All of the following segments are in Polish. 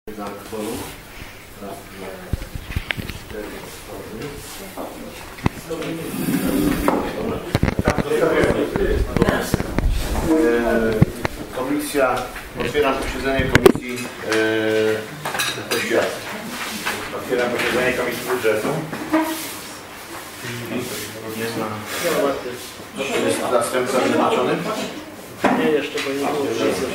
Na kworum. Raz, dwa, cztery, komisja, otwieram posiedzenie komisji oświaty. Otwieram posiedzenie komisji budżetu. Nie ma. Jest zastępca wyznaczony? Nie, jeszcze, bo nie było.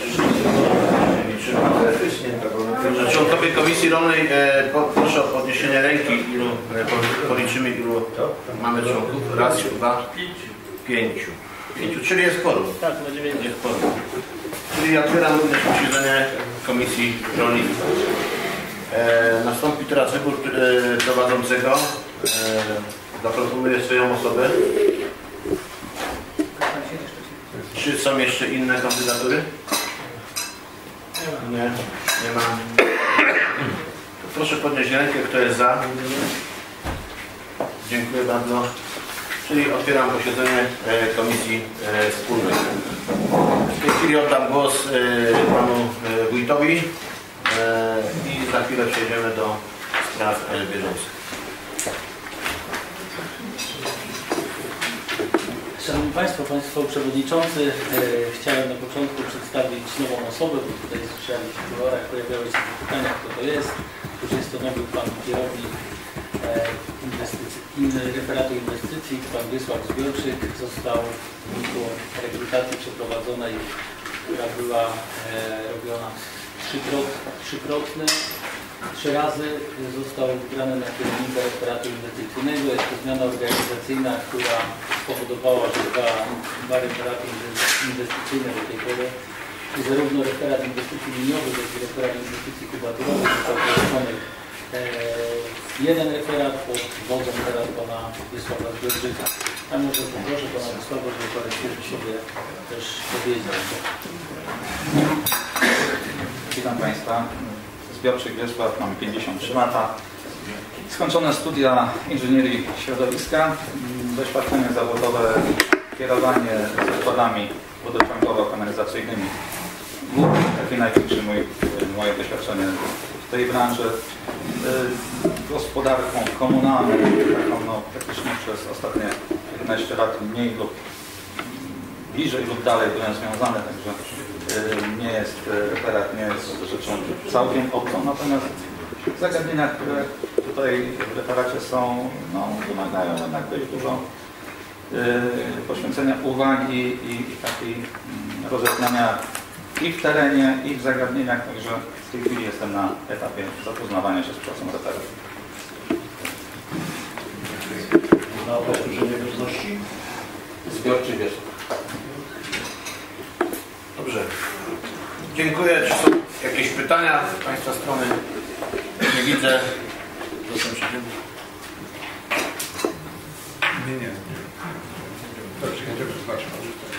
Członkowie Komisji Rolnej, proszę o podniesienie ręki, policzymy ilu mamy członków. Raz, dwa, pięciu, czyli jest kworum. Tak, na 9. Jest kworum. Czyli otwieram również posiedzenie Komisji Rolnictwa. Nastąpi teraz wybór prowadzącego. Zaproponuję swoją osobę. Czy są jeszcze inne kandydatury? Nie, nie ma. Proszę podnieść rękę, kto jest za. Dziękuję bardzo. Czyli otwieram posiedzenie Komisji Wspólnej. W tej chwili oddam głos panu wójtowi i za chwilę przejdziemy do spraw bieżących. Szanowni Państwo, Państwo Przewodniczący, chciałem na początku przedstawić nową osobę, bo tutaj słyszałem w kolorach, pojawiały się pytania, kto to jest. Otóż jest to nowy pan kierownik referatu inwestycji, pan Wiesław Zbiorczyk. Został w wyniku rekrutacji przeprowadzonej, która była robiona trzykrotnie. 3 razy został wybrany na kierownika referatu inwestycyjnego. Jest to zmiana organizacyjna, która spowodowała, że dwa referaty inwestycyjne do tej pory, i zarówno referat inwestycji liniowych, jak i referat inwestycji kubaturowych został połączony jeden referat pod wodzą teraz pana Wiesława Zbiorczyka. A może poproszę pana Wiesława, żeby parę słów sobie też powiedział. Witam Państwa. Zbiorczyk Wiesław, mam 53 lata. Skończone studia inżynierii środowiska, doświadczenie zawodowe, kierowanie zakładami wodociągowo-kanalizacyjnymi. Takie największe moje doświadczenie w tej branży. Gospodarką komunalną, taką praktycznie przez ostatnie 15 lat mniej lub bliżej lub dalej byłem związany, także nie jest referat, nie jest rzeczą całkiem obcą, natomiast zagadnienia, które tutaj w referacie są, wymagają jednak dość dużo poświęcenia uwagi i takiej rozeznania i w terenie, i w zagadnieniach, także w tej chwili jestem na etapie zapoznawania się z pracą referatu. Na powtórzenie ważności? Zbiorczyk Wiesław. Dobrze. Dziękuję. Czy są jakieś pytania z Państwa strony? Nie widzę. Proszę się. Nie. Dobrze, ja to przeznaczam.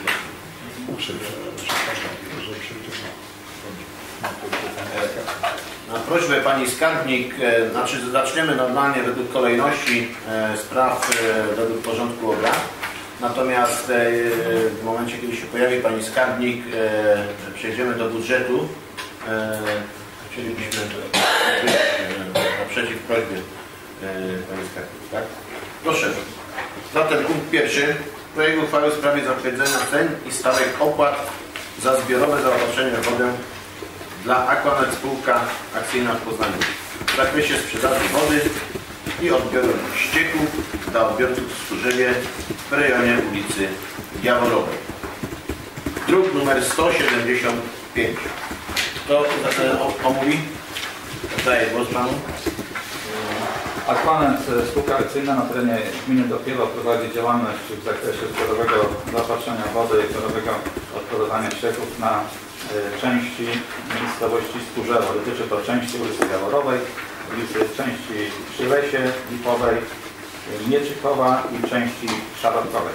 Na prośbę pani skarbnik, zaczniemy normalnie według kolejności spraw według porządku obrad. Natomiast w momencie, kiedy się pojawi pani skarbnik, przejdziemy do budżetu. Chcielibyśmy wyjść naprzeciw prośbie pani skarbnik, tak? Proszę. Zatem punkt pierwszy. Projekt uchwały w sprawie zatwierdzenia cen i stawek opłat za zbiorowe zaopatrzenie w wodę dla Aquanet Spółka Akcyjna w Poznaniu w zakresie sprzedaży wody i odbioru ścieków dla odbiorców w Stróżewie w rejonie ulicy Jaworowej. Druk numer 175. Kto omówi? Daję głos panu. Aquanet, spółka akcyjna na terenie gminy Dopiewa prowadzi działalność w zakresie zbiorowego zaopatrzenia wody i zbiorowego odprowadania ścieków na części miejscowości Stróżewo. Dotyczy to części ulicy Jaworowej, części Przylesie, Lipowej, Mieczykowa i części Szarlotkowej.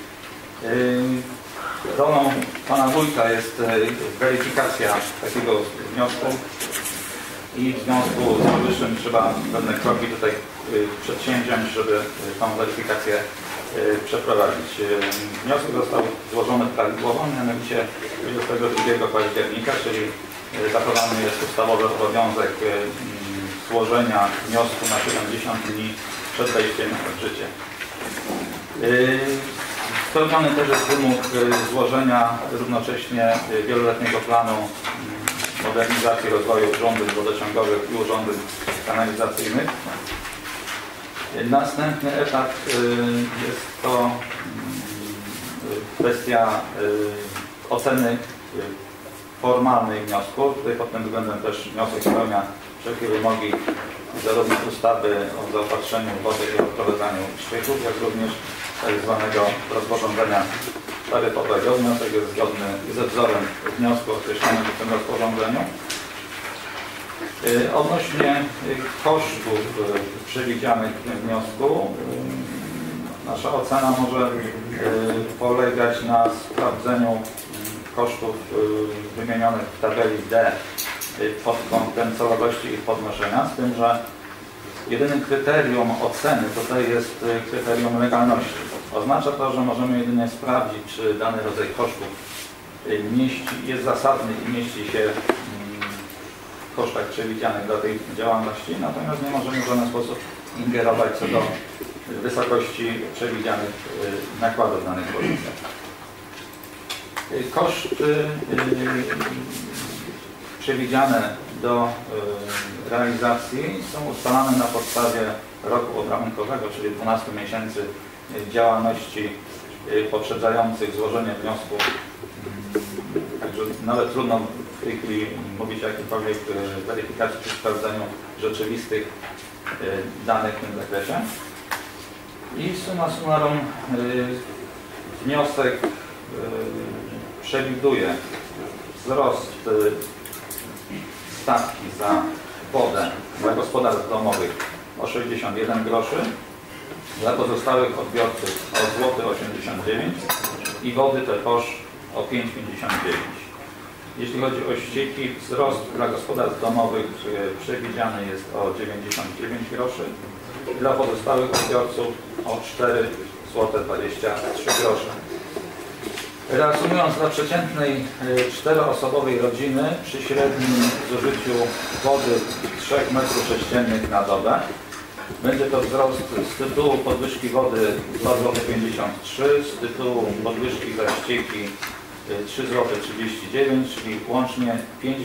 Rolą pana wójta jest weryfikacja takiego wniosku i w związku z powyższym trzeba pewne kroki tutaj przedsięwziąć, żeby tą weryfikację przeprowadzić. Wniosek został złożony prawidłowo, mianowicie 22 października, czyli zachowany jest ustawowy obowiązek złożenia wniosku na 70 dni przed wejściem w życie. Spełniony też jest wymóg złożenia równocześnie wieloletniego planu modernizacji rozwoju urządzeń wodociągowych i urządzeń kanalizacyjnych. Następny etap jest to kwestia oceny formalnej wniosku. Tutaj pod tym względem też wniosek spełnia wszelkie wymogi zarówno ustawy o zaopatrzeniu wody i odprowadzaniu ścieków, jak również tak zwanego rozporządzenia taryfowego. Wniosek jest zgodny ze wzorem wniosku określonym w tym rozporządzeniu. Odnośnie kosztów przewidzianych w tym wniosku, nasza ocena może polegać na sprawdzeniu kosztów wymienionych w tabeli D pod kątem celowości ich podnoszenia, z tym, że jedynym kryterium oceny tutaj jest kryterium legalności. Oznacza to, że możemy jedynie sprawdzić, czy dany rodzaj kosztów jest zasadny i mieści się w kosztach przewidzianych dla tej działalności, natomiast nie możemy w żaden sposób ingerować co do wysokości przewidzianych nakładów w danych pozycjach. Koszty przewidziane do realizacji są ustalane na podstawie roku obrachunkowego, czyli 12 miesięcy działalności poprzedzających złożenie wniosku. Także nawet trudno w tej chwili mówić o jakiejkolwiek weryfikacji czy sprawdzeniu rzeczywistych danych w tym zakresie. I summa summarum wniosek przewiduje wzrost stawki za wodę dla gospodarstw domowych o 61 groszy, dla pozostałych odbiorców o złoty 89 i wody tepoż o 5,59. Jeśli chodzi o ścieki, wzrost dla gospodarstw domowych przewidziany jest o 99 groszy, dla pozostałych odbiorców o 4,23 zł. Reasumując, dla przeciętnej 4-osobowej rodziny przy średnim zużyciu wody 3 m3 na dobę będzie to wzrost z tytułu podwyżki wody 2,53 zł, z tytułu podwyżki za ścieki 3,39 zł, czyli łącznie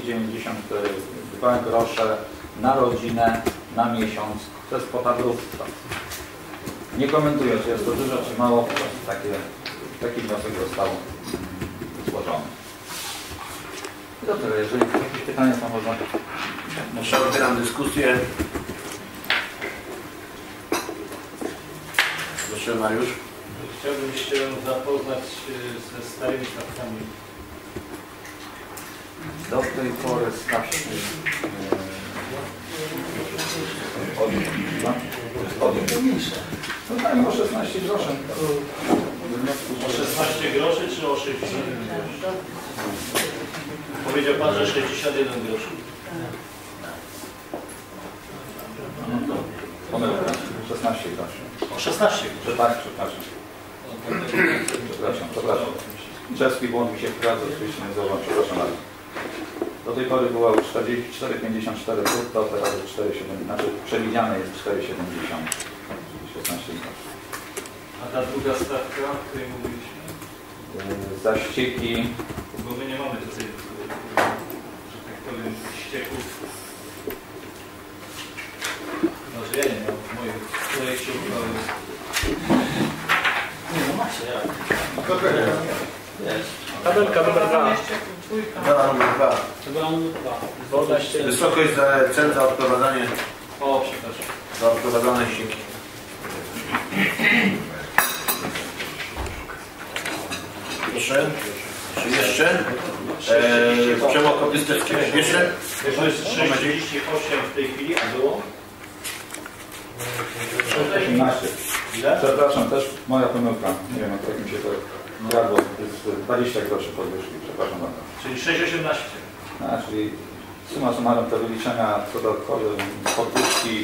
5,92 grosze na rodzinę na miesiąc. To jest kwota brutto. Nie komentuję, czy jest to dużo, czy mało, po prostu taki wniosek został złożony. I to tyle. Jeżeli jakieś pytania są, można... Proszę, otwieram dyskusję. Proszę, Mariusz. Chciałbym się zapoznać ze starymi stawkami. Do tej pory stawki no tak, o 16 groszy. O 16 groszy czy o 60 groszy? Powiedział Pan, że 61 groszy. No to pomyłka, 16 groszy. O 16 groszy. Przepraszam. Czeski błąd mi się wkradł, oczywiście nie zauważyłem, przepraszam bardzo. Do tej pory było 4,54 brutto, teraz jest 4,7, znaczy przewidziane jest 4,70, czyli 16 groszy. A ta druga stawka, o której mówiliśmy? Za ścieki... Bo my nie mamy tutaj, że tak powiem, ścieków. Może ja nie mam w moim projekcie uchwały. Nie, no macie, jak? Jest. Tabelka numer 2. Dana numer 2. Chyba numer 2. Woda ścieków. Wysokość cen za odprowadzanie, O, przepraszam. za odprowadzane ścieki. Proszę. Czy jeszcze? Przemokopystewski. Jeszcze? To jest 6,38 w tej chwili, a było? 18. Ile? Przepraszam, też moja pomyłka. Nie wiem, jak mi się to zgadło. Jest 20 groszy podwyżki, przepraszam bardzo. Czyli 6,18. No, czyli summa summarum te wyliczenia co do podwyżki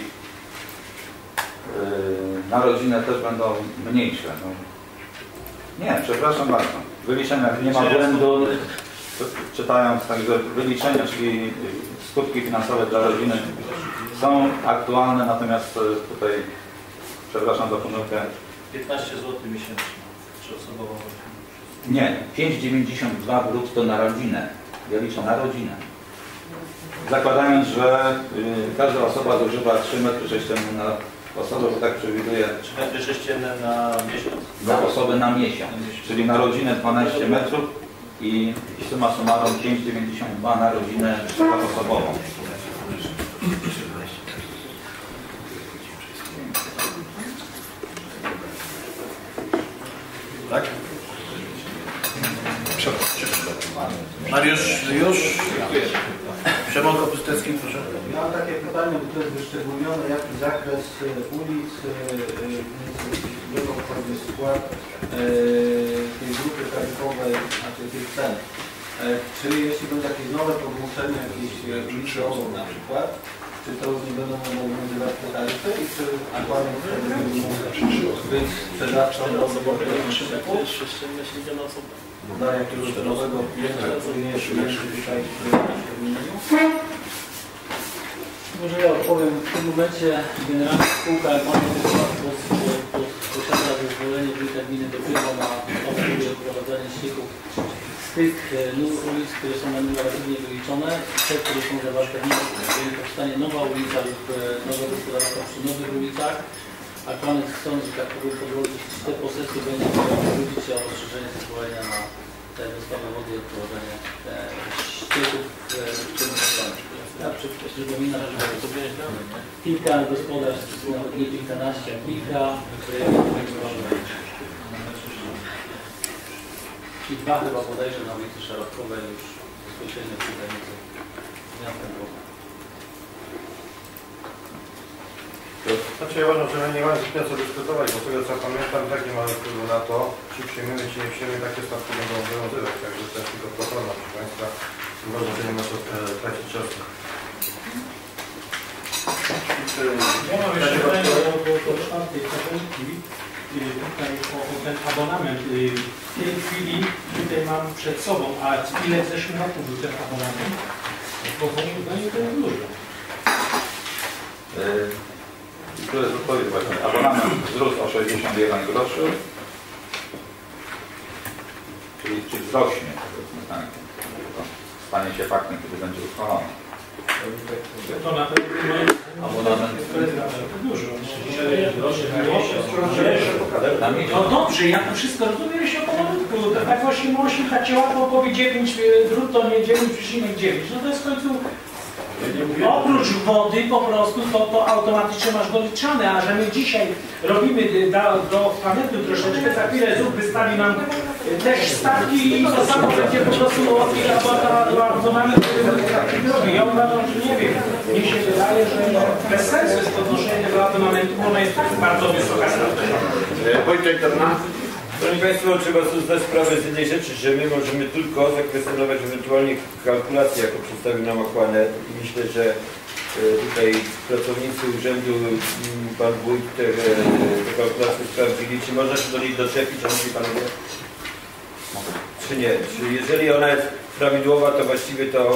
na rodzinę też będą mniejsze. No. Nie, przepraszam bardzo. W wyliczeniach nie ma błędu. czytając także wyliczenia, czyli skutki finansowe dla rodziny są aktualne, natomiast tutaj, przepraszam za pomyłkę, 15 zł miesięcznie, trzyosobową. nie, 5,92 brutto na rodzinę. Ja liczę na rodzinę. Zakładając, że każda osoba zużywa 3 m3 na osobę, to tak przewiduje 3 m3 na miesiąc. za osobę na miesiąc, czyli na rodzinę 12 metrów i summa summarum 5,92 na rodzinę czteroosobową. Tak? Mariusz, już? Szymon Kopystecki, proszę. Ja mam takie pytanie, bo to jest wyszczególnione, jaki zakres ulic, jaką wchodzi skład tej grupy taryfowej, znaczy tych cen. Czy jeśli będą jakieś nowe podłączenia, jakieś ulicy obok na przykład, czy to już nie będą obowiązywać te taryfy i czy aktualnie wtedy będą być sprzedawcą dla jakiegoś nowego klienta, który nie jest tutaj w wymieniu? Może ja odpowiem. W tym momencie generalnie spółka posiada zezwolenie wójta gminy dopiero na prowadzenie ścieków z tych nóg ulic, które są enumeratywnie wyliczone, te, które są zawarte w nim. Jeżeli powstanie nowa ulica lub nowe gospodarstwo przy nowych ulicach, aktualnie chcąc, że tak powiem, podłożyć te posesje, będzie zwrócić się o rozszerzenie zezwolenia na te dostawy wody i odprowadzenie ścieków w tym stanie. Ja przypominam, że kilka gospodarstw, nawet nie kilkanaście, a kilka i dwa chyba bodajże na ulicy Szarowkowej już bezpośrednio przy granicy z miastem Wrocław. Znaczy ja uważam, że my nie mamy zbytnio co dyskutować, bo z tego co pamiętam, tak nie mamy wpływu na to, czy przyjmiemy, czy nie przyjmiemy, takie stawki będą obowiązywać, także to jest tylko proforma, proszę Państwa. Uważam, że nie ma co tracić czasu. Ja mam jeszcze pytanie do czwartej tabelki, tutaj o ten abonament. W tej chwili tutaj mam przed sobą, a ile w zeszłym roku był ten abonament? Bo moim zdaniem to jest dużo. Tu jest odpowiedź właśnie. Abonament wzrósł o 61 groszy, czyli wzrośnie, tak. Stanie się faktem, kiedy będzie uchwalony. To na pewno Abonament dużo. na No dobrze, ja to wszystko rozumiem, że się o powolutku. Tak właśnie Mosił tak cię łatwo powie 9 brutto, nie 9,9. No to jest w końcu oprócz wody po prostu to automatycznie masz doliczane, a że my dzisiaj robimy do pamiętu troszeczkę, za chwilę ZUS wystawi nam też stawki i to samo będzie po prostu abonament drogi. Ja uważam, że nie wiem, mnie się wydaje, że bez sensu jest podnoszenie tego abonamentu, bo ona jest bardzo wysoka stawka. Wojtek Terna. Proszę Państwa, trzeba sobie zdać sprawę z jednej rzeczy, że my możemy tylko zakwestionować ewentualnie kalkulacje, jaką przedstawił nam Okłanet. I myślę, że tutaj pracownicy urzędu, pan wójt te kalkulacje sprawdzili. Czy można się do nich doczepić, szanowni panowie? Czy nie? Czy jeżeli ona jest prawidłowa, to właściwie to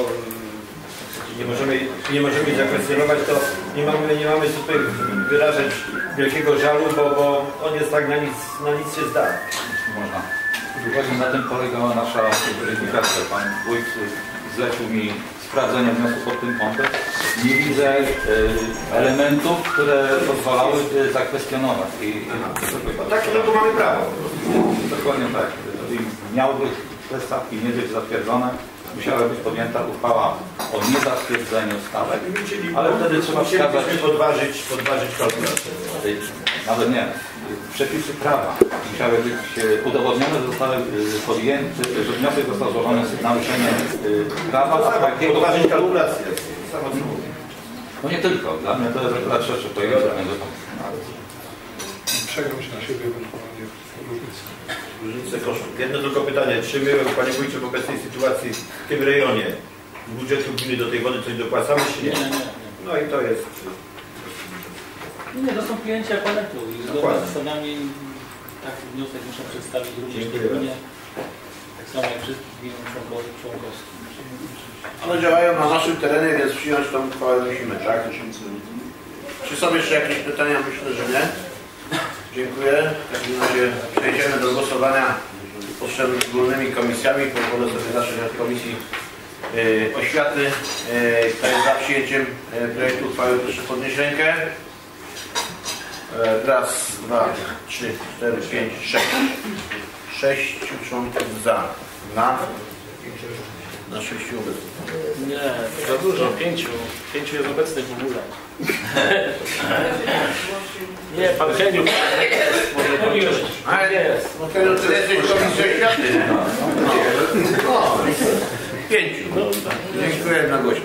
nie możemy zakwestionować, to nie mamy tutaj wyrażać wielkiego żalu, bo on jest tak na nic się zda. Można. Właśnie na tym polegała nasza weryfikacja. Pan wójt zlecił mi sprawdzenie wniosku pod tym kątem. Nie widzę elementów, które pozwalałyby zakwestionować. Tak, no to mamy prawo. Dokładnie tak. Miałyby te stawki nie być zatwierdzone, musiała być podjęta uchwała o niezatwierdzeniu stawek, ale wtedy trzeba wskazać... podważyć kalkulację. Nawet nie. Przepisy prawa musiały być udowodnione, zostały podjęte, że wniosek został złożony z naruszeniem prawa, a takiego... Podważyć kalkulację. No nie tylko. Dla mnie to jest akurat szersze pojęcie. Przegrał się na siebie ewentualnie Różnice kosztów. Jedno tylko pytanie. Czy my, Panie Wójcie, w obecnej sytuacji w tym rejonie z budżetu gminy do tej wody coś dopłacamy, czy nie? Nie. No i to jest... Nie, to są klienci Aquanetu i zgodnie z zasadami taki wniosek muszę przedstawić również w gminie. samo jak wszystkich gmin członkowskich. One działają na naszym terenie, więc przyjąć tą uchwałę musimy, tak? Czy są jeszcze jakieś pytania? Myślę, że nie. Dziękuję. W takim razie przejdziemy do głosowania poszczególnymi komisjami. Pozwolę sobie zacząć od Komisji Oświaty. Kto jest za przyjęciem projektu uchwały, proszę podnieść rękę. Raz, dwa, 3, 4, 5, 6. 6 członków za. Na 6 obecnych. Nie, za dużo, 5. 5 jest obecnych w ogóle. Nie, pan Heniu może powiedzieć. Ale jest. No to jesteś Komisji Oświaty. No. 5. Dziękuję jednogłośnie.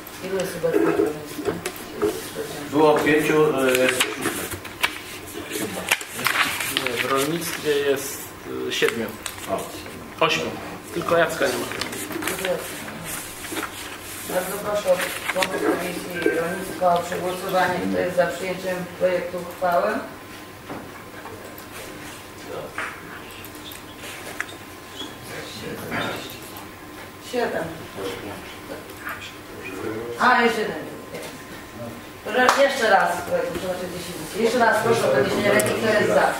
Było 5, jest 6. W rolnictwie jest 7. 8. Tylko Jacka nie ma. Bardzo proszę o członków Komisji Rolnictwa o przegłosowanie, kto jest za przyjęciem projektu uchwały. Siedem. A, jeszcze jeden. Jeszcze raz, jeszcze raz proszę o podniesienie ręki, kto jest za.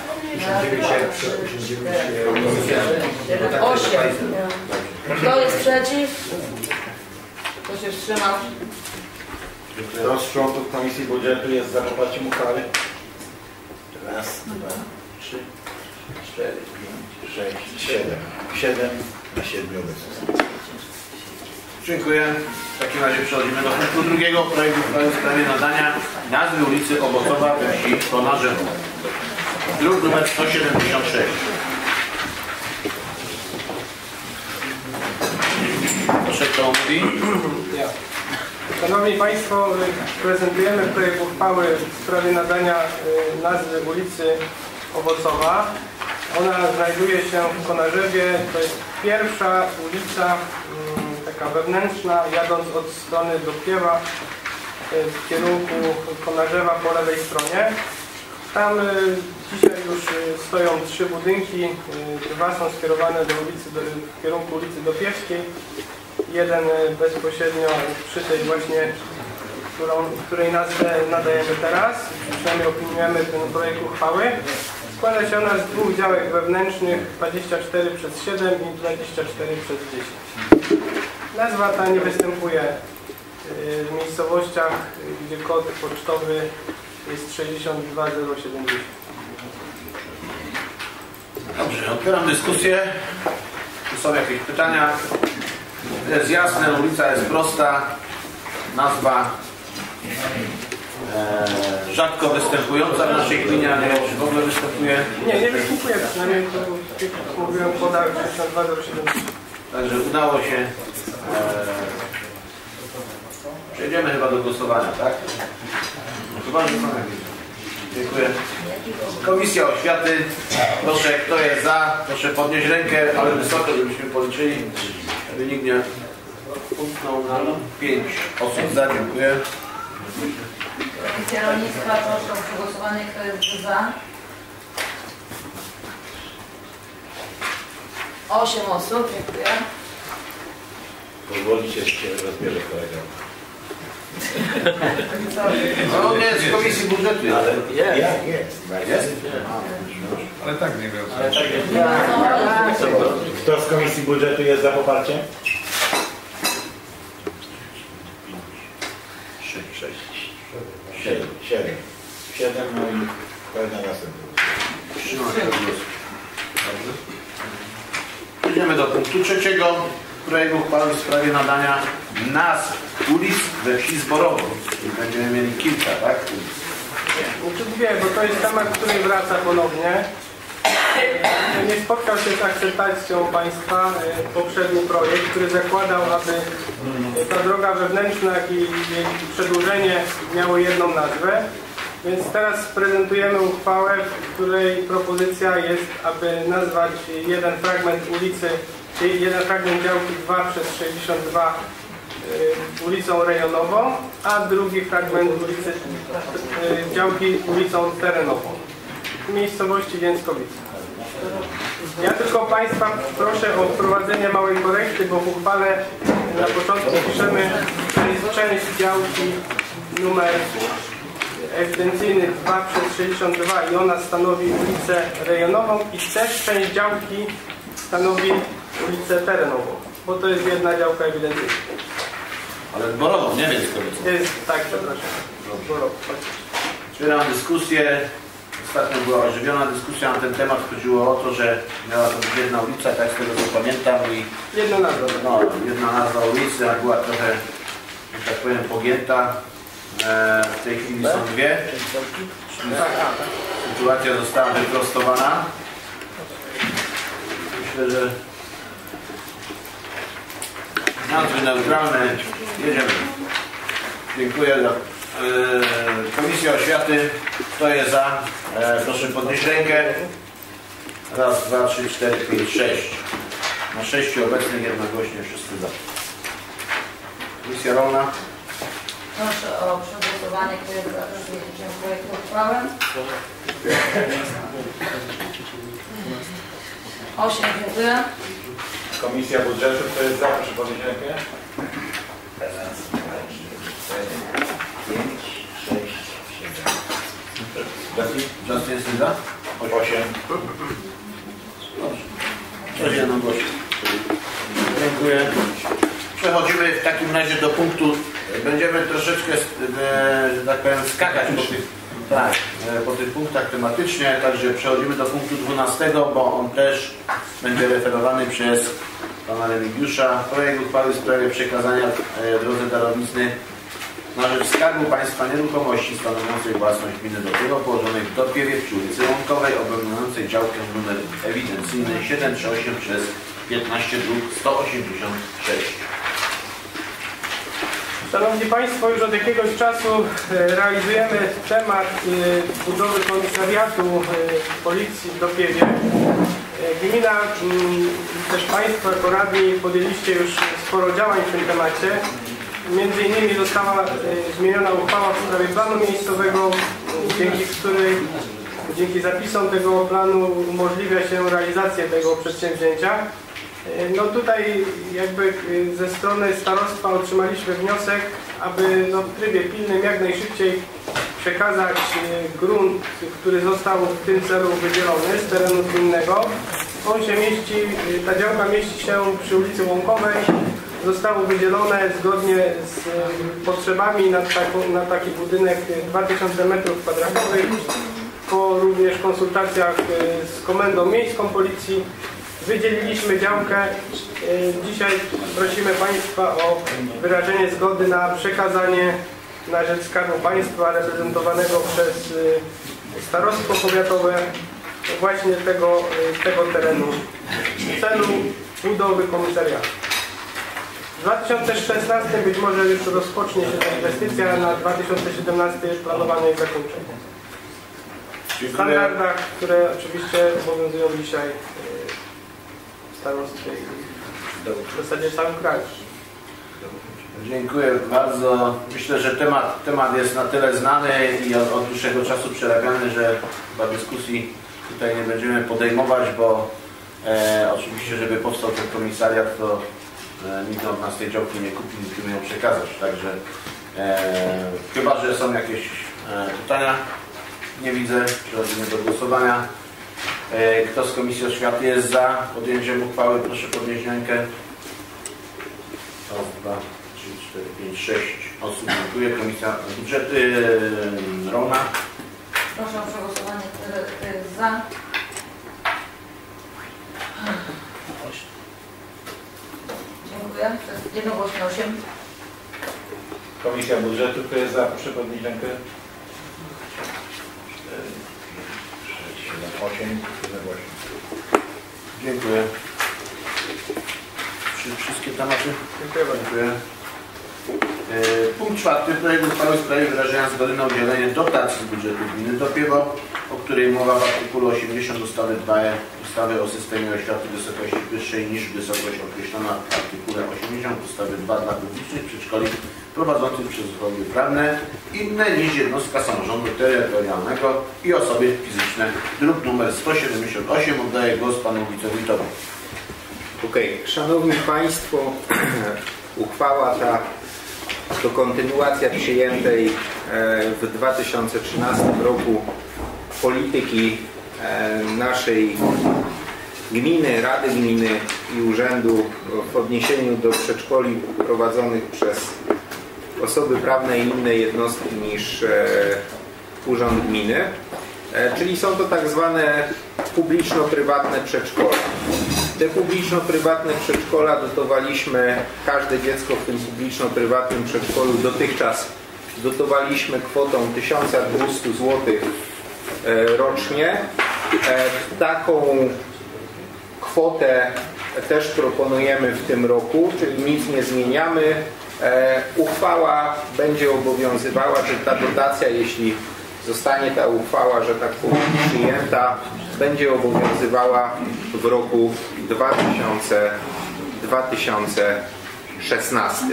8. Kto jest przeciw? Kto się wstrzymał? Kto z członków Komisji Budżetu jest za poparciem uchwały? Raz, 2, 3, 4, 5, 6, 7. 7 na 7 obecnych. Dziękuję. W takim razie przechodzimy do punktu drugiego projektu uchwały w sprawie nadania nazwy ulicy Owocowa we wsi Konarzewo. Druk nr 176. Proszę, kto mówi? Szanowni Państwo, prezentujemy projekt uchwały w sprawie nadania nazwy ulicy Owocowa. Ona znajduje się w Konarzewie. To jest pierwsza ulica taka wewnętrzna, jadąc od strony Dopiewa w kierunku Konarzewa po lewej stronie. Tam dzisiaj już stoją 3 budynki, 2 są skierowane w kierunku ulicy Dopiewskiej. Jeden bezpośrednio przy tej właśnie, której nazwę nadajemy teraz. Przynajmniej opiniujemy ten projekt uchwały. Składa się ona z 2 działek wewnętrznych 24/7 i 24/10. Nazwa ta nie występuje w miejscowościach, gdzie kod pocztowy jest 62070. Dobrze, otwieram dyskusję. Czy są jakieś pytania? Jest jasne, ulica jest prosta. Nazwa rzadko występująca w naszej gminie, a nie wiem, czy w ogóle występuje. Nie występuje, przynajmniej to, jak mówiłem, podał 62070. Także udało się. Przejdziemy chyba do głosowania, tak? Chyba, że są jakieś. Dziękuję. Komisja Oświaty. Proszę, kto jest za? Proszę podnieść rękę, ale wysoko, żebyśmy policzyli. Żeby nikt nie umknął na 5 osób za. Dziękuję. Komisja Rolnictwa, proszę o przegłosowanie, kto jest za. 8 osób, dziękuję. Pozwolicie, że się rozbierze kolega. No nie jest z Komisji Budżetu, ale jest. Ale tak nie wiem. Kto z Komisji Budżetu jest za poparciem? 7, no i kolega następny. Przejdziemy do punktu trzeciego. Projekt uchwały w sprawie nadania nazw ulic we wsi Zborowo. Będziemy mieli kilka, tak? Dwie, bo to jest temat, który wraca ponownie. Nie spotkał się z akceptacją Państwa poprzedni projekt, który zakładał, aby ta droga wewnętrzna i jej przedłużenie miały jedną nazwę. Więc teraz prezentujemy uchwałę, w której propozycja jest, aby nazwać jeden fragment ulicy, jeden fragment działki 2/62 ulicą rejonową, a drugi fragment ulicy, działki ulicą terenową w miejscowości Więckowice. Ja tylko Państwa proszę o wprowadzenie małej korekty, bo w uchwale na początku piszemy, że jest część działki numer ewidencyjny 2/62 i ona stanowi ulicę rejonową i też część działki stanowi ulicę terenową, bo to jest jedna działka ewidencyjna. Ale zborową, nie wiem skoro. Jest, tak, przepraszam. Zborowo. Otwieram dyskusję. Ostatnio była ożywiona dyskusja na ten temat. Chodziło o to, że miała to być jedna ulica, tak z tego co pamiętam. I jedna nazwa. No, jedna nazwa ulicy, a była trochę, że tak powiem, pogięta. W tej chwili są dwie. Sytuacja została wyprostowana. Myślę, że nazwy neutralne. Jedziemy. Dziękuję. Komisja Oświaty. Kto jest za? Proszę podnieść rękę. Raz, dwa, trzy, cztery, pięć, sześć. Na 6 obecnych jednogłośnie wszyscy za. Komisja Rolna. Proszę o przegłosowanie, kto jest za przyjęciem projektu uchwały. 8, dziękuję. Komisja Budżetu, kto jest za? Proszę podnieść rękę. 5, 6, 7. Justin jest za? 8. Dobrze. Coś jednogłośnie. Dziękuję. Przechodzimy w takim razie do punktu. Będziemy troszeczkę, że tak powiem, skakać po tych punktach tematycznie. Także przechodzimy do punktu 12, bo on też będzie referowany przez pana Remigiusza. Projekt uchwały w sprawie przekazania drodze darowizny na rzecz Skarbu Państwa nieruchomości stanowiącej własność gminy Dopiewo położonej w Dopiewie przy ulicy Łąkowej, obejmującej działkę numer ewidencyjny 738 przez 15 dróg 186. Szanowni Państwo, już od jakiegoś czasu realizujemy temat budowy komisariatu policji w Dopiewie. Gmina, też Państwo jako radni podjęliście już sporo działań w tym temacie. Między innymi została zmieniona uchwała w sprawie planu miejscowego, dzięki zapisom tego planu umożliwia się realizację tego przedsięwzięcia. No tutaj jakby ze strony starostwa otrzymaliśmy wniosek, aby w trybie pilnym jak najszybciej przekazać grunt, który został w tym celu wydzielony z terenu gminnego. On się mieści, ta działka mieści się przy ulicy Łąkowej. Zostało wydzielone zgodnie z potrzebami na taki budynek 2000 m2. Po również konsultacjach z Komendą Miejską Policji wydzieliliśmy działkę. Dzisiaj prosimy Państwa o wyrażenie zgody na przekazanie na rzecz Skarbu Państwa reprezentowanego przez starostwo powiatowe właśnie tego terenu w celu budowy komisariatu. W 2016 być może już rozpocznie się ta inwestycja, na 2017 jest planowane jej zakończenie. W standardach, które oczywiście obowiązują dzisiaj w starostwie i w zasadzie w całym kraju. Dziękuję bardzo. Myślę, że temat jest na tyle znany i od dłuższego czasu przerabiany, że chyba dyskusji tutaj nie będziemy podejmować, bo oczywiście, żeby powstał ten komisariat, to nikt od nas tej działki nie kupi, musimy ją przekazać. Także chyba, że są jakieś pytania, nie widzę. Przechodzimy do głosowania. Kto z Komisji Oświaty jest za podjęciem uchwały? Proszę podnieść rękę. Raz, 2, 3, 4, 5, 6 osób. Dziękuję. Komisja Budżetu Rolna. Proszę o przegłosowanie, kto jest za. Dziękuję. Jednogłośnie 8. Komisja Budżetu, kto jest za? Proszę podnieść rękę. 4, 5, 6, 7, 8. Dziękuję. Wszystkie tematy? Dziękuję. Punkt 4. Projekt uchwały w sprawie wyrażenia zgody na udzielenie dotacji z budżetu gminy Dopiewo, o której mowa w artykule 80 ustawy 2 ustawy o systemie oświaty wysokości wyższej niż wysokość określona w artykule 80 ustawy 2 dla publicznych przedszkoli prowadzących przez osoby prawne inne niż jednostka samorządu terytorialnego i osoby fizyczne. Druk numer 178. Oddaję głos panu wicewójtowi. Okej. Szanowni Państwo, uchwała ta to kontynuacja przyjętej w 2013 roku polityki naszej gminy, Rady Gminy i Urzędu w odniesieniu do przedszkoli prowadzonych przez osoby prawne i inne jednostki niż Urząd Gminy. Czyli są to tak zwane publiczno-prywatne przedszkola. Te publiczno-prywatne przedszkola dotowaliśmy, każde dziecko w tym publiczno-prywatnym przedszkolu dotychczas dotowaliśmy kwotą 1200 zł rocznie. Taką kwotę też proponujemy w tym roku, czyli nic nie zmieniamy. Uchwała będzie obowiązywała, że ta dotacja, jeśli zostanie ta uchwała, że tak powiem, przyjęta, będzie obowiązywała w roku 2016.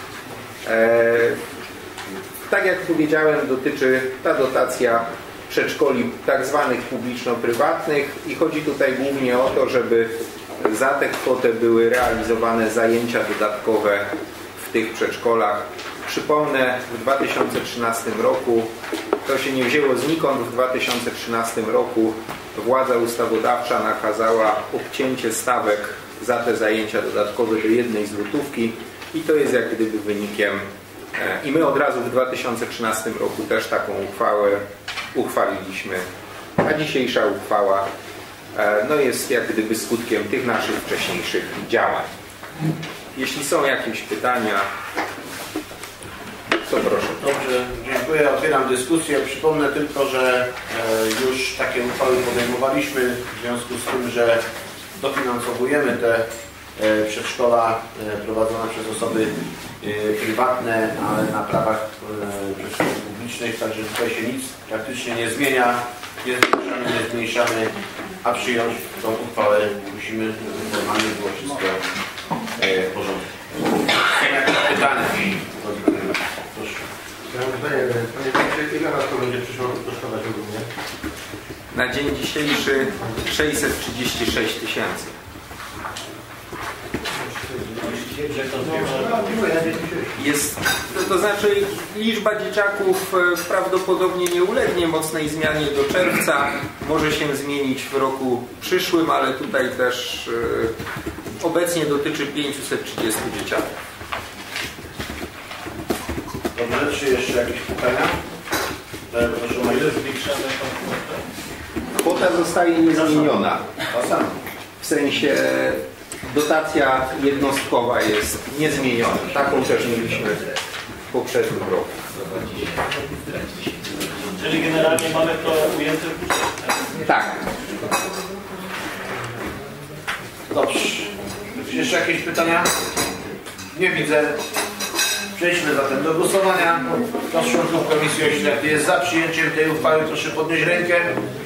Tak jak powiedziałem, dotyczy ta dotacja przedszkoli tak zwanych publiczno-prywatnych i chodzi tutaj głównie o to, żeby za tę kwotę były realizowane zajęcia dodatkowe w tych przedszkolach. Przypomnę, w 2013 roku, to się nie wzięło znikąd, w 2013 roku władza ustawodawcza nakazała obcięcie stawek za te zajęcia dodatkowe do 1 złotówki i to jest jak gdyby wynikiem, i my od razu w 2013 roku też taką uchwałę uchwaliliśmy, a dzisiejsza uchwała no jest jak gdyby skutkiem tych naszych wcześniejszych działań. Jeśli są jakieś pytania, to proszę. Dobrze, dziękuję. Otwieram dyskusję. Przypomnę tylko, że już takie uchwały podejmowaliśmy w związku z tym, że dofinansowujemy te przedszkola prowadzone przez osoby prywatne, ale na prawach przedszkoli publicznych, także tutaj się nic praktycznie nie zmienia, nie zmniejszamy, a przyjąć tą uchwałę musimy, formalnie było wszystko w porządku. Są jakieś pytania? Proszę. Ja mam pytanie, ile nas to będzie przyszło kosztować ogólnie? Na dzień dzisiejszy 636 000. Jest, to znaczy liczba dzieciaków prawdopodobnie nie ulegnie mocnej zmianie do czerwca. Może się zmienić w roku przyszłym, ale tutaj też obecnie dotyczy 530 dzieciaków. Dobrze, czy jeszcze jakieś pytania? Proszę o ile zwiększamy tą kwotę? Kwota zostaje niezmieniona. W sensie dotacja jednostkowa jest niezmieniona. Taką też mieliśmy w poprzednim roku. Czyli generalnie mamy to ujęte w budżecie? Tak. Dobrze. Jeszcze jakieś pytania? Nie widzę. Przejdźmy zatem do głosowania. Kto z członków Komisji Oświaty jest za przyjęciem tej uchwały? Proszę podnieść rękę.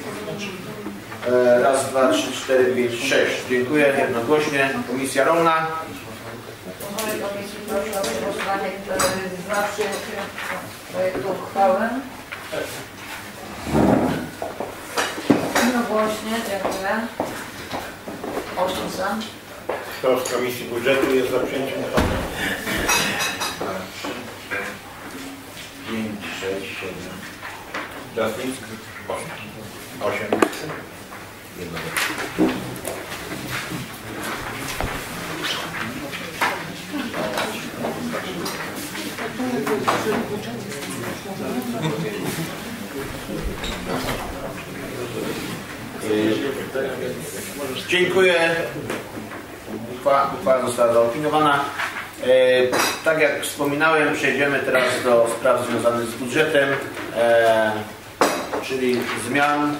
Raz, dwa, trzy, cztery, pięć, sześć. Dziękuję jednogłośnie. Komisja rolna. W mojej komisji proszę o głosowanie, kto jest za przyjęciem projektu uchwały. Jednogłośnie, dziękuję. 8 za. Kto z Komisji Budżetu jest za przyjęciem uchwały? 5, 6, 7. Justin? 8. Dziękuję. Uchwała została zaopiniowana. Tak jak wspominałem, przejdziemy teraz do spraw związanych z budżetem, czyli zmian.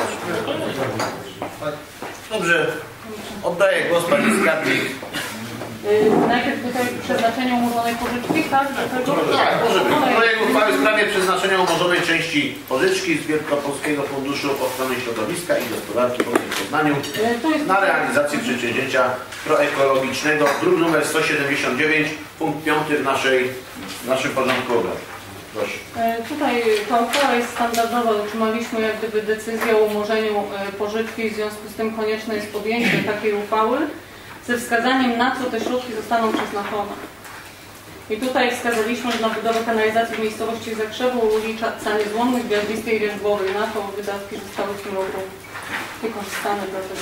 Dobrze, oddaję głos pani skarbnik. Najpierw tutaj przeznaczenie umorzonej pożyczki, tak? Tak, może być. Projekt uchwały w sprawie przeznaczenia umorzonej części pożyczki z Wielkopolskiego Funduszu Ochrony Środowiska i Gospodarki Wodnej w Poznaniu na realizację przedsięwzięcia proekologicznego, druk nr 179, punkt 5 w naszym porządku obrad. Proszę. Tutaj ta uchwała jest standardowa. Otrzymaliśmy jak gdyby decyzję o umorzeniu pożyczki, w związku z tym konieczne jest podjęcie takiej uchwały ze wskazaniem, na co te środki zostaną przeznaczone. I tutaj wskazaliśmy na budowę kanalizacji w miejscowości Zakrzewu, ulica Niezłomnych, Gwiazdistej i Rężbowej. Na to wydatki zostały w tym roku wykorzystane. Dlatego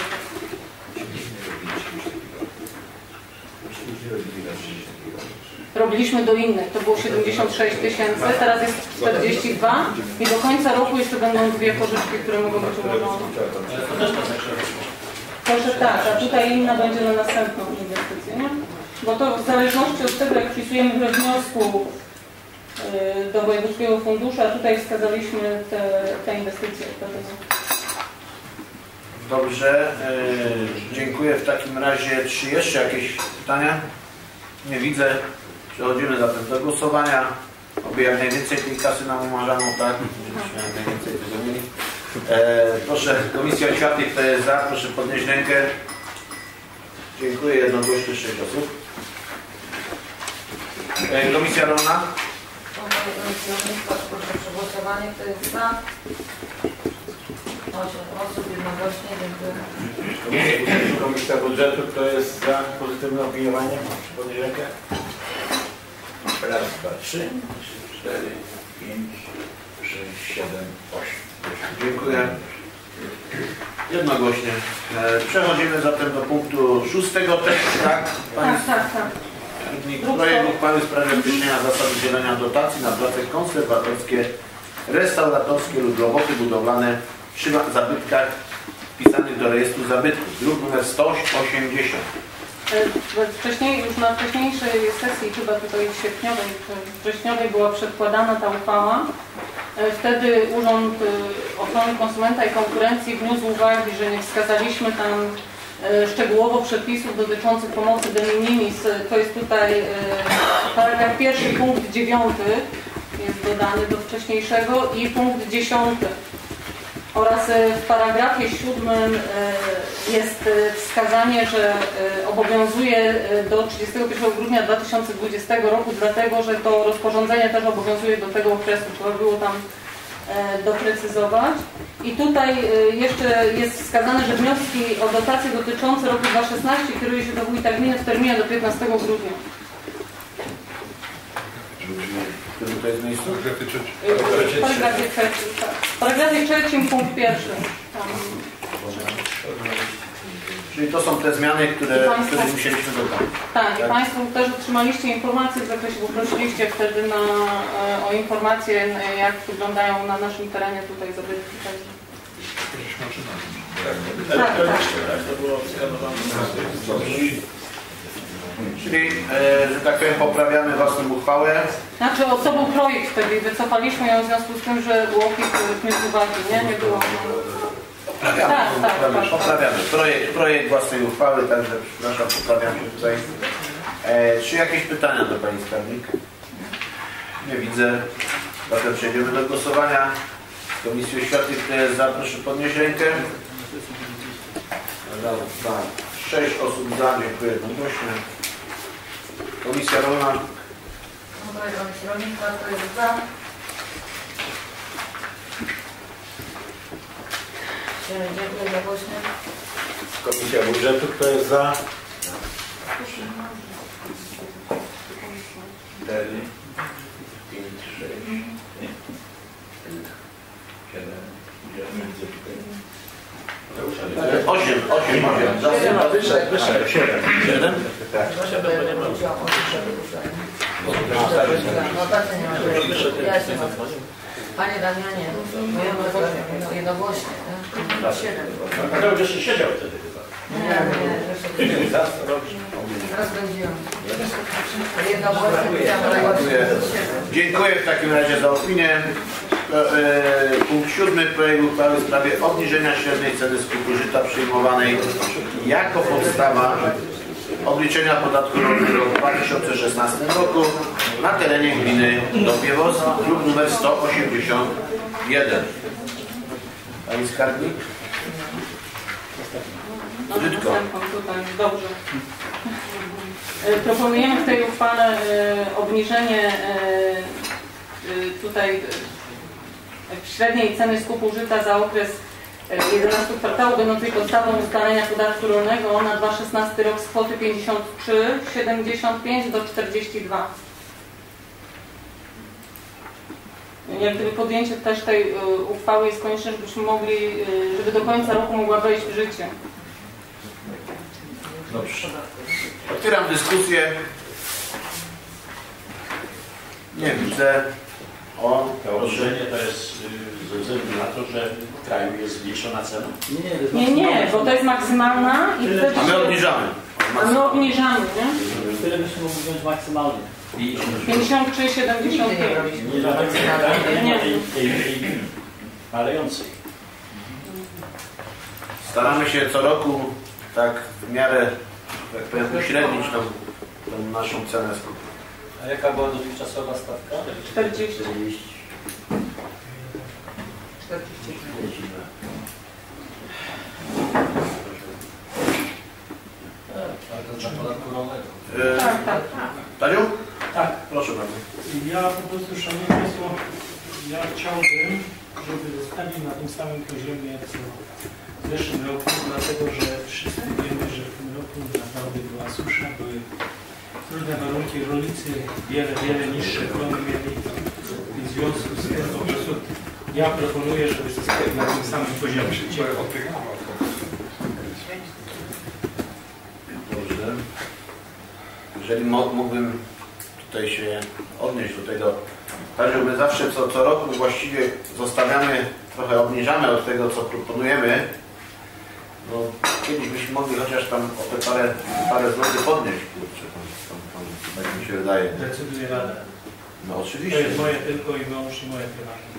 robiliśmy do innych, to było 76 000, teraz jest 42 i do końca roku jeszcze będą dwie pożyczki, które mogą być umorzone. Proszę tak, a tutaj inna będzie na następną inwestycję, nie? Bo to w zależności od tego, jak wpisujemy we wniosku do Wojewódzkiego Funduszu, a tutaj wskazaliśmy te inwestycje. Dobrze, dziękuję. W takim razie, czy jeszcze jakieś pytania? Nie widzę. Przechodzimy zatem do głosowania. Oby jak najwięcej tej kasy nam umarzano, tak? Żebyśmy jak najwięcej tego mieli. Proszę, Komisja Oświaty, kto jest za, proszę podnieść rękę. Dziękuję, jednogłośnie 6 osób. Komisja Rolna. Proszę przegłosowanie, kto jest za? 8 osób, jednogłośnie, dziękuję. Komisja Budżetu, kto jest za pozytywnym opiniowaniem? Podnieść rękę. Raz, dwa, 3, 4, 5, 6, 7, 8. Dziękuję. Jednogłośnie. Przechodzimy zatem do punktu 6 też, tak? Tak. Projekt uchwały w sprawie określenia zasad udzielania dotacji na prace konserwatorskie, restauratorskie lub roboty budowlane przy zabytkach wpisanych do rejestru zabytków. Druk nr 180. Już na wcześniejszej sesji, chyba tutaj wrześniowej była przedkładana ta uchwała. Wtedy Urząd Ochrony Konsumenta i Konkurencji wniósł uwagi, że nie wskazaliśmy tam szczegółowo przepisów dotyczących pomocy de minimis. To jest tutaj paragraf 1, punkt 9 jest dodany do wcześniejszego i punkt 10. Oraz w paragrafie 7 jest wskazanie, że obowiązuje do 31 grudnia 2020 roku, dlatego że to rozporządzenie też obowiązuje do tego okresu, trzeba było tam doprecyzować. I tutaj jeszcze jest wskazane, że wnioski o dotacje dotyczące roku 2016 kieruje się do wójta gminy w terminie do 15 grudnia. Który to jest miejsce? W paragrafie 3, punkt 1. Czyli to są te zmiany, które musieliśmy dodać. Tak, i Państwo też otrzymaliście informacje w zakresie, bo prosiliście wtedy o informacje, jak wyglądają na naszym terenie tutaj zabytki. Tak. Czyli, że tak powiem, poprawiamy własną uchwałę. Znaczy, to był projekt wtedy, wycofaliśmy ją w związku z tym, że UOKiK wniósł uwagi, nie było. Poprawiamy. Projekt własnej uchwały, także przepraszam, poprawiam się tutaj. Czy jakieś pytania do Pani Skarbnik? Nie widzę. Zatem przejdziemy do głosowania. Komisji Oświaty, kto jest za, proszę podnieść rękę. 6 osób za, dziękuję jednogłośnie. Komisja Rolna. Komisja Rolnictwa, kto jest za? Dziękuję jednogłośnie. Komisja Budżetu, kto jest za? 4, 5, 6, 7, 7. Tak. Panie Damianie, jednogłośnie. 7. Mateusz jeszcze siedział wtedy chyba. Nie. Zaraz będzie. Dziękuję w takim razie za opinię. Punkt 7. Projekt uchwały w sprawie obniżenia średniej ceny skupu żyta przyjmowanej jako podstawa obliczenia podatku rolnego w 2016 roku na terenie gminy Dąbiewoz, druk numer 181. Pani skarbnik? Brzydko. Dobrze. Proponujemy w tej uchwale obniżenie tutaj średniej ceny skupu żyta za okres 11 kwartałów będącej podstawą ustalenia podatku rolnego na 2016 rok z kwoty 53,75 do 42. Jak gdyby podjęcie też tej uchwały jest konieczne, żebyśmy mogli, żeby do końca roku mogła wejść w życie. Dobrze. Otwieram dyskusję. Nie widzę. To obniżenie to jest ze względu na to, że w kraju jest zmniejszona cena? Nie, bo to jest maksymalna i wtedy... A my obniżamy. A my obniżamy, nie? Tyle byśmy mogli wziąć maksymalnie. 53,75. Nie za maksymalnej, tej malejącej. Staramy się co roku tak w miarę, tak powiem, uśrednić tą naszą cenę skupu. A jaka była dotychczasowa stawka? 40. Tak. Taniu? Tak. Proszę bardzo. Ja po prostu, szanowni Państwo, ja chciałbym, żeby zostali na tym samym poziomie jak w zeszłym roku, dlatego że wszyscy wiemy, że w tym roku naprawdę była susza, były trudne warunki, rolnicy wiele niższe plony mieli i w związku z tym po prostu ja proponuję, żeby zostali na tym samym poziomie. Dobrze. Jeżeli mógłbym tutaj się odnieść do tego, tak, że my zawsze co roku właściwie zostawiamy, trochę obniżamy od tego, co proponujemy. No, kiedyś byśmy mogli chociaż tam o te parę złotych podnieść, kurczę, tak mi się wydaje. Decyduje Rada. No oczywiście. To jest moje tylko i wyłącznie moje prywatne.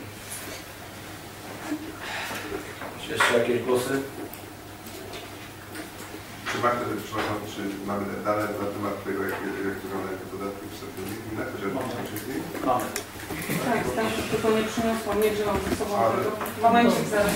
Czy jeszcze jakieś głosy? Czy warto, przepraszam, czy mamy dane na temat tego, jak wyglądają te podatki w ostatnich gminach, chociażby wcześniej? Mamy. Tak, tylko nie przyniosłam, nie wzięłam ze sobą tego. Momencik zaraz.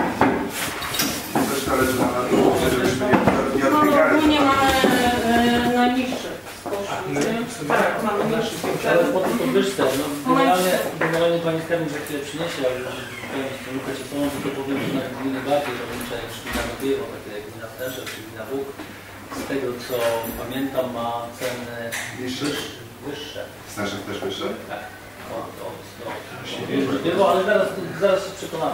Też zależy na to, żebyśmy nie No odbiegali. ogólnie mamy najniższy Tak, mamy niższy. Ale po tej podwyżce, no, generalnie Pani skarbnik za chwilę przyniesie, ale żeby lukę ciepłą, to powiem, że nawet gminy bardziej rolnicze niż gmina Dąbiewo, takie jak gmina Stęszew czy gmina Bóg, z tego co pamiętam ma ceny wyższe. Stęszew też wyższe? Tak. Ale zaraz się przekonamy.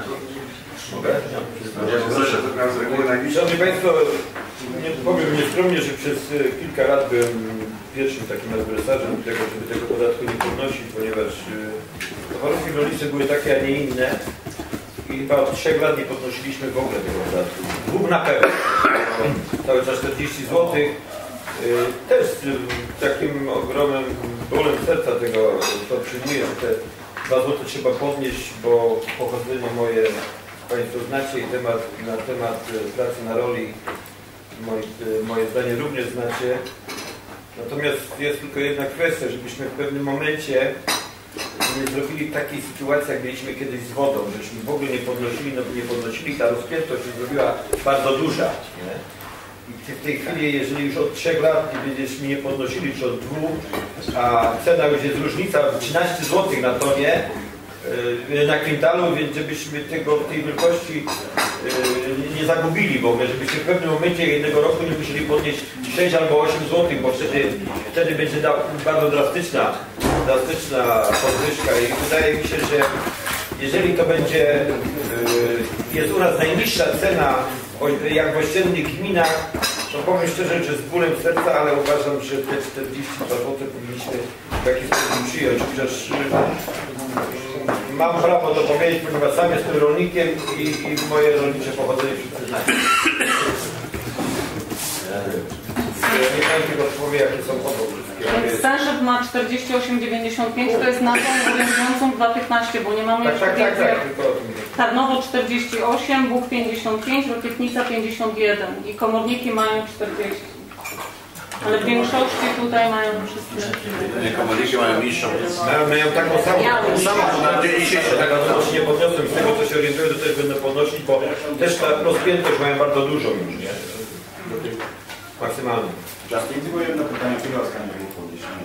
Szanowni Państwo, powiem nieskromnie, że przez kilka lat byłem pierwszym takim adwersarzem tego, żeby tego podatku nie podnosić, ponieważ warunki rolnicze były takie, a nie inne i chyba od 3 lat nie podnosiliśmy w ogóle tego podatku. 2 na pewno. Cały czas 40 zł. Też takim ogromnym bólem serca tego to przyjmuję, że te 2 zł trzeba podnieść, bo pochodzenie moje Państwo znacie i na temat pracy na roli moje zdanie również znacie. Natomiast jest tylko jedna kwestia, żebyśmy w pewnym momencie nie zrobili takiej sytuacji, jak mieliśmy kiedyś z wodą, żeśmy w ogóle nie podnosili, ta rozpiętość się zrobiła bardzo duża. Nie? I w tej chwili, jeżeli już od 3 lat nie będziemy nie podnosili, czy od 2, a cena już jest różnica 13 zł na tonie, na kwintalu, więc żebyśmy tej wielkości nie zagubili w ogóle, żebyśmy w pewnym momencie jednego roku nie musieli podnieść 6 albo 8 zł, bo wtedy będzie bardzo drastyczna podwyżka i wydaje mi się, że jeżeli to będzie, jest u nas najniższa cena jak w ościennych gminach, to powiem szczerze, że z bólem serca, ale uważam, że te 42 zł powinniśmy w jakiś sposób przyjąć, chociaż mam prawo to powiedzieć, ponieważ sam jestem rolnikiem i moje rolnicze pochodzenie wszyscy znają. Nie wiem, tylko powie, jakie są powody. Stęszew ma 48,95, to jest na tą obowiązującą 2,15, bo nie mamy jeszcze więcej. Tarnowo 48, Bóg 55, Rokietnica 51 i komorniki mają 40. Ale w większości tutaj mają wszyscy. Komorniki mają niższą. Mają taką samą na dzień dzisiejszy, tak nie podniosłem z tego, co się orientuję, to też będę podnosić, bo też ta rozpiętość mają bardzo dużą już, nie? Maksymalnie. Tylko jedno pytanie, które ostatnio było podniesione?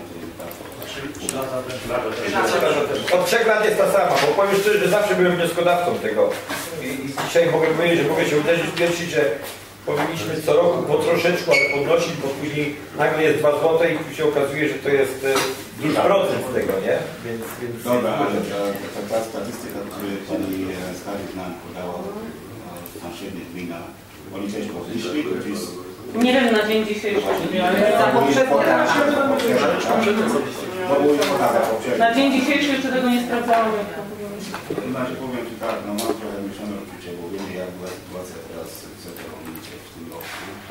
Od 3 lat jest ta sama, bo powiem szczerze, że zawsze byłem wnioskodawcą tego. I dzisiaj mogę powiedzieć, że mogę się uderzyć w piersi, że powinniśmy co roku po troszeczku, ale podnosić, bo później nagle jest 2 zł i tu się okazuje, że to jest duży procent z tego, nie? Więc dobra, ale ta statystyka, którą pani skarbnik nam podała w sąsiednich gminach, oni też podnieśli, to jest... Nie wiem na dzień dzisiejszy. Za poprzednie lata. Na dzień dzisiejszy jeszcze tego nie sprawdzałam. Znaczy powiem Ci tak, no mam trochę mieszane uczucie, bo wiemy jak była sytuacja teraz z rolnicy w tym roku.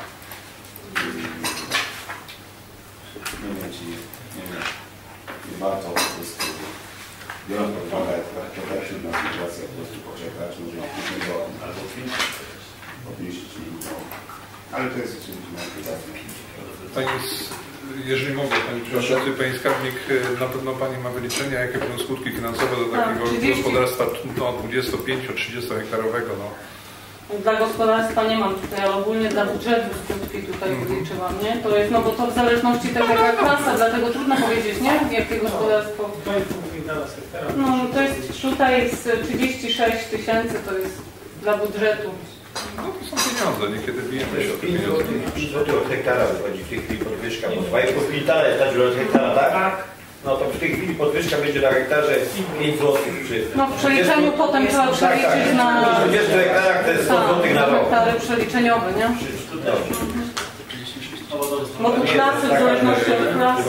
Nie wiem, czy nie warto po prostu, biorąc pod uwagę jaka trudna sytuacja, po prostu poczekać, może w przyszłym roku albo podnieść ale to jest oczywiście moja pytanie. Jeżeli mogę, Panie Przewodniczący, Panie Skarbnik, na pewno Pani ma wyliczenia, jakie będą skutki finansowe do takiego gospodarstwa 25-30 hektarowego. No. Dla gospodarstwa nie mam tutaj, ale ogólnie dla budżetu skutki tutaj wyliczyłam, nie? To jest, no bo to w zależności tego jaka klasa, dlatego trudno powiedzieć, nie? Jakie gospodarstwo. No to jest tutaj z 36 000 to jest dla budżetu. No to są pieniądze, niekiedy bijemy się o te pieniądze. 5 zł od hektara wychodzi w tej chwili podwyżka, bo 2,5 kwintala jest od hektara, tak? Tak. No to w tej chwili podwyżka będzie na hektarze 5 zł. No w przeliczeniu potem trzeba przeliczyć na... W 20 hektarach to jest 100 zł na rok. Hektary przeliczeniowe, nie? Bo tu klasy w zależności od klasy.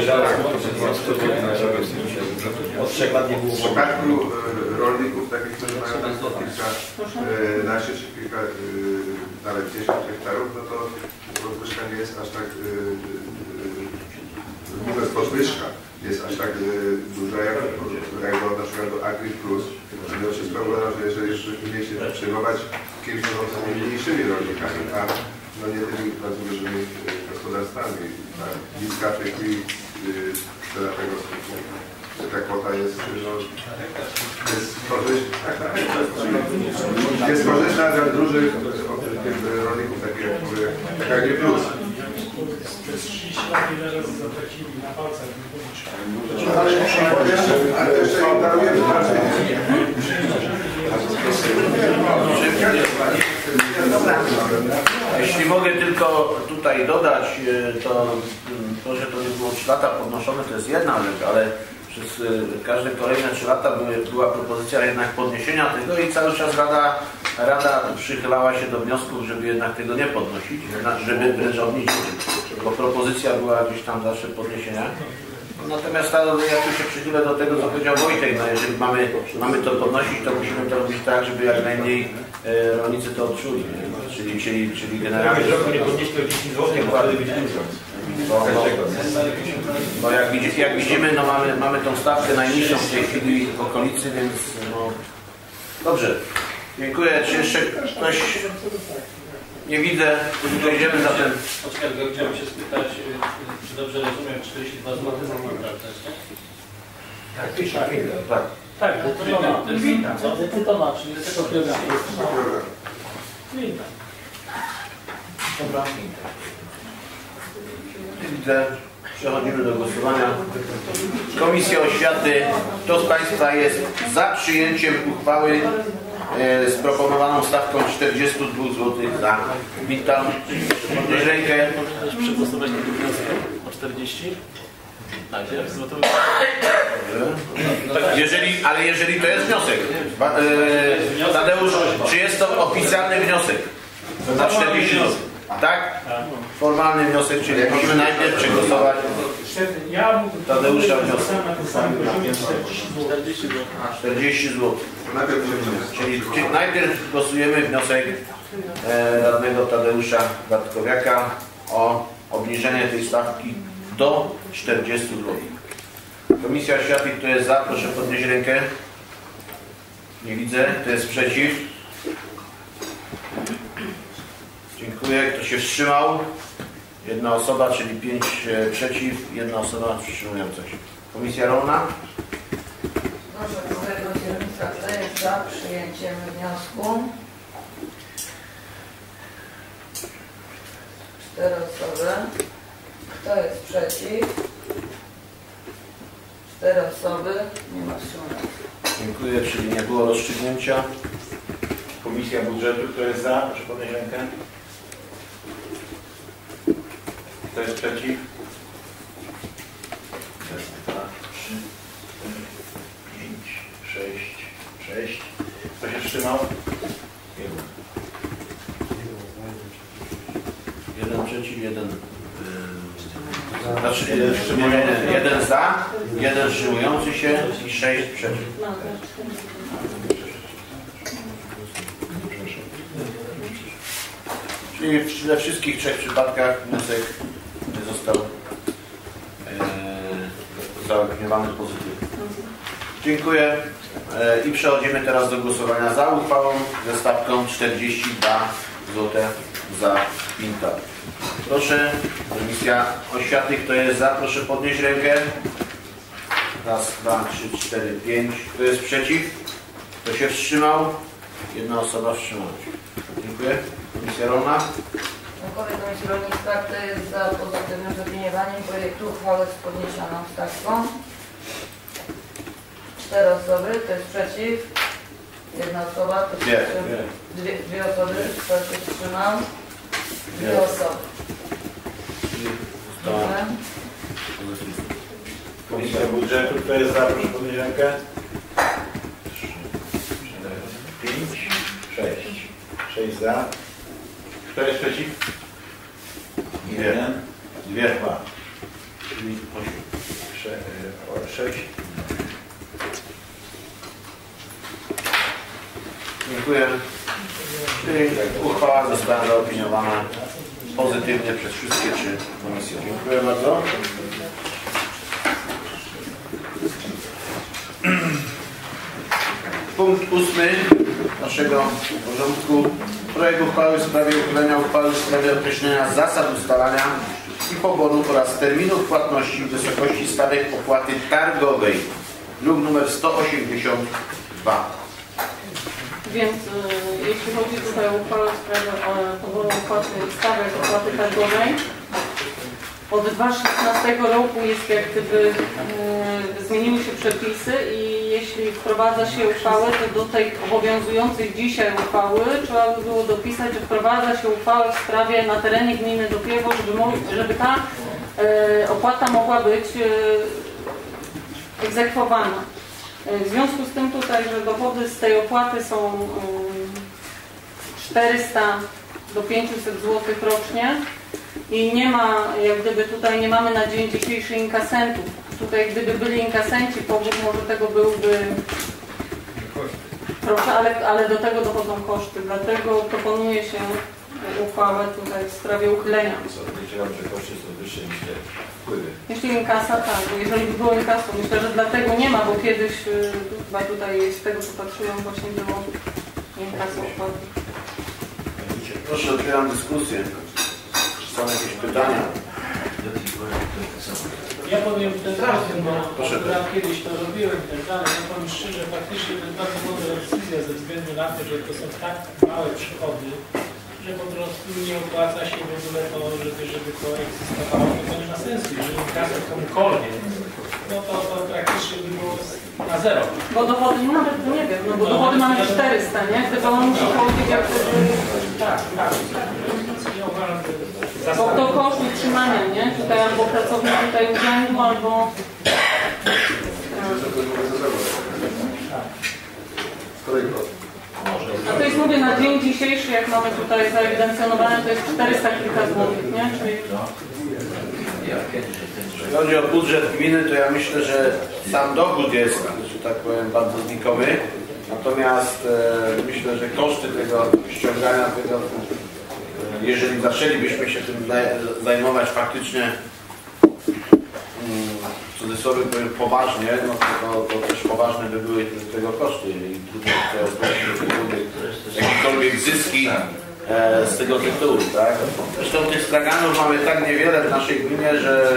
Od 3 lat nie było. W przypadku rolników takich, którzy mają kilka, nawet 10 hektarów, no to podwyżka nie jest aż tak, mówiąc podwyżka, jest aż tak duża jak na przykład do Agri Plus. No się sprawdza, że jeżeli mieli się przejmować kimś mniejszymi rolnikami, a no nie tymi bardzo dużymi gospodarstwami. Niska w tej chwili dlatego ta kwota jest, no, jest korzystna dla dużych rolników, takich jak Agri Plus. Przez 30 lat ile razy zatracili na palcach. Ale jeszcze im darujemy Jeśli mogę tylko tutaj dodać, to że to nie było 3 lata podnoszone, to jest jedna rzecz, ale przez każde kolejne 3 lata była propozycja jednak podniesienia tego i cały czas Rada przychylała się do wniosków, żeby jednak tego nie podnosić, żeby wręcz obniżyć, bo propozycja była gdzieś tam zawsze podniesienia. Natomiast ja tu się przychylę do tego, co powiedział Wojtek, no jeżeli mamy to podnosić, to musimy to robić tak, żeby jak najmniej rolnicy to odczuli, czyli generalnie... nie podnieśli o 10 zł, bo wtedy być dużo. Bo jak widzimy, no mamy tą stawkę najniższą w tej chwili w okolicy, więc no... Dobrze, dziękuję. Czy jeszcze ktoś... Nie widzę, dojdziemy zatem... Oskar, chciałem się spytać, czy dobrze rozumiem, 42 zł za hektar, Tak. Tak, decydowana, czyli z tego programu. Dobra. Widzę. Przechodzimy do głosowania. Komisja Oświaty. Kto z Państwa jest za przyjęciem uchwały z proponowaną stawką 42 zł za Witam. Podnieś rękę. Przegłosować ten wniosek o 40? Jeżeli to jest wniosek. Tadeusz, czy jest to oficjalny wniosek? Za 40 zł. Tak? Formalny wniosek, czyli musimy najpierw przegłosować Tadeusza wniosek. 40 zł. Czyli najpierw głosujemy wniosek radnego Tadeusza Bartkowiaka o obniżenie tej stawki do 40 zł. Komisja Oświaty, kto jest za, proszę podnieść rękę. Nie widzę. Kto jest przeciw? Dziękuję. Kto się wstrzymał? 1 osoba, czyli 5 przeciw, 1 osoba wstrzymująca się. Komisja rolna? Proszę Kolegów Kierownictwa, kto jest za przyjęciem wniosku? 4 osoby. Kto jest przeciw? 4 osoby. Nie ma wstrzymujących. Dziękuję, czyli nie było rozstrzygnięcia. Komisja Budżetu, kto jest za? Proszę podnieść rękę. Kto jest przeciw? 1, 2, 3, 4, 5, 6. Kto się wstrzymał? 1 przeciw, 1. Znaczy 1 za, 1 wstrzymujący się i 6 przeciw. Czyli we wszystkich 3 przypadkach wniosek został zaopiniowany pozytywnie. Dziękuję i przechodzimy teraz do głosowania za uchwałą ze stawką 42 zł za kwintal. Proszę, Komisja Oświaty, kto jest za, proszę podnieść rękę. 1, 2, 3, 4, 5. Kto jest przeciw? Kto się wstrzymał? 1 osoba wstrzymała się. Dziękuję. Komisja Rolna. Członkowie Komisji Rolnictwa, kto jest za pozytywnym zaopiniowaniem projektu uchwały z podniesioną stawką? 4 osoby. Kto jest przeciw? 1 osoba. Dwie osoby. Kto się wstrzymał? 2 osoby. Komisja Budżetu, kto jest za? Proszę podnieść rękę. 3, 4, 5, 6. 6 za. Kto jest przeciw? 1, 2, czyli 8, 6. Dziękuję. Czyli uchwała została zaopiniowana pozytywnie przez wszystkie 3 komisje. Dziękuję bardzo. Punkt 8 naszego porządku. Projekt uchwały w sprawie uchylenia uchwały w sprawie określenia zasad ustalania i poboru oraz terminów płatności w wysokości stawek opłaty targowej. Druk nr 182. Więc jeśli chodzi tutaj o uchwałę w sprawie poboru opłaty stawek opłaty targowej, od 2016 roku jest jak gdyby zmieniły się przepisy i jeśli wprowadza się uchwałę, to do tej obowiązującej dzisiaj uchwały trzeba by było dopisać, że wprowadza się uchwałę w sprawie na terenie gminy Dopiewo, żeby ta opłata mogła być egzekwowana. W związku z tym tutaj, że dochody z tej opłaty są 400 do 500 zł rocznie i nie ma, jak gdyby tutaj nie mamy na dzień dzisiejszy inkasentów. Tutaj gdyby byli inkasenci, pobór może tego byłby proszę, ale do tego dochodzą koszty. Dlatego proponuje się uchwałę tutaj w sprawie uchylenia. Podejrzewam, że koszty są wyższe niż te wpływy. Jeśli inkasa, tak, bo jeżeli by było inkaso, myślę, że dlatego nie ma, bo kiedyś chyba tutaj z tego co patrzyłam właśnie było inkaso opłaty. Proszę, otwieram dyskusję. Czy są jakieś pytania? Ja powiem ten sposób, bo ja kiedyś to robiłem i tak dalej. Ja powiem szczerze, faktycznie to jest bardzo dobra decyzja ze względu na to, że to są tak małe przychody, że po prostu nie opłaca się w ogóle to, żeby to egzystowało, to nie ma sensu. Jeżeli kasę komukolwiek, no to praktycznie by było na zero. Bo dochody nawet, nie wiem, no bo dochody mamy 400, nie? Gdyby on musi chodzić jak gdyby... Tak. Ja uważam, że bo to koszt utrzymania, nie? Tutaj albo pracownik tutaj urzędu, albo... A to jest, mówię, na dzień dzisiejszy, jak mamy tutaj zaewidencjonowane, to jest 400 kilka złotych, nie? Czyli... Jeśli chodzi o budżet gminy, to ja myślę, że sam dochód jest, że tak powiem, bardzo znikomy. Natomiast myślę, że koszty tego ściągania tego, jeżeli zaczęlibyśmy się tym zajmować faktycznie w cudzysłowie powiem poważnie, no to też poważne by były tego koszty i trudno jakikolwiek zyski z tego tytułu, tak? Zresztą tych straganów mamy tak niewiele w naszej gminie, że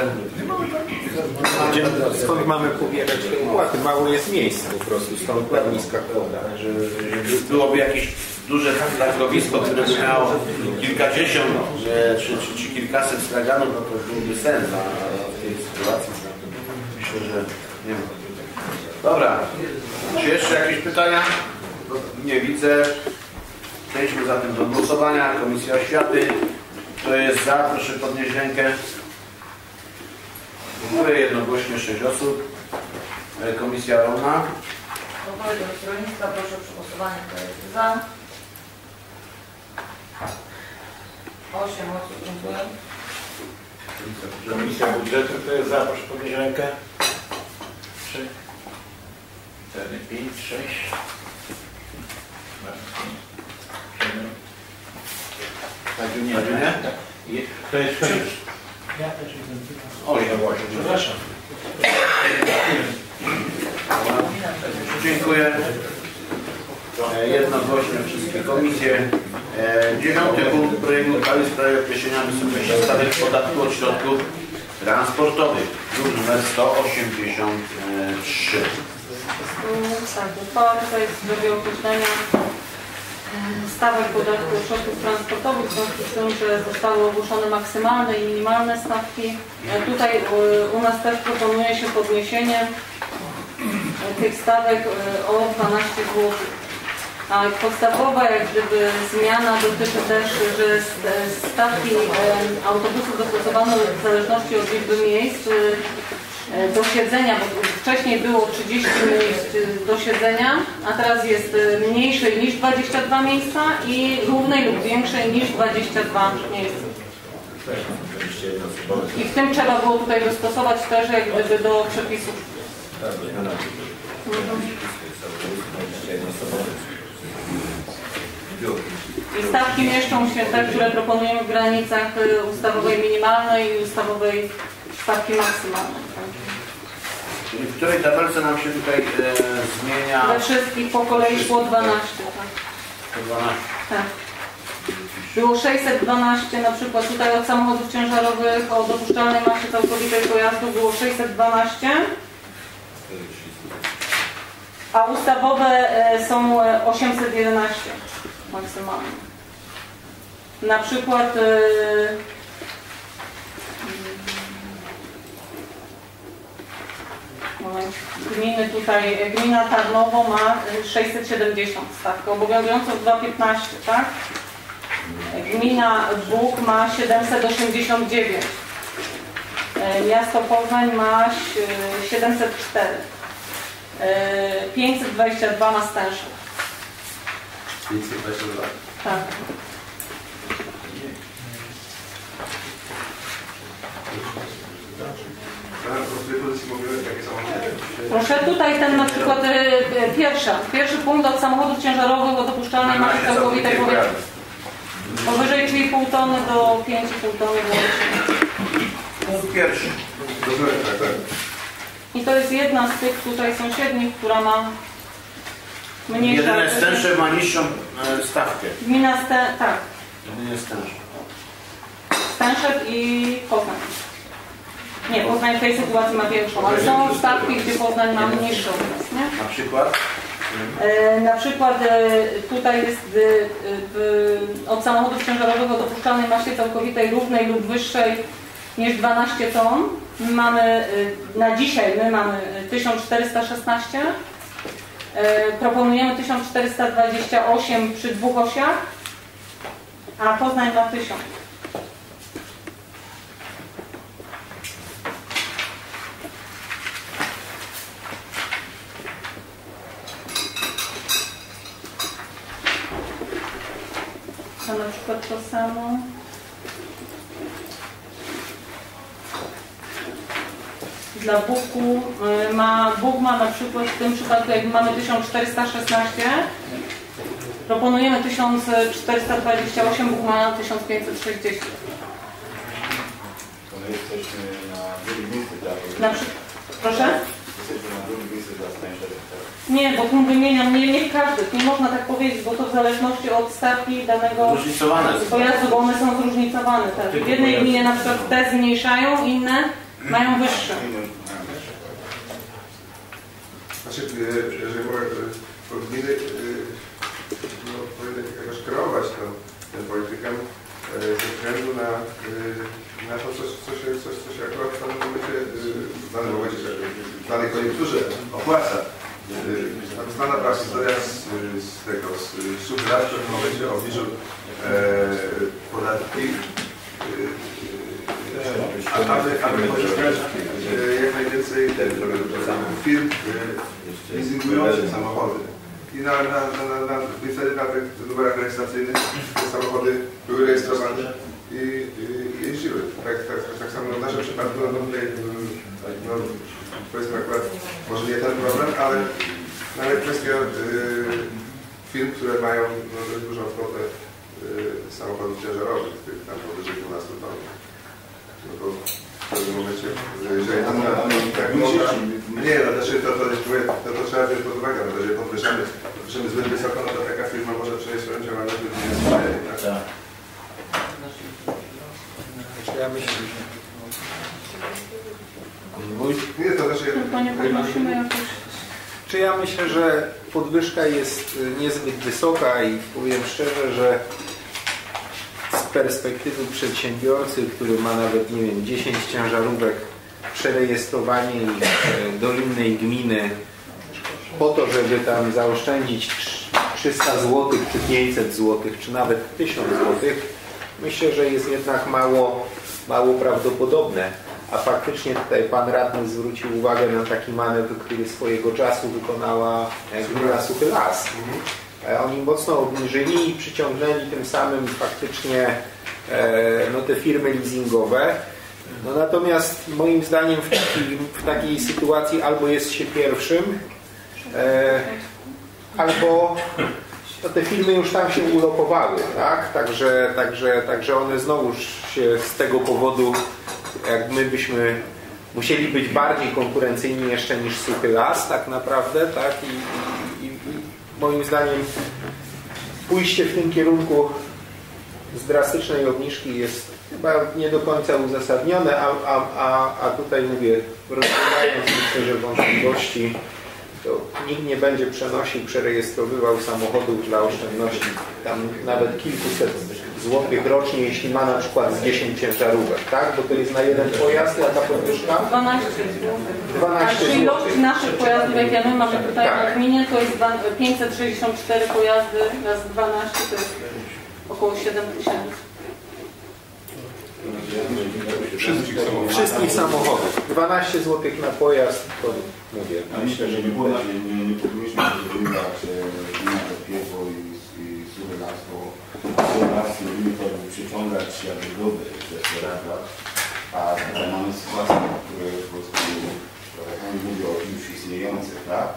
skąd mamy pobierać te opłaty? Mało jest miejsc po prostu, stąd tak niska kwota. że byłoby jakieś duże targowisko, które by miało kilkadziesiąt czy kilkaset straganów, no to byłby sens w tej sytuacji. Myślę, że nie wiem. Dobra, czy jeszcze jakieś pytania? Nie widzę. Przejdźmy zatem do głosowania. Komisja Oświaty. Kto jest za? Proszę podnieść rękę. Dziękuję. Jednogłośnie 6 osób. Komisja Rolna. Proponuję do stronnictwa, proszę o przegłosowanie, kto jest za. 8 osób, dziękuję. Komisja Budżetu, kto jest za? Proszę podnieść rękę. 3, 4, 5, 6, 7, 8. Nie? Kto jest przeciw? Ja też jestem pytany. Oj, no właśnie. Przepraszam. Dziękuję. Jednogłośnie wszystkie komisje. 9. punkt projektu uchwały w sprawie określenia wysokości stawek podatku od środków transportowych. Druk nr 183. Tak, uchwała tutaj jest w sprawie określenia stawek podatku od środków transportowych, w związku z tym, że zostały ogłoszone maksymalne i minimalne stawki. Tutaj u nas też proponuje się podniesienie tych stawek o 12 zł. A podstawowa jak gdyby zmiana dotyczy też, że stawki autobusów dostosowano w zależności od liczby miejsc do siedzenia, bo wcześniej było 30 miejsc do siedzenia, a teraz jest mniejszej niż 22 miejsca i równej lub większej niż 22 miejsca. I w tym trzeba było tutaj dostosować też jak gdyby do przepisów. I stawki mieszczą się te, które proponujemy w granicach ustawowej minimalnej i ustawowej stawki maksymalnej. Czyli w której tabelce nam się tutaj zmienia? We wszystkich po kolei szło 12. Tak. 12. Tak. Było 612 na przykład tutaj od samochodów ciężarowych o dopuszczalnej masie całkowitej pojazdu było 612. A ustawowe są 811 maksymalnie. Na przykład gminy tutaj, gmina Tarnowo ma 670 stawkę, obowiązującą w 2,15, tak? Gmina Bóg ma 789. Miasto Poznań ma 704. 522 ma Stęszew. 522. Tak. Proszę, tutaj ten na przykład pierwszy punkt od samochodów ciężarowych o dopuszczalnej masie całkowitej powierzchni. Powyżej 3,5 tony do 5,5 tony. Punkt pierwszy. I to jest jedna z tych tutaj sąsiednich, która ma mniejszą... Jedyne Stęszew ma niższą stawkę. Gmina tak. Jedynie Stęszew. Stęszew i Poznań. Nie, Poznań w tej sytuacji ma większą, ale są stawki, gdzie Poznań ma niższą. Nie? Na przykład? Na przykład tutaj jest od samochodów ciężarowych o dopuszczalnej masie całkowitej równej lub wyższej niż 12 ton. Mamy, na dzisiaj my mamy 1416. Proponujemy 1428 przy 2 osiach, a Poznań ma 1000. A na przykład to samo. Dla Buku Bóg ma na przykład w tym przypadku, jak mamy 1416, proponujemy 1428, Bóg ma 1560. To my jesteśmy na drugim miejscu dla... Proszę? Jesteśmy na drugim miejscu dla Stęszew. Nie, bo tu wymieniam, nie każdy, nie można tak powiedzieć, bo to w zależności od stawki danego pojazdu, bo one są zróżnicowane. Tak. W jednej gminie na przykład te zmniejszają, inne mają wyższe. Znaczy, jeżeli mogę, to gminy powinny jakoś kreować tę politykę ze względu na to, co się akurat w danym momencie, w danej koniunkturze opłaca. Znana była historia z Suchy Las, w pewnym momencie obniżył podatki, aby pozyskać jak najwięcej firm leasingujących samochody. I wtedy na tych numerach rejestracyjnych te samochody były rejestrowane i jeździły. Tak samo w naszym przypadku, powiedzmy akurat, może nie ten problem, ale nawet kwestia firm, które mają dość dużą flotę samochodów ciężarowych, tych tam powyżej 12 ton. No to w pewnym momencie, jeżeli tak można, nie, no to trzeba wziąć pod uwagę, no to jeżeli podwyższamy zbyt wysoko, no to taka firma może przenieść swoją działalność do innej. Ja myślę, nie, to znaczy... Czy ja myślę, że podwyżka jest niezbyt wysoka i powiem szczerze, że z perspektywy przedsiębiorcy, który ma nawet, nie wiem, 10 ciężarówek, przerejestrowanie ich do innej gminy po to, żeby tam zaoszczędzić 300 zł, czy 500 zł, czy nawet 1000 zł, myślę, że jest jednak mało prawdopodobne. A faktycznie tutaj pan radny zwrócił uwagę na taki manewr, który swojego czasu wykonała gmina Suchy Las. Oni mocno obniżyli i przyciągnęli tym samym faktycznie te firmy leasingowe. No natomiast moim zdaniem w takiej sytuacji albo jest się pierwszym, albo te firmy już tam się ulokowały, tak? Także one znowuż się z tego powodu, jak my byśmy musieli być bardziej konkurencyjni jeszcze niż Suchy Las tak naprawdę, tak? I moim zdaniem pójście w tym kierunku z drastycznej obniżki jest chyba nie do końca uzasadnione, a tutaj mówię, rozmawiając myślę, że wątpliwości, to nikt nie będzie przerejestrowywał samochodów dla oszczędności tam nawet kilkuset złotych rocznie, jeśli ma na przykład z 10 ciężarówek, tak? Bo to jest na jeden pojazd, jaka podwyżka? 12 zł. 12 Czyli ilość naszych pojazdów, jakie my mamy tutaj na gminie, to jest 564 pojazdy razy 12, to jest około 7 000. Wszystkich samochodów. 12 zł na pojazd, to mówię. Ja myślę, że nie powinniśmy porównywać gmina Dopiewo i Suchy Las, bo Suchy Las lubimy to przyciągać jakby doby ze Sferata, a tutaj mamy sytuację, w której po prostu oni mówią o już istniejących, tak?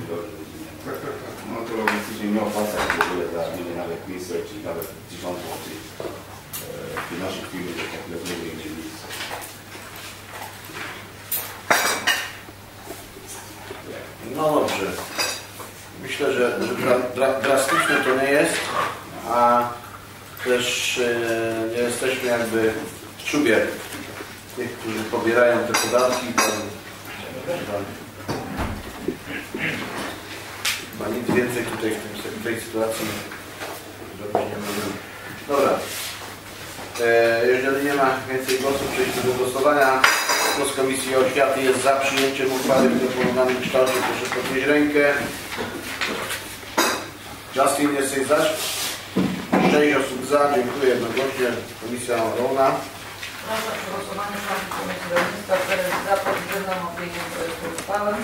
No to się nie opłaca w ogóle dla gminy nawet 500 czy nawet 1000 zł. W naszych firmach to tak lepiej nie miejsce. No dobrze. Myślę, że drastyczne to nie jest, a też nie jesteśmy jakby w czubie tych, którzy pobierają te podatki. Chyba nic więcej tutaj w tej sytuacji zrobić nie możemy. Dobra. Jeżeli nie ma więcej głosów, przejdźmy do głosowania. Głos Komisji Oświaty jest za przyjęciem uchwały w proponowanym kształcie. Proszę podnieść rękę. Justin, jesteś za? 6 osób za. Dziękuję jednogłośnie. Komisja rolna. Proszę o głosowanie Komisji Rolnictwa za pozytywną opinią projektu uchwały.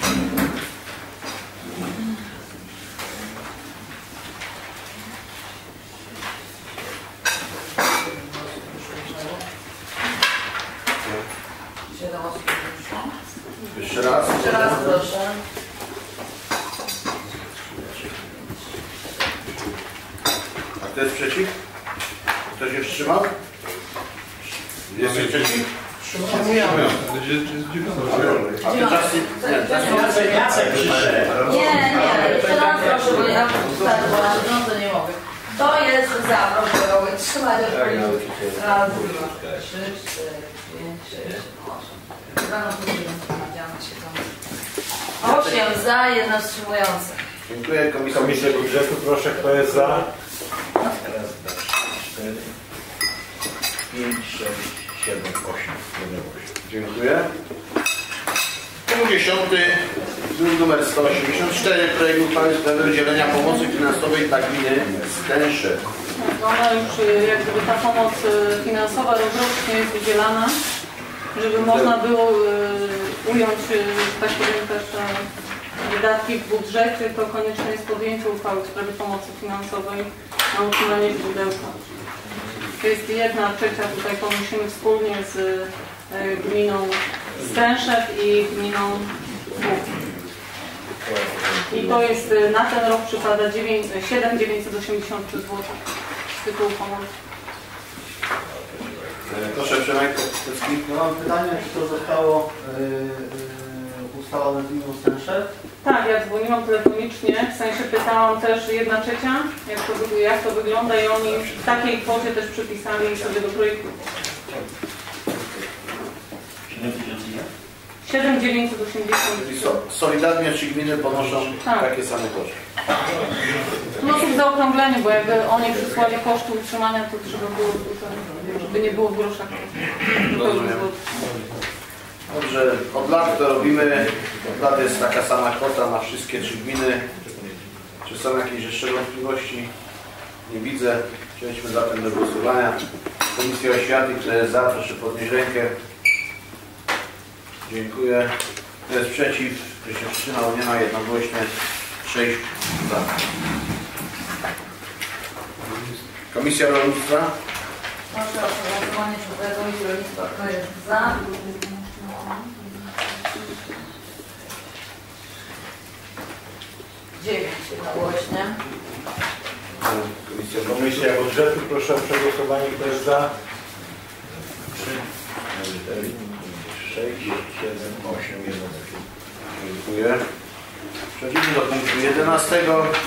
Jeszcze raz. Jeszcze raz proszę. A kto jest przeciw? Kto się wstrzymał? Jesteś przeciw? Jacek przyszedł. Nie, jeszcze raz proszę, bo ja to nie mogę. To jest za, proszę Roły, trzymać odpowiedzi. Raz, 2, 3, 4, 5, 6, 8. Rano później nadziałam się tam. 8 za, 1 wstrzymujące. Dziękuję. Komisja Budżetu, proszę, kto jest za? Raz, 2, 3, 4, 5, 6, 7, 8. Dziękuję. Punkt 10. Druk numer 184. Projekt uchwały w sprawie udzielenia pomocy finansowej dla gminy Stęszew. Ona już jak gdyby ta pomoc finansowa rokrocznie jest udzielana, żeby można było ująć, tak powiem, też wydatki w budżecie, to konieczne jest podjęcie uchwały w sprawie pomocy finansowej na utrzymanie źródełka. To jest 1/3, tutaj ponosimy wspólnie z gminą Stęszew i gminą Bóg. I to jest na ten rok przypada 7,983 zł z tytułu pomocy. Proszę, Przemek. No mam pytanie, czy to zostało ustalone z gminą Stęszew? Tak, ja dzwoniłam telefonicznie, w sensie pytałam też 1/3, jak to wygląda i oni w takiej kwocie też przypisali sobie do projektu. 7,980. Solidarnie 3 gminy ponoszą takie same koszty. No to w zaokrągleniu, bo jakby oni przysłali koszty utrzymania, to trzeba było tutaj, żeby nie było w groszach. Dobrze, od lat to robimy, od lat jest taka sama kwota na wszystkie 3 gminy. Czy są jakieś jeszcze wątpliwości? Nie widzę. Przejdźmy zatem do głosowania. Komisja Oświaty, kto jest za, proszę podnieść rękę. Dziękuję. Kto jest przeciw? Kto się wstrzymał? Nie ma, jednogłośnie 6 za. Komisja Rolnictwa. Proszę o przegłosowanie przez Komisji Rolnictwa. Kto jest za? Jednogłośnie. Komisja Budżetu, proszę o przegłosowanie, kto jest za? 3, 4, 6, 7, 8, 1. Dziękuję. Przechodzimy do punktu 11.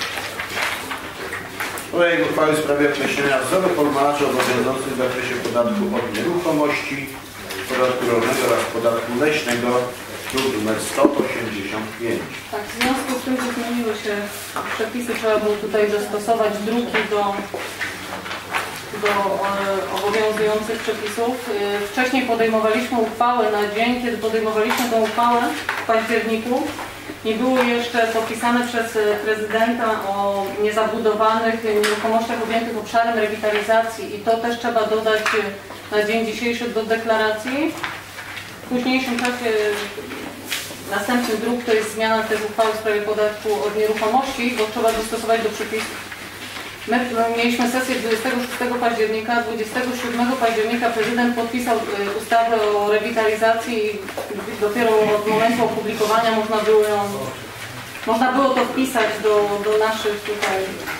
Projekt uchwały w sprawie określenia wzoru formularzy obowiązujących w zakresie podatku od nieruchomości, podatku rolnego oraz podatku leśnego, druk nr 185. Tak, w związku z tym, że zmieniły się przepisy, trzeba było tutaj dostosować druki do obowiązujących przepisów. Wcześniej podejmowaliśmy uchwałę na dzień, kiedy podejmowaliśmy tę uchwałę w październiku. Nie było jeszcze podpisane przez prezydenta o niezabudowanych nieruchomościach objętych obszarem rewitalizacji i to też trzeba dodać na dzień dzisiejszy do deklaracji. W późniejszym czasie następny druk to jest zmiana też uchwały w sprawie podatku od nieruchomości, bo trzeba dostosować do przepisów. My mieliśmy sesję 26 października, 27 października prezydent podpisał ustawę o rewitalizacji i dopiero od momentu opublikowania można było to wpisać do naszych tutaj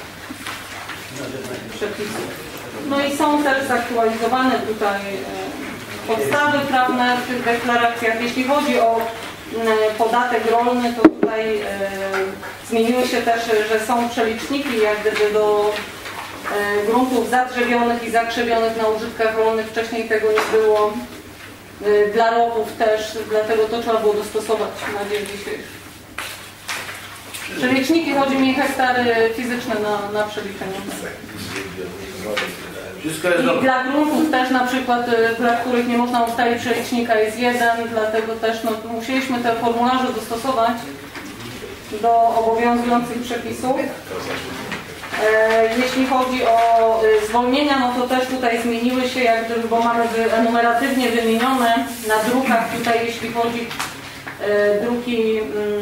przepisów. No i są też zaktualizowane tutaj podstawy prawne w tych deklaracjach. Jeśli chodzi o podatek rolny, to tutaj zmieniły się też, że są przeliczniki jak gdyby do gruntów zadrzewionych i zakrzewionych na użytkach rolnych. Wcześniej tego nie było. Dla rowów też, dlatego to trzeba było dostosować na dzień dzisiejszy. Przeliczniki, chodzi mi hektary fizyczne na przeliczeniu. I dla gruntów też na przykład, dla których nie można ustalić przelicznika jest 1, dlatego też musieliśmy te formularze dostosować do obowiązujących przepisów. Jeśli chodzi o zwolnienia, no to też tutaj zmieniły się, jak gdyby, bo mamy enumeratywnie wymienione na drukach tutaj, jeśli chodzi druki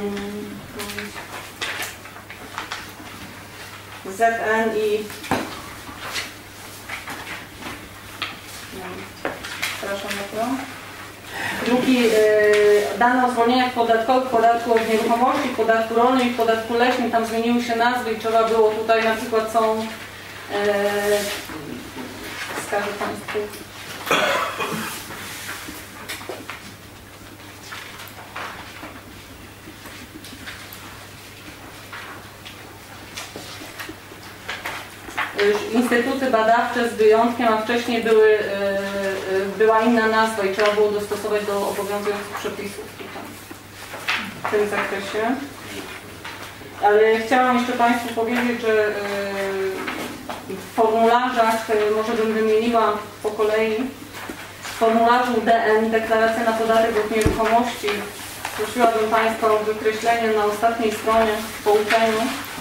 ZN i przepraszam bardzo. Drugi dane o zwolnieniach podatkowych, podatku od nieruchomości, podatku rolnym i podatku leśnym, tam zmieniły się nazwy i trzeba było tutaj na przykład są wskażę Państwu instytuty badawcze z wyjątkiem, a wcześniej była inna nazwa i trzeba było dostosować do obowiązujących przepisów tutaj, w tym zakresie. Ale chciałam jeszcze Państwu powiedzieć, że w formularzach, może bym wymieniła po kolei, w formularzu DN, deklaracja na podatek od nieruchomości, prosiłabym Państwa o wykreślenie na ostatniej stronie w pouczeniu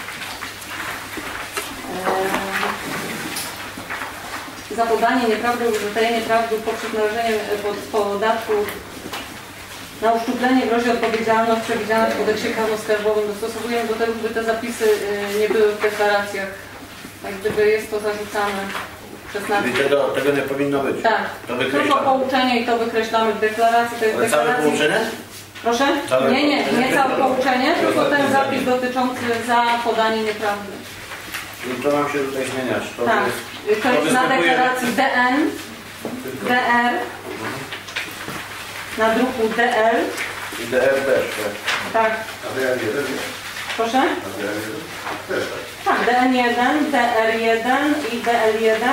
za podanie nieprawdy lub utajenie prawdy poprzez narażenie podatku na uszczuplenie grozi odpowiedzialność przewidziana w kodeksie karno-skarbowym. Dostosowujemy do tego, żeby te zapisy nie były w deklaracjach. Jak gdyby jest to zarzucane przez nas. Czyli tego nie powinno być? Tak. To tylko pouczenie i to wykreślamy w deklaracji. To jest ale całe pouczenie? Proszę? Nie całe pouczenie, tylko ten zapis dotyczący za podanie nieprawdy. I to mam się tutaj zmieniać. To tak. To jest na deklaracji DN, DR, na druku DL. I DR też, tak? Tak. A DR1? Proszę? A DR1 też tak. Tak, DN1, DR1 i DL1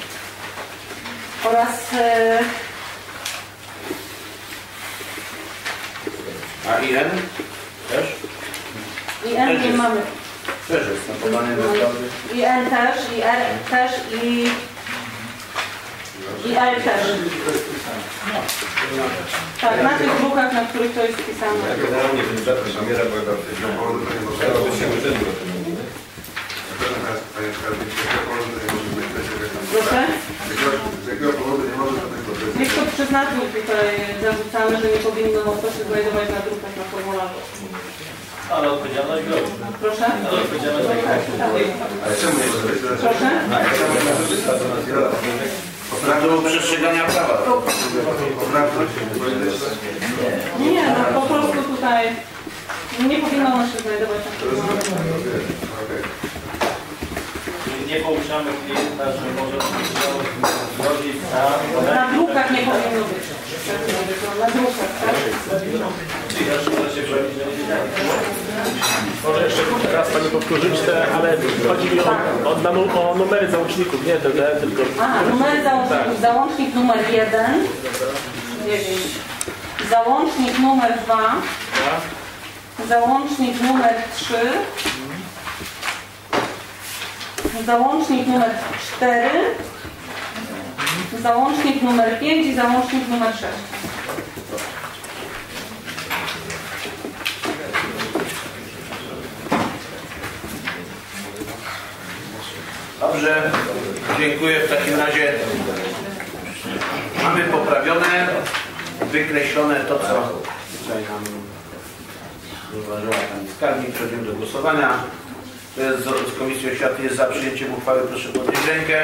oraz a IN też? IN nie mamy. Też jest na podanie nieprawdy. IN też, IR też i L też. Tak, na tych drukach, na których to jest wpisane. Generalnie ten zapis wymiera, bo chyba to się urzędu o tym mówi. Proszę? Z jakiego powodu nie może żadnego Jest to przez nadzór tutaj zarzucamy, że nie powinno to się znajdować na drukach na formularzu. Ale odpowiedzialność grozi. Proszę? Ale odpowiedzialność grozi. Ale czemu nie może być? Proszę? Do przestrzegania prawa. Nie, no po prostu tutaj nie powinno ono się znajdować na formularzu. Nie pouczamy klienta, że może grozić na drukach nie powinno być. Na drukach, tak? Może jeszcze raz Pani powtórzyć ale chodzi mi o numery załączników, nie DD, tylko... Aha, numery załączników. Tak. Załącznik numer 1, 9. Załącznik numer 2, załącznik numer 3, załącznik numer 4, załącznik numer 5 i załącznik numer 6. Dobrze, dziękuję. W takim razie mamy poprawione, wykreślone to, co tutaj nam zauważyła Pani Skarbnik. Przechodzimy do głosowania. To jest z Komisji Oświaty jest za przyjęciem uchwały. Proszę podnieść rękę.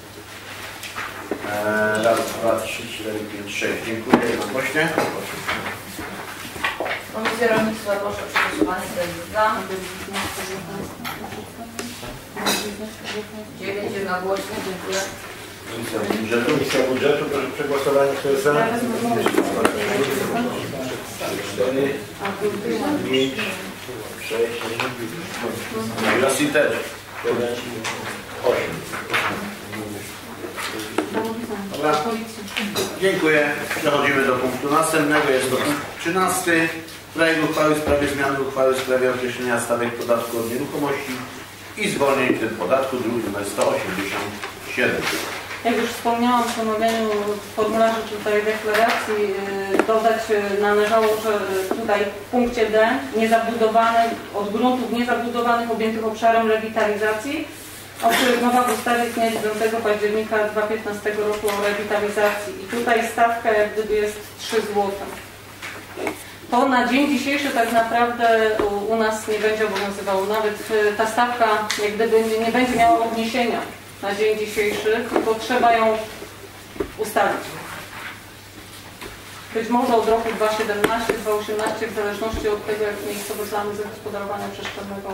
Raz, dwa, trzy, cztery, pięć, sześć. Dziękuję. Jednogłośnie. Komisja Rolnictwa proszę o przegłosowanie. Kto jest za? 9 jednogłośnie. Dziękuję. Komisja Budżetu, proszę przegłosowanie. Kto jest za? 4, 5, 6, Rosji też. 7, 8. Dobra. Dziękuję. Przechodzimy do punktu następnego. Jest to punkt 13. Projekt uchwały w sprawie zmiany uchwały w sprawie określenia stawek podatku od nieruchomości i zwolnień w tym podatku, druk nr 187. Jak już wspomniałam w omawianiu formularzy tutaj deklaracji, dodać należało, że tutaj w punkcie D niezabudowany, od gruntów niezabudowanych objętych obszarem rewitalizacji, o których mowa w ustawie z dnia 9 października 2015 roku o rewitalizacji. I tutaj stawka jak gdyby jest 3 zł. To na dzień dzisiejszy tak naprawdę u nas nie będzie obowiązywało. Nawet ta stawka jak gdyby nie będzie miała odniesienia na dzień dzisiejszy, tylko trzeba ją ustalić. Być może od roku 2017, 2018, w zależności od tego, jak miejscowe plany zagospodarowania przestrzennego.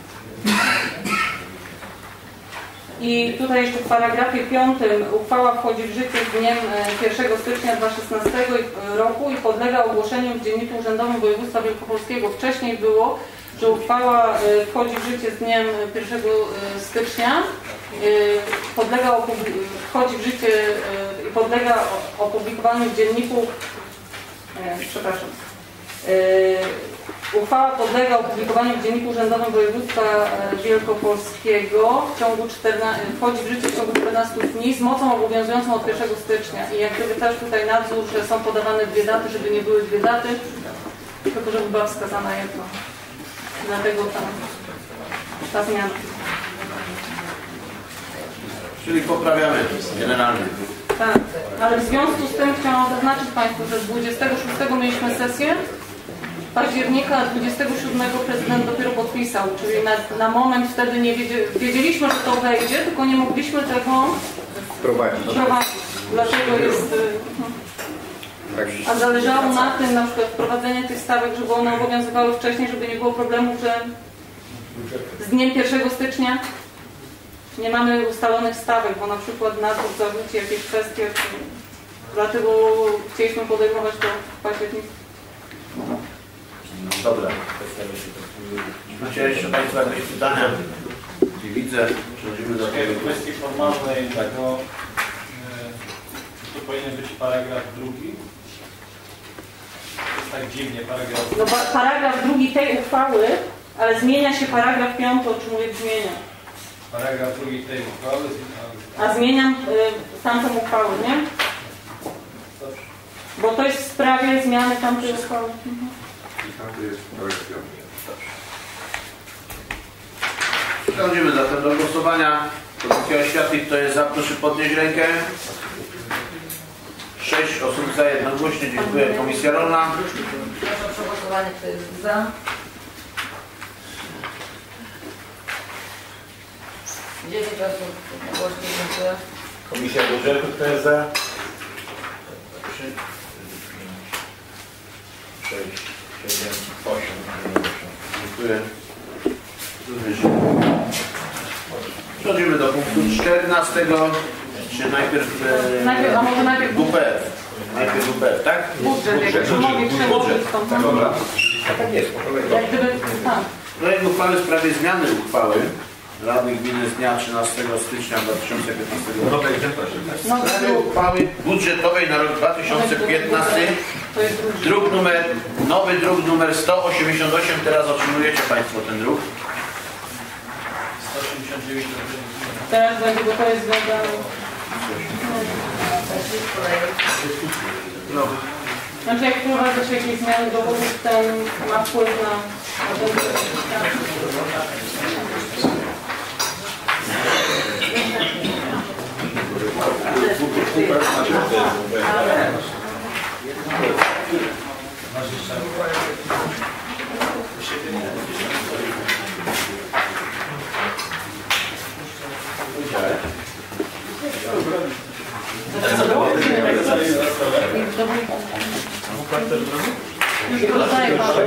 I tutaj jeszcze w paragrafie 5 uchwała wchodzi w życie z dniem 1 stycznia 2016 roku i podlega ogłoszeniu w Dzienniku Urzędowym Województwa Wielkopolskiego. Wcześniej było że uchwała wchodzi w życie z dniem 1 stycznia, wchodzi w życie i podlega opublikowaniu w dzienniku, przepraszam, uchwała podlega opublikowaniu w Dzienniku Urzędowym Województwa Wielkopolskiego wchodzi w życie w ciągu 14 dni z mocą obowiązującą od 1 stycznia. I jak gdyby też tutaj nadzór, że są podawane dwie daty, żeby nie były dwie daty, tylko żeby była wskazana jedna. Dlatego ta zmiana. Czyli poprawiamy generalnie. Tak, ale w związku z tym chciałam zaznaczyć Państwu, że 26 mieliśmy sesję, października 27 prezydent dopiero podpisał, czyli na moment wtedy nie wiedzieliśmy, że to wejdzie, tylko nie mogliśmy tego wprowadzić. Dlatego jest... A zależało na tym, na przykład wprowadzenie tych stawek, żeby one obowiązywały wcześniej, żeby nie było problemu, że z dniem 1 stycznia nie mamy ustalonych stawek, bo na przykład nadzór zarzuci jakieś kwestie, dlatego chcieliśmy podejmować to w październiku. No dobra. Macie jeszcze Państwo jakieś pytania? Nie widzę. Przechodzimy do tego. W kwestii formalnej tego, to powinien być paragraf drugi. To jest tak dziwnie, paragraf... No paragraf drugi tej uchwały, ale zmienia się paragraf 5, otrzymuje brzmienie. Paragraf drugi tej uchwały. A zmieniam tamtą uchwałę, nie? Dobrze. Bo to jest w sprawie zmiany tamtej uchwały. Przechodzimy zatem do głosowania. Komisja Oświaty, kto jest za, proszę podnieść rękę. 6 osób za, jednogłośnie. Dziękuję. Komisja Rolna. Proszę o przegłosowanie, kto jest za. 9 osób, jednogłośnie, dziękuję. Komisja Budżetu, kto jest za? 3, 6, 7, 8. Dziękuję. Przechodzimy do punktu 14. Czy najpierw a może najpierw WPF? Najpierw WPF, tak? Budżet, jak mogli przełożyć tą. Tak jest, po kolei. Jak gdyby, tak. Projekt uchwały w sprawie zmiany uchwały Rady Gminy z dnia 13 stycznia 2015 roku. W sprawie uchwały budżetowej na rok 2015, nowy druk numer 188. Teraz otrzymujecie Państwo ten druk. 189. Teraz będzie, bo to jest związane. No. Znaczy jak wprowadza się jakieś zmiany do wodów, ten ma wpływ na ten. Już dodaję Pan.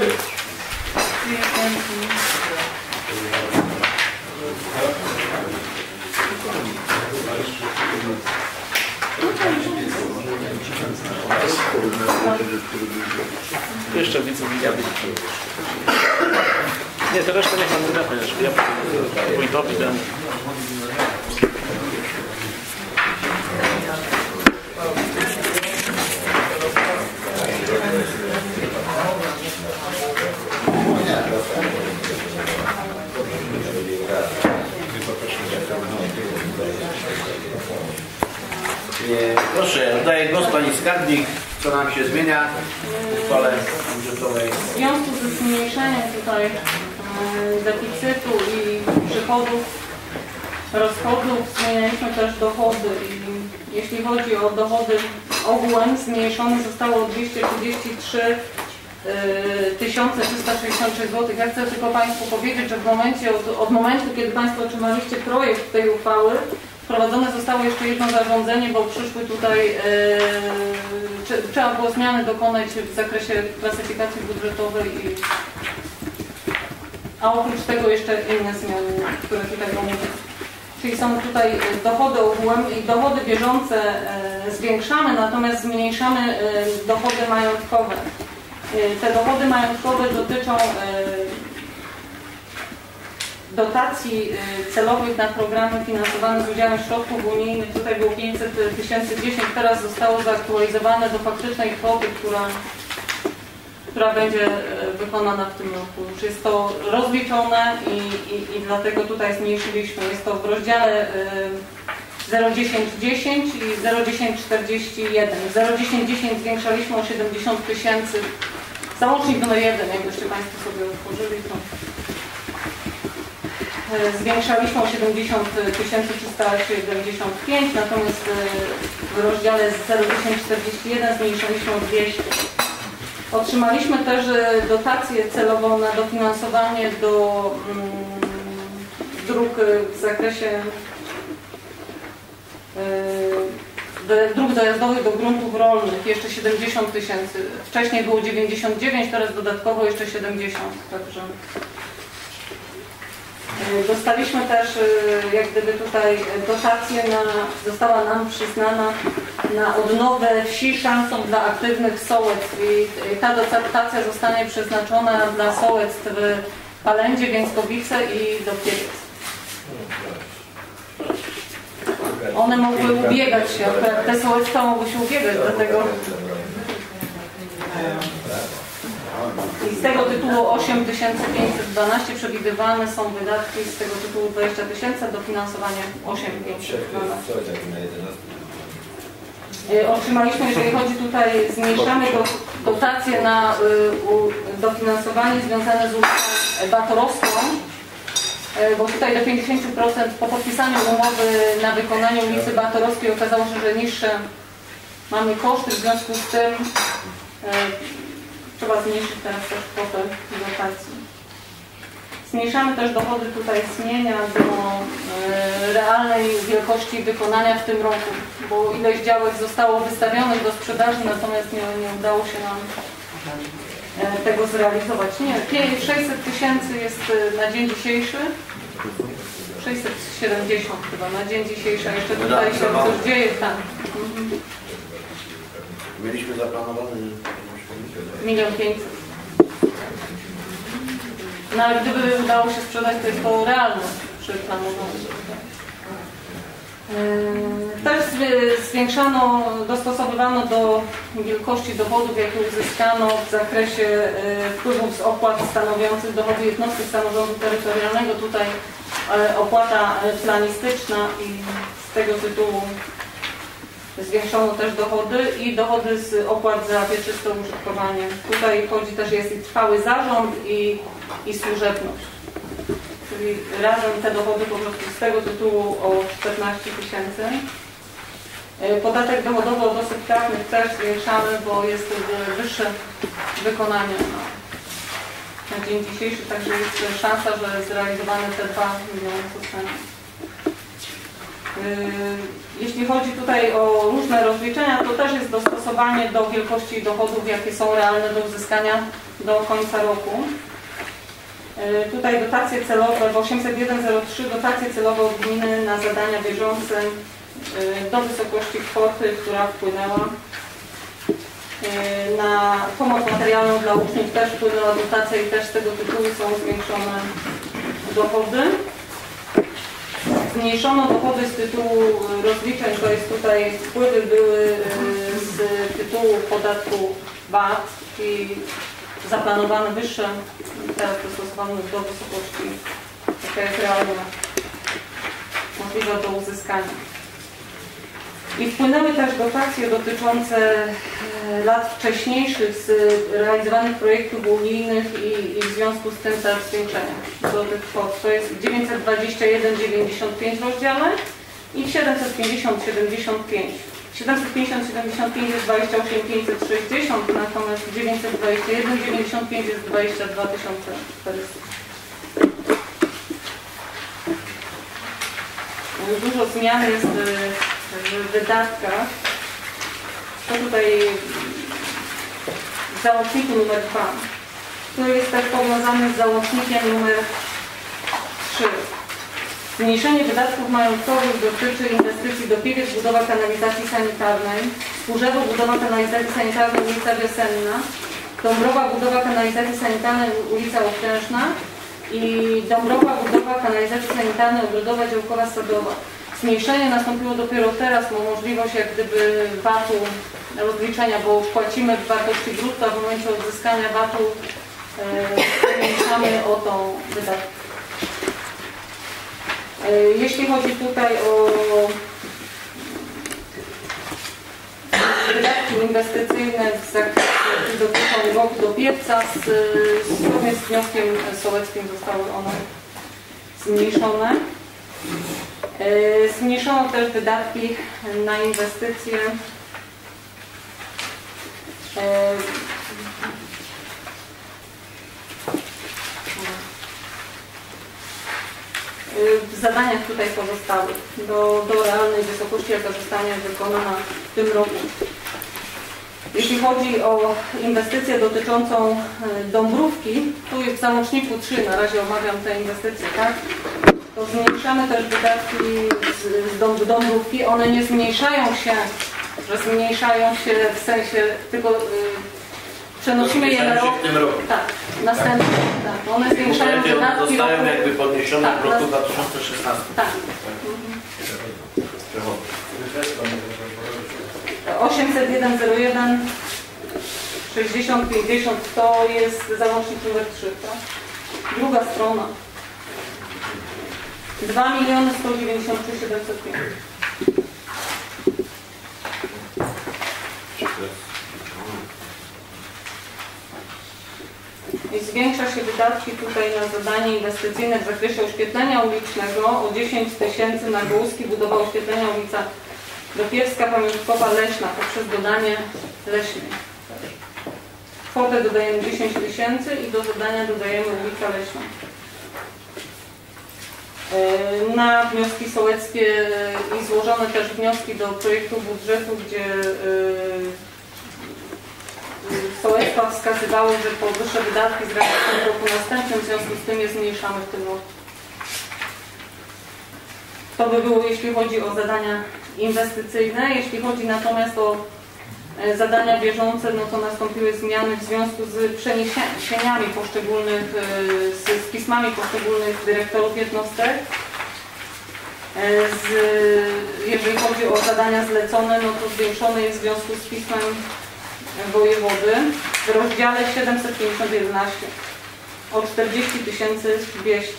Jeszcze widzę, nie, to resztę niech pan wyda, ja wójtowi dam. Proszę, oddaję głos Pani Skarbnik. Co nam się zmienia w uchwale budżetowej? W związku ze zmniejszeniem tutaj deficytu i przychodów, rozchodów, zmienialiśmy też dochody. I jeśli chodzi o dochody ogółem, zmniejszone zostało o 233 363 zł. Ja chcę tylko Państwu powiedzieć, że od momentu, kiedy Państwo otrzymaliście projekt tej uchwały, wprowadzone zostało jeszcze jedno zarządzenie, bo przyszły tutaj, trzeba było zmiany dokonać w zakresie klasyfikacji budżetowej, a oprócz tego jeszcze inne zmiany, które tutaj omówię. Czyli są tutaj dochody ogółem i dochody bieżące zwiększamy, natomiast zmniejszamy dochody majątkowe. Te dochody majątkowe dotyczą dotacji celowych na programy finansowane z udziałem środków unijnych, tutaj było 500 010, teraz zostało zaktualizowane do faktycznej kwoty, która będzie wykonana w tym roku. Już jest to rozliczone i dlatego tutaj zmniejszyliśmy. Jest to w rozdziale 0,10,10 i 0,10,41. 0,10,10 zwiększaliśmy o 70 000. Załącznik numer 1, jakbyście Państwo sobie otworzyli, to zwiększaliśmy o 70 375, natomiast w rozdziale 0,10,41 zmniejszaliśmy o 200. Otrzymaliśmy też dotację celową na dofinansowanie do dróg w zakresie dróg dojazdowych do gruntów rolnych, jeszcze 70 000. Wcześniej było 99, teraz dodatkowo jeszcze 70. Także dostaliśmy też jak gdyby tutaj dotację, została nam przyznana na odnowę wsi szansą dla aktywnych sołectw i ta dotacja zostanie przeznaczona dla sołectw w Palędzie, Więckowice i Dopieriec. One mogły ubiegać się, te sołectwa mogły się ubiegać, dlatego i z tego tytułu 8512 przewidywane są wydatki, z tego tytułu 20 000, dofinansowanie 8512. Otrzymaliśmy, jeżeli chodzi tutaj, zmniejszamy dotacje na dofinansowanie związane z ulicą Batorowską, bo tutaj do 50% po podpisaniu umowy na wykonanie ulicy Batorowskiej okazało się, że niższe mamy koszty, w związku z tym trzeba zmniejszyć teraz też kwotę dotacji. Zmniejszamy też dochody tutaj z mienia do realnej wielkości wykonania w tym roku, bo ileś działek zostało wystawionych do sprzedaży, natomiast nie udało się nam tego zrealizować. Nie, 600 000 jest na dzień dzisiejszy. 670 chyba na dzień dzisiejszy, a jeszcze tutaj się coś dzieje tam. Mieliśmy zaplanowany 1 500 000. No ale gdyby udało się sprzedać, to jest to realne przy planowaniu. Też zwiększano, dostosowywano do wielkości dochodów, jakie uzyskano w zakresie wpływów z opłat stanowiących dochody jednostek samorządu terytorialnego. Tutaj opłata planistyczna i z tego tytułu zwiększono też dochody i dochody z opłat za wieczyste użytkowanie. Tutaj chodzi też, jest i trwały zarząd i służebność. Czyli razem te dochody po prostu z tego tytułu o 14 000. Podatek dochodowy od osób prawnych też zwiększamy, bo jest wyższe wykonanie na dzień dzisiejszy, także jest szansa, że zrealizowane te 2 miliony zostanie. Jeśli chodzi tutaj o różne rozliczenia, to też jest dostosowanie do wielkości dochodów, jakie są realne do uzyskania do końca roku. Tutaj dotacje celowe w 801.03 dotacje celowe od gminy na zadania bieżące do wysokości kwoty, która wpłynęła. Na pomoc materialną dla uczniów też wpłynęła dotacja i też z tego tytułu są zwiększone dochody. Zmniejszono dochody z tytułu rozliczeń, to jest tutaj wpływy były z tytułu podatku VAT i zaplanowane wyższe, teraz dostosowane do wysokości, jaka jest realna możliwa do uzyskania. I wpłynęły też dotacje dotyczące lat wcześniejszych z realizowanych projektów unijnych i w związku z tym też zwiększenia do tych kwot. To jest 921,95 w rozdziale i 750,75. 750,75 jest 28,560, natomiast 921,95 jest 22,400. Dużo zmian jest w wydatkach. To tutaj w załączniku numer 2. To jest też powiązane z załącznikiem numer 3. Zmniejszenie wydatków majątkowych dotyczy inwestycji Dopieriec, budowa kanalizacji sanitarnej, Służewo, budowa kanalizacji sanitarnej, ulica Wiosenna, Dąbrowa, budowa kanalizacji sanitarnej, ulica Okrężna, i Dąbrowa, budowa kanalizacji sanitarnej, ogrodowa, działkowa, sadowa. Zmniejszenie nastąpiło dopiero teraz, ma możliwość jak gdyby VAT-u rozliczenia, bo płacimy w wartości brutto, a w momencie odzyskania VAT-u zmniejszamy o tą wydatkę. Jeśli chodzi tutaj o wydatki inwestycyjne w zakresie dotyczą roku do piewca, zgodnie z wnioskiem sołeckim zostały one zmniejszone. Zmniejszono też wydatki na inwestycje w zadaniach tutaj pozostałych do realnej wysokości, jaka zostanie wykonana w tym roku. Jeśli chodzi o inwestycję dotyczącą Dąbrówki, tu jest w załączniku 3, na razie omawiam te inwestycje, tak? To zmniejszamy też wydatki z Dąbrówki. One nie zmniejszają się, że zmniejszają się w sensie, tylko przenosimy je na rok. W tym roku. Tak, następnie. Tak, one zwiększają wydatki. Zostają jakby podniesione tak, w roku 2016. Tak. 80101 6050 to jest załącznik numer 3, tak? Druga strona. 2 193 705. I zwiększa się wydatki tutaj na zadanie inwestycyjne w zakresie oświetlenia ulicznego o 10 000 na Gołuski, budowa oświetlenia ulica Dopiewska, pamiątkowa Leśna poprzez dodanie Leśnej. Kwotę dodajemy 10 000 i do zadania dodajemy ulica Leśna. Na wnioski sołeckie i złożone też wnioski do projektu budżetu, gdzie sołectwa wskazywały, że powyższe wydatki zrealizowane w roku następnym, w związku z tym je zmniejszamy w tym roku. To by było, jeśli chodzi o zadania inwestycyjne. Jeśli chodzi natomiast o zadania bieżące, no to nastąpiły zmiany w związku z przeniesieniami poszczególnych, z pismami poszczególnych dyrektorów jednostek. Jeżeli chodzi o zadania zlecone, no to zwiększone jest w związku z pismem wojewody w rozdziale 75011 o 40 200.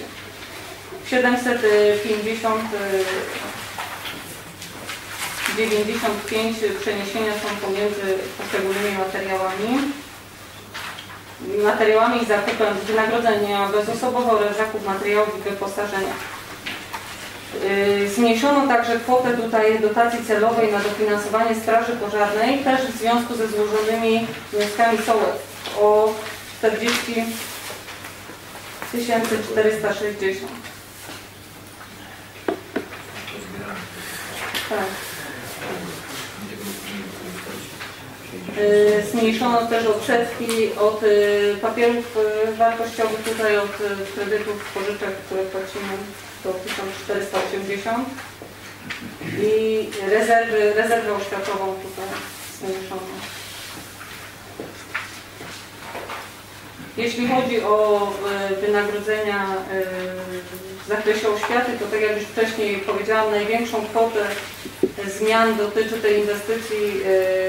795 przeniesienia są pomiędzy poszczególnymi materiałami i zakupem wynagrodzenia bezosobowe oraz zakup materiałów i wyposażenia. Zmniejszono także kwotę tutaj dotacji celowej na dofinansowanie straży pożarnej, też w związku ze złożonymi wnioskami sołectw o 40 460. Tak. Zmniejszono też odsetki od papierów wartościowych, tutaj od kredytów, pożyczek, które płacimy do 1480 i rezerwę oświatową tutaj zmniejszono. Jeśli chodzi o wynagrodzenia w zakresie oświaty, to tak jak już wcześniej powiedziałam, największą kwotę zmian dotyczy tej inwestycji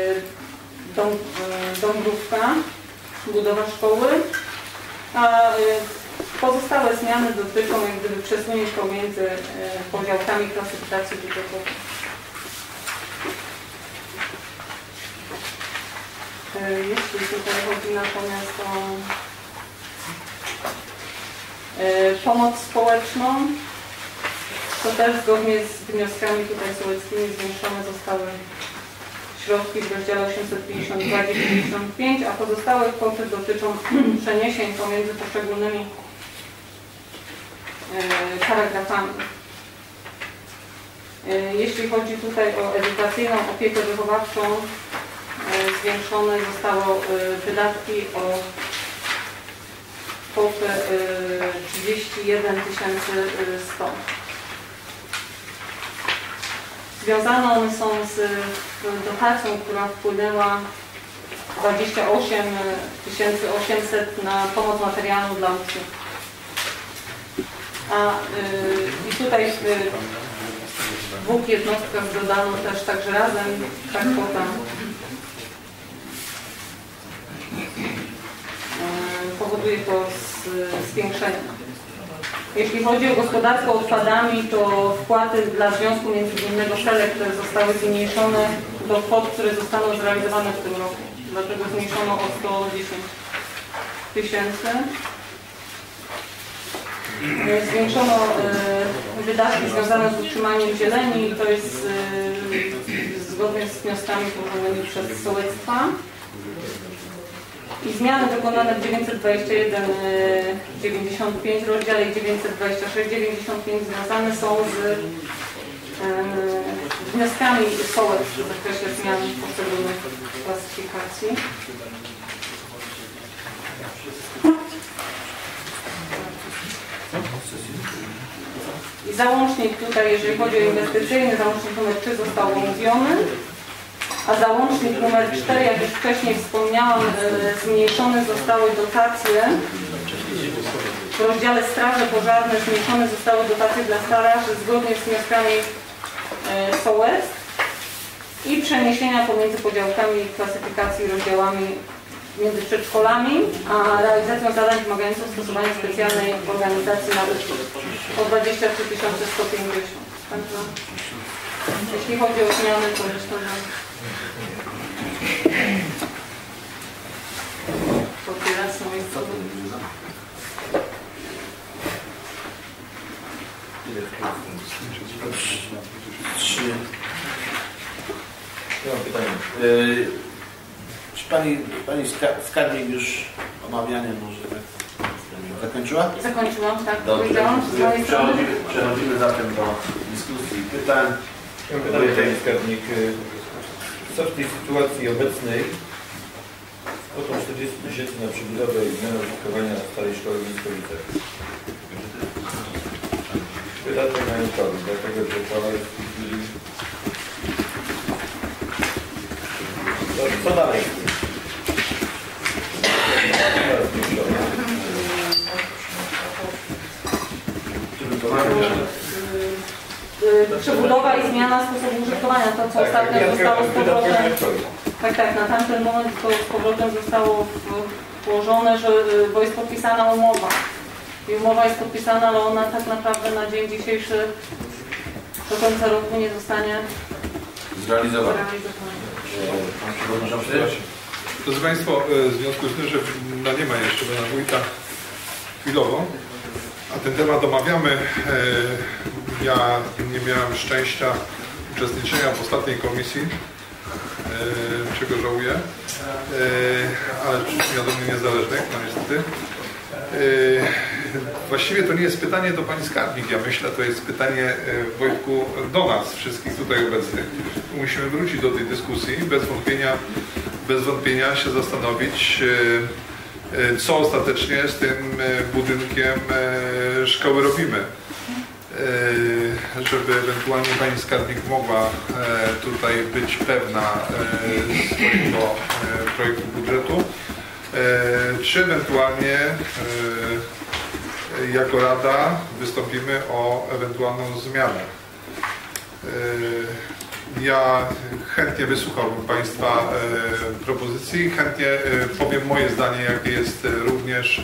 Dąbrówka, budowa szkoły, a pozostałe zmiany dotyczą jak gdyby przesunięć pomiędzy podziałkami klasyfikacji budżetowej. Jeśli tutaj chodzi natomiast o pomoc społeczną, to też zgodnie z wnioskami tutaj sołeckimi zwiększone zostały środki w rozdziale 852-95, a pozostałe kwoty dotyczą przeniesień pomiędzy poszczególnymi paragrafami. Jeśli chodzi tutaj o edukacyjną opiekę wychowawczą, zwiększone zostało wydatki o kwotę 31 100. Związane one są z dotacją, która wpłynęła 28 800 na pomoc materialną dla uczniów. I tutaj w dwóch jednostkach dodano też także razem ta kwota powoduje to zwiększenie. Jeśli chodzi o gospodarkę odpadami, to wpłaty dla Związku Międzygminnego Selek, które zostały zmniejszone do kwot, które zostaną zrealizowane w tym roku. Dlatego zmniejszono o 110 000. Zwiększono wydatki związane z utrzymaniem zieleni i to jest zgodnie z wnioskami złożonymi przez sołectwa. I zmiany wykonane w 921,95 rozdziale i 926,95 związane są z wnioskami sołectw w zakresie zmian poszczególnych klasyfikacji. I załącznik tutaj, jeżeli chodzi o inwestycyjny, załącznik numer 3 został omówiony, a załącznik numer 4, jak już wcześniej wspomniałam, zmniejszone zostały dotacje. W rozdziale Straże Pożarne zmniejszone zostały dotacje dla straży zgodnie z wnioskami sołectw i przeniesienia pomiędzy podziałkami klasyfikacji rozdziałami między przedszkolami, a realizacją zadań wymagających stosowania specjalnej organizacji nauki o 23 150. Także jeśli chodzi o zmiany, to myślę, że popierać są miejscowe. Ja mam pytanie. Czy pani skarbnik już omawianie może zakończyła? Zakończyłam, tak. Dobrze. Przechodzimy zatem do dyskusji i pytań. Mam pytanie, pani skarbnik. Co w tej sytuacji obecnej kwotą 40 000 na przebudowę i zmianę użytkowania starej szkoły w Mińskowicach? Wydatek majątkowy, dlatego że to jest w tej chwili... Co dalej? Przebudowa i zmiana sposobu użytkowania, to co ostatnio zostało z powrotem. Tak, na tamten moment to z powrotem zostało włożone, bo jest podpisana umowa. I umowa jest podpisana, ale ona tak naprawdę na dzień dzisiejszy do końca roku nie zostanie zrealizowana. Drodzy Państwo, w związku z tym, że nie ma jeszcze pana wójta chwilowo, a ten temat omawiamy, ja nie miałem szczęścia uczestniczenia w ostatniej komisji, czego żałuję, ale wiadomo niezależnych, no niestety. Właściwie to nie jest pytanie do pani skarbnik, ja myślę, to jest pytanie, Wojtku, do nas wszystkich tutaj obecnych. Musimy wrócić do tej dyskusji, bez wątpienia się zastanowić, co ostatecznie z tym budynkiem szkoły robimy. Żeby ewentualnie pani skarbnik mogła tutaj być pewna swojego projektu budżetu, czy ewentualnie jako Rada wystąpimy o ewentualną zmianę. Ja chętnie wysłuchałbym Państwa propozycji, chętnie powiem moje zdanie, jakie jest również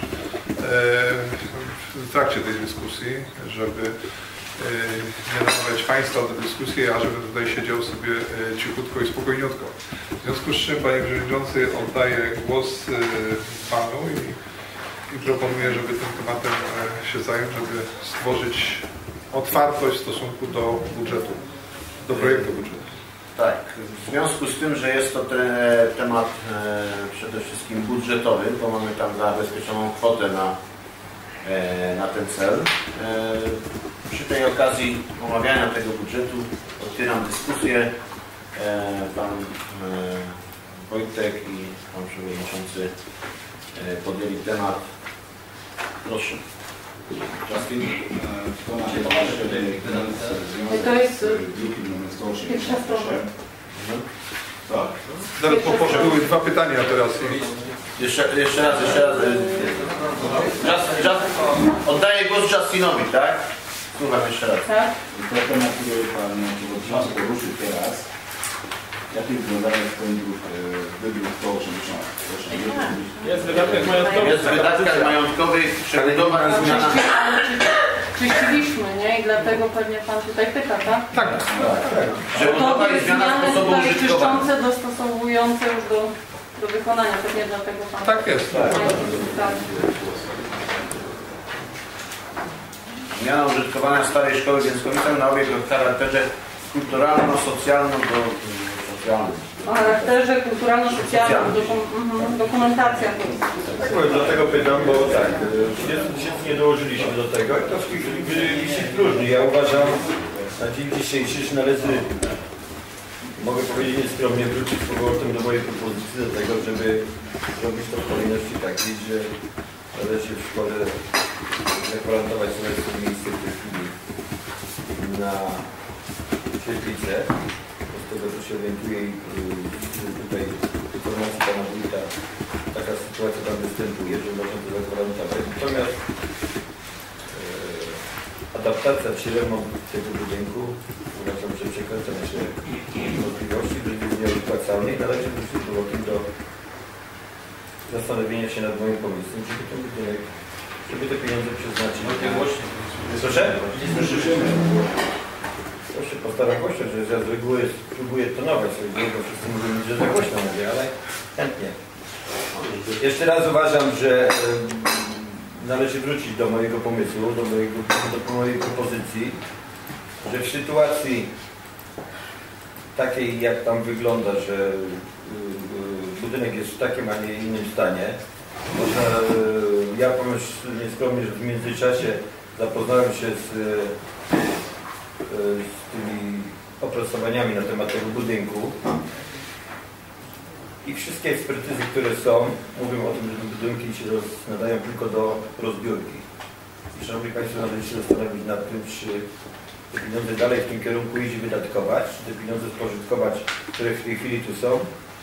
w trakcie tej dyskusji, żeby nie namawiać Państwa do dyskusji, a żebym tutaj siedział sobie cichutko i spokojniutko. W związku z czym, Panie Przewodniczący, oddaję głos Panu i proponuję, żeby tym tematem się zająć, żeby stworzyć otwartość w stosunku do budżetu, do projektu budżetu. Tak, w związku z tym, że jest to temat przede wszystkim budżetowy, bo mamy tam zabezpieczoną kwotę na ten cel. Przy tej okazji omawiania tego budżetu otwieram dyskusję. Pan Wojtek i Pan Przewodniczący podjęli temat. Proszę. Justin. To jest pierwsza strona. Zaraz były dwa pytania teraz. Jeszcze raz. Oddaję głos Justinowi, tak? Słucham jeszcze raz. Tak? To temat, który Pan Przewodniczący poruszył teraz, jaki wyglądają wybór 180? Jest w wydatkach majątkowych. Jest w wydatkach majątkowych przebudowa i zmiana. Czyściliśmy, nie? I dlatego pewnie Pan tutaj pyta, tak? Tak. Przebudowa i zmiana sposobu tutaj użytkowania. czyszczące, dostosowujące już do wykonania, pewnie dlatego Pan... Tak jest. Tak. Zmiana użytkowania starej szkoły w Więckowicach na obiekt o charakterze kulturalno-socjalnym. O charakterze kulturalno-socjalnym, dokumentacja. Tak powiem, dlatego pytam, bo tak, 30 tysięcy nie dołożyliśmy do tego i to w tej chwili wisi w próżni. Ja uważam na dzień dzisiejszy, że należy, mogę powiedzieć nieskromnie, wrócić z powrotem do mojej propozycji do tego, żeby zrobić to w kolejności takiej, że należy w szkole zagwarantować sobie miejsce w tej chwili na świetlicę. Z tego, co się orientuje i tutaj informacji Pana Wójta, taka sytuacja tam występuje, że można to zagwarantować. Natomiast adaptacja czy remont tego budynku uważam, że przekracza nasze możliwości, że jest nieodpłacalny i należy wrócić powrotem do zastanowienia się nad moim pomysłem, żeby ten budynek, żeby te pieniądze przeznaczyć. Proszę? To się postaram głośno, że ja z reguły próbuję tonować sobie, bo wszyscy mówią, że za głośno mówię, ale chętnie. Jeszcze raz uważam, że należy wrócić do mojego pomysłu, do mojej propozycji, że w sytuacji takiej, jak tam wygląda, że budynek jest w takim, a nie innym stanie, można, ja powiem nieskromnie, że w międzyczasie zapoznałem się z tymi opracowaniami na temat tego budynku i wszystkie ekspertyzy, które są, mówią o tym, że te budynki się nadają tylko do rozbiórki. I Szanowni Państwo, należy się zastanowić nad tym, czy te pieniądze dalej w tym kierunku iść wydatkować, czy te pieniądze spożytkować, które w tej chwili tu są,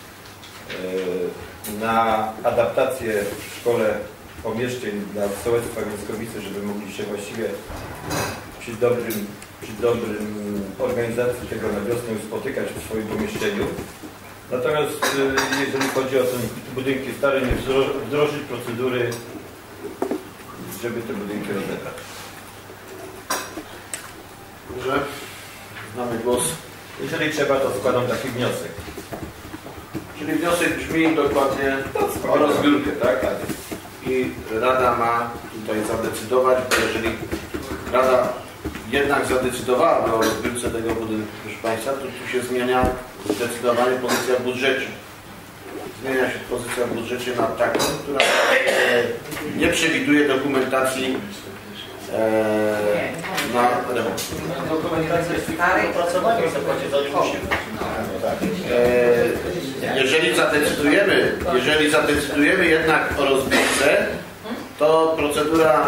na adaptację w szkole pomieszczeń dla sołectwa Więckowice, żeby mogli się właściwie przy dobrym organizacji tego na wiosnę spotykać w swoim pomieszczeniu. Natomiast jeżeli chodzi o te budynki stare, nie wdrożyć procedury, żeby te budynki rozebrać. Dobrze. Znamy głos. Jeżeli trzeba, to składam taki wniosek. Czyli wniosek brzmi dokładnie o rozbiórkę, tak? I Rada ma tutaj zadecydować, bo jeżeli Rada jednak zadecydowała o rozbiórce tego budynku, proszę Państwa, to tu się zmienia zdecydowanie pozycja w budżecie. Zmienia się pozycja w budżecie na taką, która nie przewiduje dokumentacji na remont. Dokumentacja jest opracowana w zakładzie jeżeli zadecydujemy jednak o rozbiórce, to procedura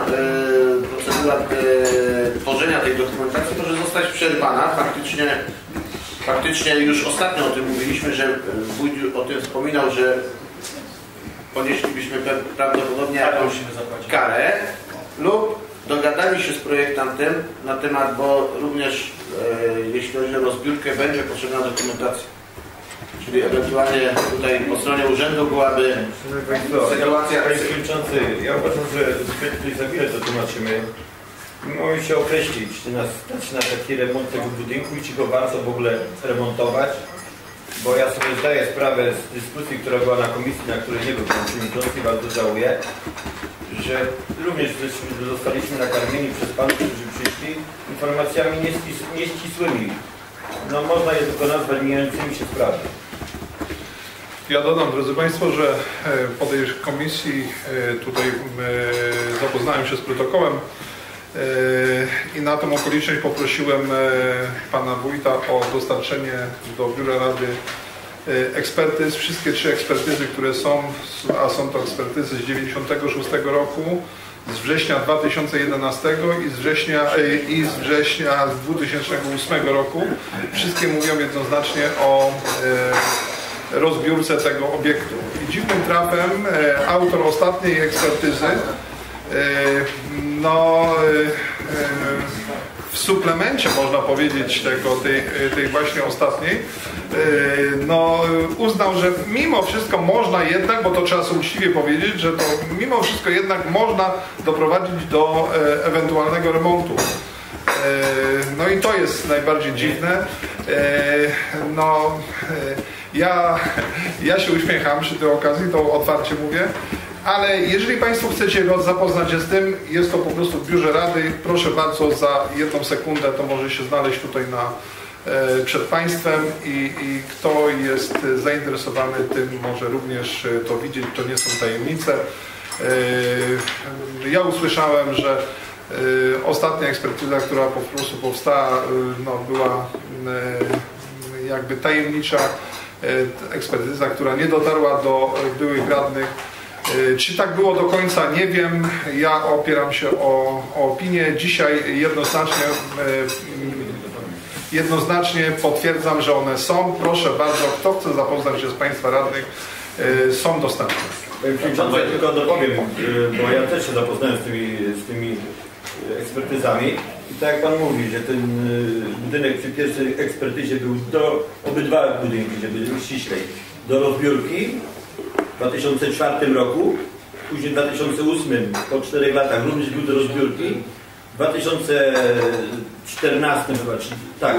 tworzenia tej dokumentacji może zostać przerwana. Faktycznie już ostatnio o tym mówiliśmy, że wójt o tym wspominał, że ponieślibyśmy prawdopodobnie jakąś karę lub dogadali się z projektantem na temat, bo również jeśli chodzi o rozbiórkę, będzie potrzebna dokumentacja. Czyli ewentualnie tutaj po stronie urzędu byłaby sytuacja... Panie Przewodniczący, ja uważam, że tutaj za chwilę to tłumaczymy. Mamy się określić, czy nas stać na taki remont tego budynku i czy go warto w ogóle remontować. Bo ja sobie zdaję sprawę z dyskusji, która była na komisji, na której nie był Pan Przewodniczący, bardzo żałuję, że również zostaliśmy nakarmieni przez Panów, którzy przyszli informacjami nieścisłymi. No można je tylko nazwać mijającymi się sprawy. Ja dodam, drodzy Państwo, że po tej komisji tutaj zapoznałem się z protokołem i na tą okoliczność poprosiłem Pana Wójta o dostarczenie do Biura Rady ekspertyz, wszystkie 3 ekspertyzy, które są, a są to ekspertyzy z 1996 roku, z września 2011 i z września 2008 roku. Wszystkie mówią jednoznacznie o rozbiórce tego obiektu. I dziwnym trafem autor ostatniej ekspertyzy w suplemencie, można powiedzieć, tej właśnie ostatniej, uznał, że mimo wszystko można jednak, bo to trzeba sobie uczciwie powiedzieć, że to mimo wszystko jednak można doprowadzić do ewentualnego remontu. No i to jest najbardziej dziwne. Ja się uśmiecham przy tej okazji, to otwarcie mówię. Ale jeżeli Państwo chcecie zapoznać się z tym, jest to po prostu w biurze Rady. Proszę bardzo, za 1 sekundę to może się znaleźć tutaj przed Państwem i kto jest zainteresowany tym, może również to widzieć, to nie są tajemnice. Ja usłyszałem, że ostatnia ekspertyza, która po prostu powstała, była jakby tajemnicza ekspertyza, która nie dotarła do byłych radnych. Czy tak było do końca, nie wiem. Ja opieram się o opinię. Dzisiaj jednoznacznie potwierdzam, że one są. Proszę bardzo, kto chce zapoznać się z Państwa radnych, są dostępne. Panie Przewodniczący, ja tylko dopowiem, bo ja też się zapoznałem z tymi ekspertyzami. I tak jak Pan mówi, że ten budynek przy pierwszej ekspertyzie był obydwa budynki, żeby być ściślej, do rozbiórki w 2004 roku, później w 2008, po 4 latach również był do rozbiórki, w 2014 chyba, tak,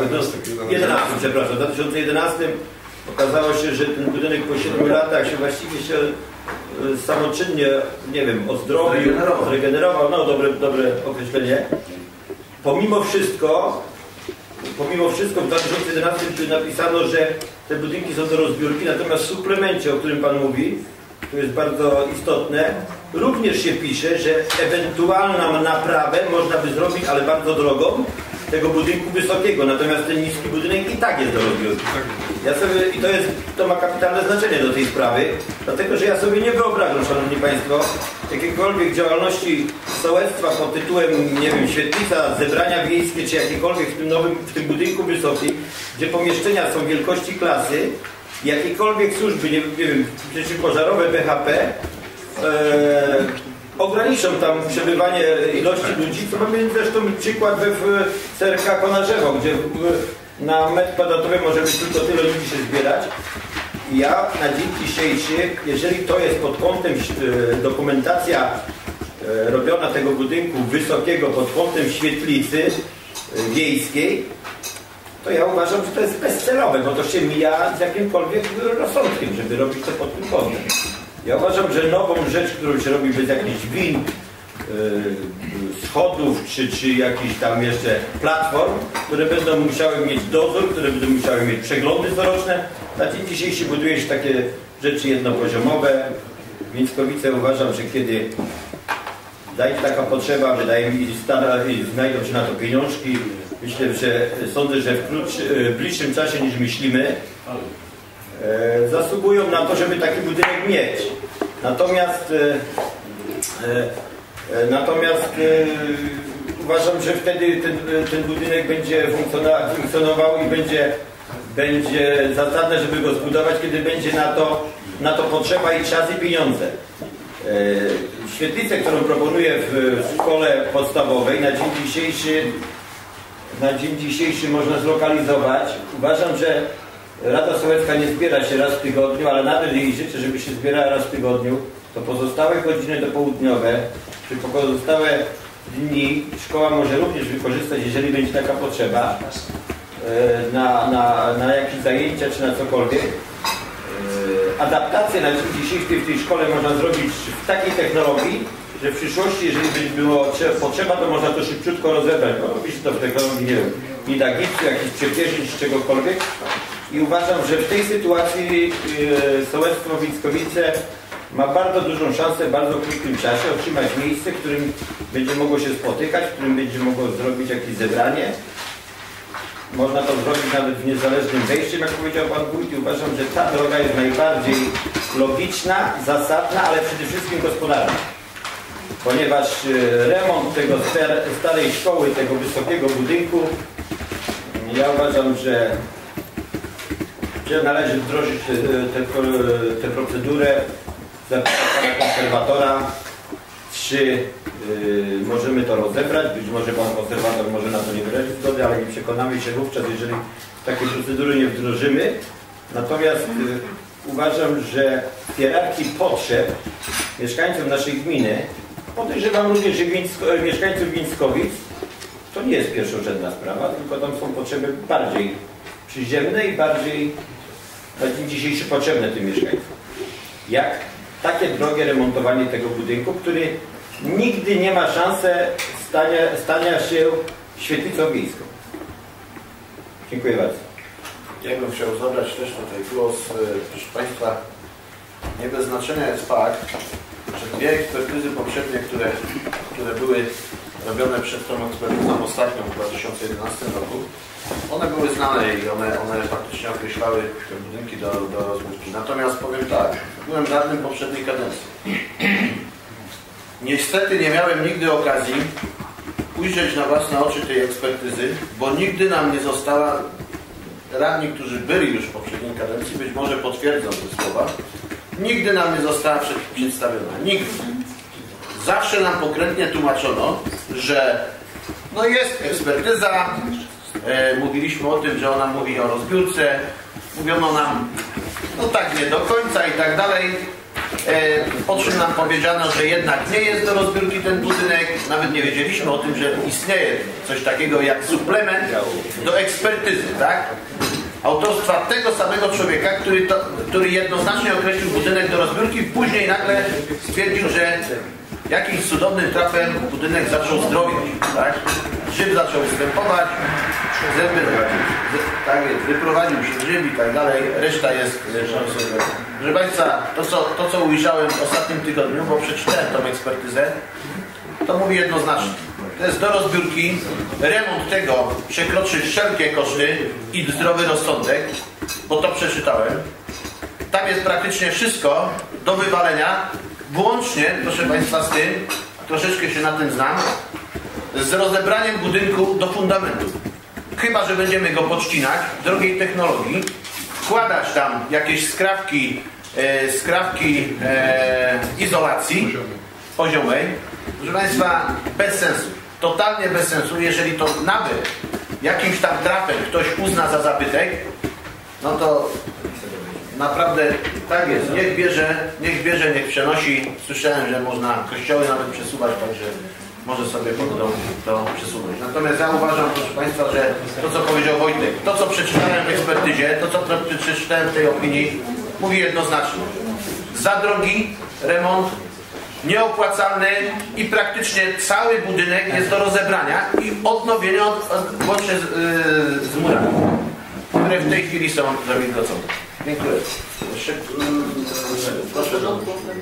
2011 okazało się, że ten budynek po 7 latach się właściwie samoczynnie, nie wiem, ozdrowił, zregenerował, dobre określenie. Pomimo wszystko w 2011 napisano, że te budynki są do rozbiórki, natomiast w suplemencie, o którym Pan mówi, to jest bardzo istotne, również się pisze, że ewentualną naprawę można by zrobić, ale bardzo drogą, tego budynku wysokiego, natomiast ten niski budynek i tak jest do rozbiórki. I to ma kapitalne znaczenie do tej sprawy, dlatego że ja sobie nie wyobrażam, Szanowni Państwo, jakiejkolwiek działalności sołectwa pod tytułem, nie wiem, świetlica, zebrania wiejskie, czy jakiekolwiek w tym budynku wysokim, gdzie pomieszczenia są wielkości klasy, jakiekolwiek służby, nie wiem, przeciwpożarowe, BHP, ograniczą tam przebywanie ilości ludzi, co mamy zresztą przykład w CRK Konarzewo, gdzie na metr kwadratowy może być tylko tyle ludzi się zbierać. Ja na dzień dzisiejszy, jeżeli to jest pod kątem dokumentacja robiona tego budynku wysokiego pod kątem świetlicy wiejskiej, to ja uważam, że to jest bezcelowe, bo to się mija z jakimkolwiek rozsądkiem, żeby robić to pod tym kątem. Ja uważam, że nową rzecz, którą się robi bez jakichś win, schodów, czy jakichś tam jeszcze platform, które będą musiały mieć dozór, które będą musiały mieć przeglądy coroczne. Na dzień dzisiejszy buduje się takie rzeczy jednopoziomowe. W Mińskowice uważam, że kiedy zajdzie taka potrzeba, wydaje mi się, znajdą się na to pieniążki. Sądzę, że w bliższym czasie niż myślimy, zasługują na to, żeby taki budynek mieć. Natomiast uważam, że wtedy ten budynek będzie funkcjonował i będzie zasadne, żeby go zbudować, kiedy będzie na to potrzeba i czas i pieniądze. Świetlicę, którą proponuję w szkole podstawowej, na dzień dzisiejszy można zlokalizować. Uważam, że Rada Sołecka nie zbiera się raz w tygodniu, ale nawet jej życzę, żeby się zbierała raz w tygodniu, to pozostałe godziny dopołudniowe, czy pozostałe dni szkoła może również wykorzystać, jeżeli będzie taka potrzeba, na jakieś zajęcia, czy na cokolwiek. Adaptację na dzień dzisiejszy w tej szkole można zrobić w takiej technologii, że w przyszłości, jeżeli będzie było potrzeba, to można to szybciutko rozebrać. Robi się to w technologii, nie wiem, nidagipsu, jakichś przepierzeń, czy czegokolwiek. I uważam, że w tej sytuacji sołectwo Mińskowice ma bardzo dużą szansę w bardzo krótkim czasie otrzymać miejsce, w którym będzie mogło się spotykać, w którym będzie mogło zrobić jakieś zebranie. Można to zrobić nawet w niezależnym wejściem, jak powiedział Pan Wójt, i uważam, że ta droga jest najbardziej logiczna, zasadna, ale przede wszystkim gospodarna. Ponieważ remont tego starej szkoły, tego wysokiego budynku, ja uważam, że Czy należy wdrożyć tę procedurę, zapytać pana konserwatora, czy możemy to rozebrać. Być może pan konserwator może na to nie wyrazić zgody, ale nie przekonamy się wówczas, jeżeli takiej procedury nie wdrożymy. Natomiast uważam, że w hierarchii potrzeb mieszkańców naszej gminy, podejrzewam również mieszkańców Więckowic, to nie jest pierwszorzędna sprawa, tylko tam są potrzeby bardziej przyziemne i bardziej na dzień dzisiejszy potrzebne tym mieszkańcom. Jak takie drogie remontowanie tego budynku, który nigdy nie ma szansy stania się świetlicą wiejską. Dziękuję bardzo. Ja bym chciał zabrać też tutaj głos. Proszę Państwa, nie bez znaczenia jest fakt, że dwie ekspertyzy poprzednie, które były robione przed tą ekspertyzą ostatnią w 2011 roku, one były znane i one faktycznie określały te budynki do rozbudki. Natomiast powiem tak, byłem radnym poprzedniej kadencji. Niestety nie miałem nigdy okazji ujrzeć na własne oczy tej ekspertyzy, bo nigdy nam nie została, radni, którzy byli już w poprzedniej kadencji, być może potwierdzą te słowa, nigdy nam nie została przedstawiona. Nigdy. Zawsze nam pokrętnie tłumaczono, że no jest ekspertyza, mówiliśmy o tym, że ona mówi o rozbiórce, mówiono nam, no tak nie do końca i tak dalej. Po czym nam powiedziano, że jednak nie jest do rozbiórki ten budynek. Nawet nie wiedzieliśmy o tym, że istnieje coś takiego jak suplement do ekspertyzy, tak? Autorstwa tego samego człowieka, który jednoznacznie określił budynek do rozbiórki, później nagle stwierdził, że jakimś cudownym trafem budynek zaczął zdrowieć, tak? Grzyb zaczął występować, tak jest, wyprowadził się grzyb i tak dalej, reszta jest. Proszę Państwa, to co ujrzałem w ostatnim tygodniu, bo przeczytałem tą ekspertyzę, to mówi jednoznacznie. To jest do rozbiórki, remont tego przekroczy wszelkie koszty i zdrowy rozsądek, bo to przeczytałem. Tam jest praktycznie wszystko do wywalenia, włącznie, proszę Państwa, z tym, troszeczkę się na tym znam, z rozebraniem budynku do fundamentu. Chyba że będziemy go podcinać drogiej technologii, wkładać tam jakieś skrawki izolacji poziomej. Proszę Państwa, bez sensu. Totalnie bez sensu, jeżeli to nawet jakimś tam trafem ktoś uzna za zabytek, no to naprawdę tak jest. Niech bierze, niech przenosi. Słyszałem, że można kościoły nawet przesuwać, także może sobie pod dom to przesunąć. Natomiast ja uważam, proszę Państwa, że to, co powiedział Wojtek, to, co przeczytałem w ekspertyzie, to, co przeczytałem w tej opinii, mówi jednoznacznie. Za drogi remont, nieopłacalny i praktycznie cały budynek jest do rozebrania i odnowienia łącznie z murami, które w tej chwili są zawilgocone. Dziękuję. Proszę do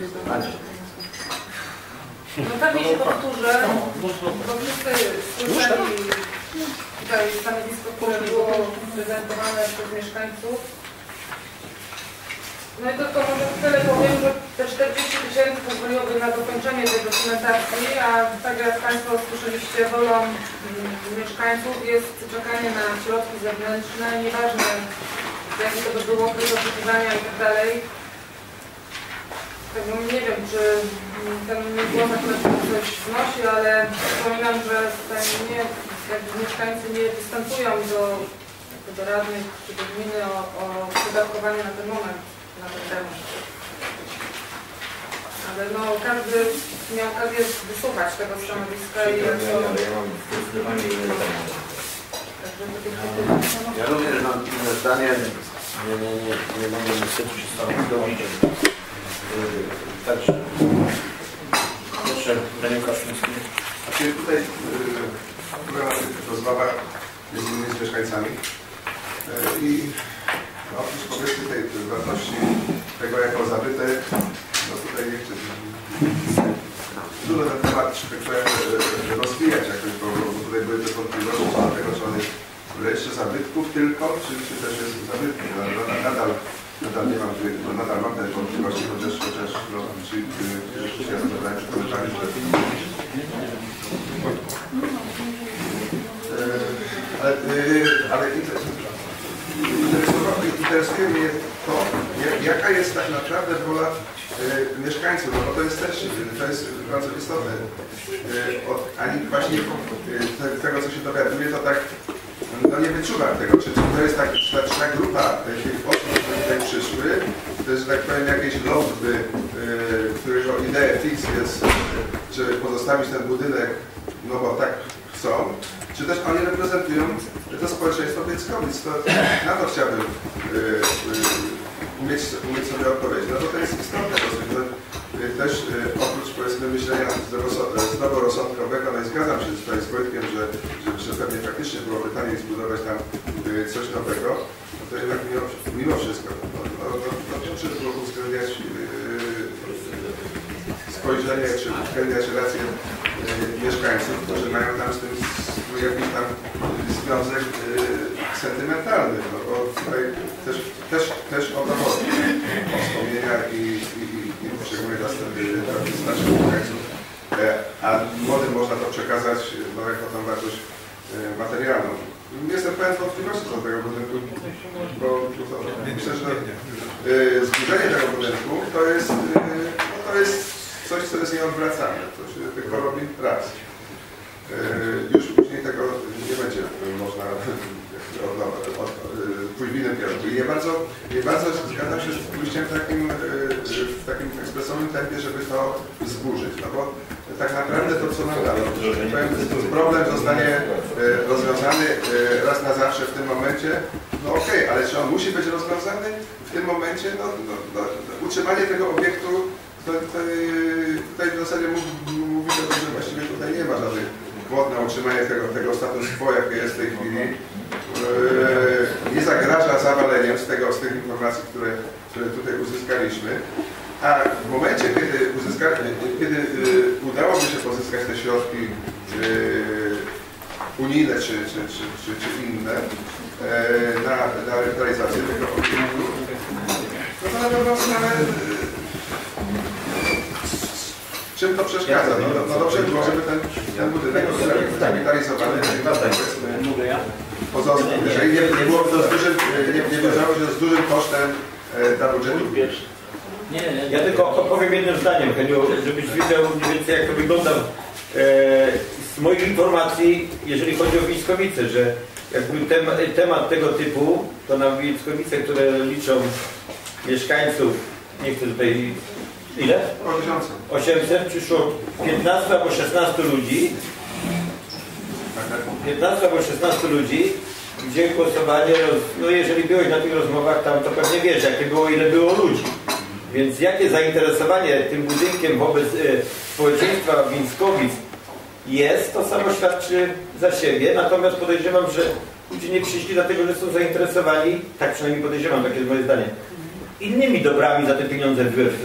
No pewnie się powtórzę, bo wszyscy słyszeli tutaj stanowisko, które było prezentowane przez mieszkańców. No i tylko może tyle powiem, że te 40 000 pozwoliłoby na dokończenie tej dokumentacji, a tak jak Państwo słyszeliście, wolą mieszkańców jest czekanie na środki zewnętrzne, nieważne jaki to by było okres oczekiwania i tak dalej. Nie wiem, czy ten głos akurat coś wnosi, ale przypominam, że tutaj mieszkańcy nie występują do radnych czy do gminy o wydatkowanie na ten moment, na ten temat. Ale no, każdy miał okazję wysłuchać tego stanowiska i ja również mam inne zdanie. Nie mogę niestety się stanowisko. Także proszę, Panie Kaszyński. Znaczy tutaj byłem na tych rozmowach między innymi z mieszkańcami i oprócz powiedzmy tej wartości tego jako zabytek, no tutaj nie chcę dużo ten temat rozwijać jakoś, bo tutaj były te wątpliwości co do tego, czy on jest w rejestrze zabytków tylko, czy też jest zabytkiem. Nadal nie mam, nadal mam te wątpliwości, chociaż no, ja zadałem przy komentarzach, że ale interesowało interesuje mnie to, jaka jest tak naprawdę rola mieszkańców, no bo to jest też, to jest bardzo istotne. Ani właśnie tego, co się dowiaduje, to tak no nie wyczuwam tego, czy to jest ta grupa tych osób, które tutaj przyszły, to jest, że tak powiem, jakieś lobby, którego idea fix jest, żeby pozostawić ten budynek, no bo tak chcą, czy też oni reprezentują to społeczeństwo Bielskowic. To na to chciałbym umieć sobie odpowiedzieć. No to jest istotne dosyć. Też oprócz, powiedzmy, myślenia zdroworozsądkowego, no i zgadzam się tutaj z Wojtkiem, że pewnie faktycznie byłoby taniej zbudować tam coś nowego, no to jednak mimo wszystko trzeba było uwzględniać spojrzenie, czy uwzględniać rację mieszkańców, którzy mają tam z tym jakiś tam związek sentymentalny, no bo tutaj też o to chodzi, o wspomnienia i szczególnie dla naszych mieszkańców, a młodym można to przekazać no, jako tą wartość materialną. Jestem pełen wątpliwości co do tego budynku, bo myślę, że zburzenie tego budynku to jest coś, co jest nieodwracalne, to się tylko robi raz. Już później tego nie będzie można pójść w innym kierunku. I nie bardzo zgadzam się z pójściem w takim ekspresowym tempie, żeby to zburzyć. No bo tak naprawdę to, co nam dano, problem zostanie rozwiązany raz na zawsze w tym momencie. No okej, ale czy on musi być rozwiązany w tym momencie? No, utrzymanie tego obiektu tutaj w zasadzie mówi o tym, że właściwie tutaj nie ma żadnych wod na utrzymanie tego status quo, jakie jest w tej chwili. Nie zagraża zawaleniem z tych informacji, które tutaj uzyskaliśmy. A w momencie, kiedy udałoby się pozyskać te środki unijne czy inne na realizację tego obiektu, no to na pewno czym to przeszkadza? No dobrze było, żeby ten budynek był kapitalizowany. Jeżeli nie wiązało się z dużym kosztem dla budżetu. Ja tylko powiem jednym zdaniem, Heniu, żebyś wiedział mniej więcej, jak to wygląda z moich informacji, jeżeli chodzi o Wińskowice, że jakby temat tego typu, to na Wińskowice, które liczą mieszkańców, nie chcę tutaj... Ile? 800. Przyszło 15 albo 16 ludzi. 15 albo 16 ludzi, gdzie głosowanie, no jeżeli byłeś na tych rozmowach tam, to pewnie wiesz, jakie było, ile było ludzi. Więc jakie zainteresowanie tym budynkiem wobec społeczeństwa Wińskowic jest, to samo świadczy za siebie. Natomiast podejrzewam, że ludzie nie przyszli dlatego, że są zainteresowani, tak przynajmniej podejrzewam, takie jest moje zdanie, innymi dobrami za te pieniądze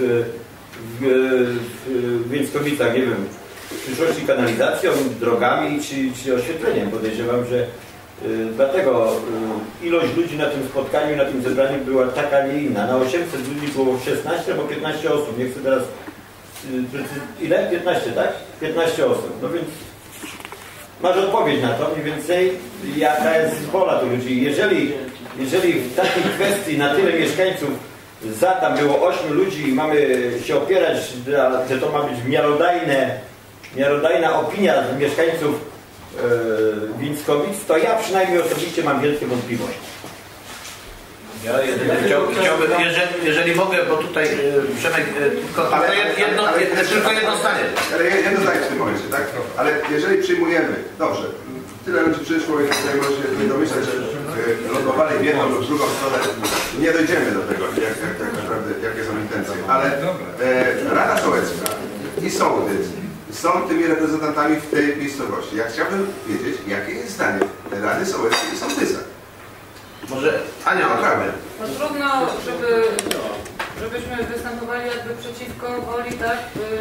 w Więckowicach, nie wiem, w przyszłości kanalizacją, drogami czy oświetleniem. Podejrzewam, że dlatego ilość ludzi na tym spotkaniu, na tym zebraniu była taka, a nie inna. Na 800 ludzi było 16 albo 15 osób. Nie chcę teraz... Ile? 15, tak? 15 osób. No więc masz odpowiedź na to mniej więcej, jaka jest wola tych ludzi. Jeżeli w takiej kwestii na tyle mieszkańców za tam było 8 ludzi i mamy się opierać, że to ma być miarodajna opinia mieszkańców Wińskowic, to ja przynajmniej osobiście mam wielkie wątpliwości. Ja chciałbym, jeżeli mogę, bo tutaj Przemek, tylko jedno zdanie. Ale jedno zdanie w tym momencie, tak? Ale jeżeli przyjmujemy, dobrze, tyle ludzi przyszło i tutaj można się domyślać, że lądowali w jedną lub drugą stronę, nie dojdziemy do tego, jak naprawdę, jakie są intencje. Ale Rada Sołecka i sołtys są tymi reprezentantami w tej miejscowości. Ja chciałbym wiedzieć, jakie jest zdanie Rady Sołeckiej i sołtysa. Może Ania, naprawdę. No trudno, żebyśmy występowali jakby przeciwko woli, tak,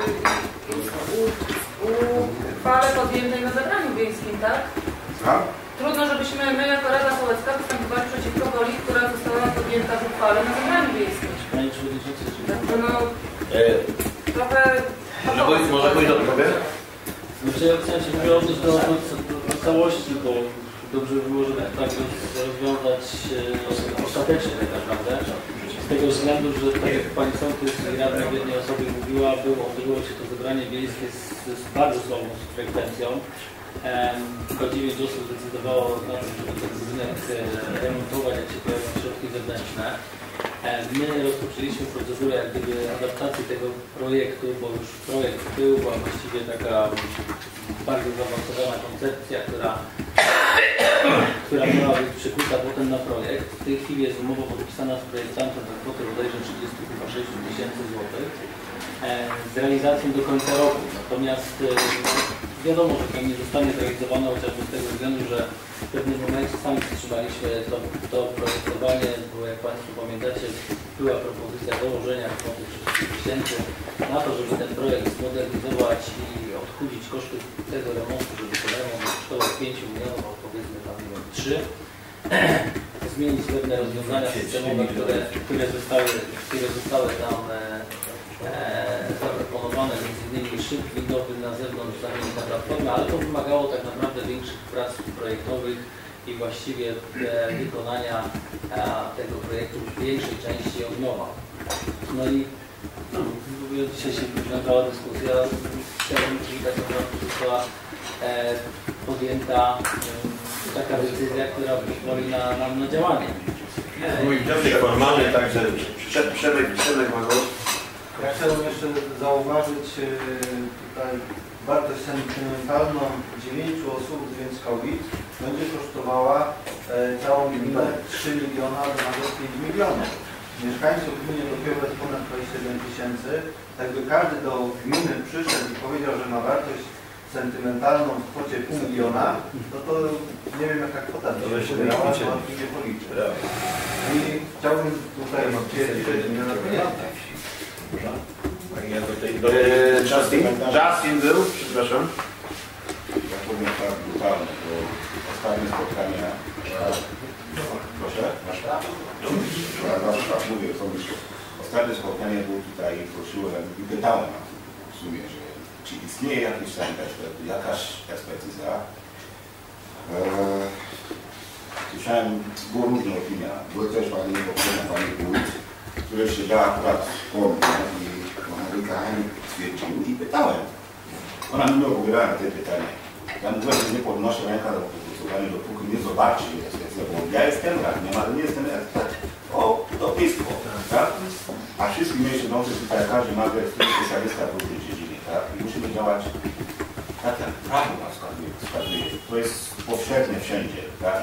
uchwale podjętej na zebraniu wiejskim, tak? A? Trudno, żebyśmy my jako Rada Sołecka występowali przeciwko woli, która została podjęta w uchwale na zebraniu wiejskim. No, trochę... Może pójść do odpowiedzi? Znaczy ja chciałem się odnieść do całości, bo dobrze by było, żeby tak rozwiązać ostatecznie tak naprawdę. Z tego względu, że tak jak pani sołtys i radna w jednej osobie mówiła, odbyło się to zebranie wiejskie z bardzo słabą frekwencją. Godziwie GUS zdecydowało na to, żeby ten budynek remontować, jak się pojawią środki zewnętrzne. My rozpoczęliśmy procedurę jak gdyby adaptacji tego projektu, bo już projekt był, była właściwie taka bardzo zaawansowana koncepcja, która miała być przykuta potem na projekt. W tej chwili jest umowa podpisana z projektantem na kwotę bodajże 36 000 złotych z realizacją do końca roku. Natomiast wiadomo, że to nie zostanie zrealizowane chociażby z tego względu, że w pewnym momencie sami wstrzymaliśmy to projektowanie, bo jak Państwo pamiętacie, była propozycja dołożenia kwoty 30 000 na to, żeby ten projekt zmodernizować i odchudzić koszty tego remontu, żeby to remont kosztował 5 milionów, a powiedzmy tam 3. Zmienić pewne rozwiązania systemowe, które zostały tam zaproponowane, m.in. szyb windowy na zewnątrz, zamienić na platformę, ale to wymagało tak naprawdę większych prac projektowych i właściwie wykonania tego projektu w większej części od nowa. No i dzisiaj się wyglądała dyskusja, chciałbym, żeby tak naprawdę została podjęta taka decyzja, która pozwoli nam na działanie. Mój wniosek formalny, także Przemek ma głos. Ja chciałbym jeszcze zauważyć tutaj wartość sentymentalną 9 osób z Więckowic będzie kosztowała całą gminę 3 miliona do nawet 5 milionów. Mieszkańców gminy dopiero jest ponad 27 000. Tak by każdy do gminy przyszedł i powiedział, że ma wartość sentymentalną w kwocie pół miliona, no to nie wiem jaka kwota by się wydała, to łatwiej nie policzy. I chciałbym tutaj stwierdzić, że miliona pieniędzy. Justin był, przepraszam. Ja powiem tak brutalnie, bo ostatnie spotkanie... Proszę? Masz tak? Mówię, ostatnie spotkanie było tutaj, prosiłem i pytałem w sumie, że czy istnieje jakaś ekspertyza. Słyszałem, było różne opinie. Były też pani wójt, który się da akurat i Amerykanin stwierdził i pytałem. Ona mi nie odpowiadała na te pytania. Ja mówiłem, że nie podnoszę ręka do głosowania, dopóki nie zobaczy ekspertyzę, bo ja jestem radnym, ale nie jestem ekspert o lotnictwo, tak? A wszyscy mieli siedzący tutaj, każdy ma specjalista w różnej dziedzinie, tak? I musimy działać tak jak prawo nas wskazuje. To jest powszechne wszędzie, tak?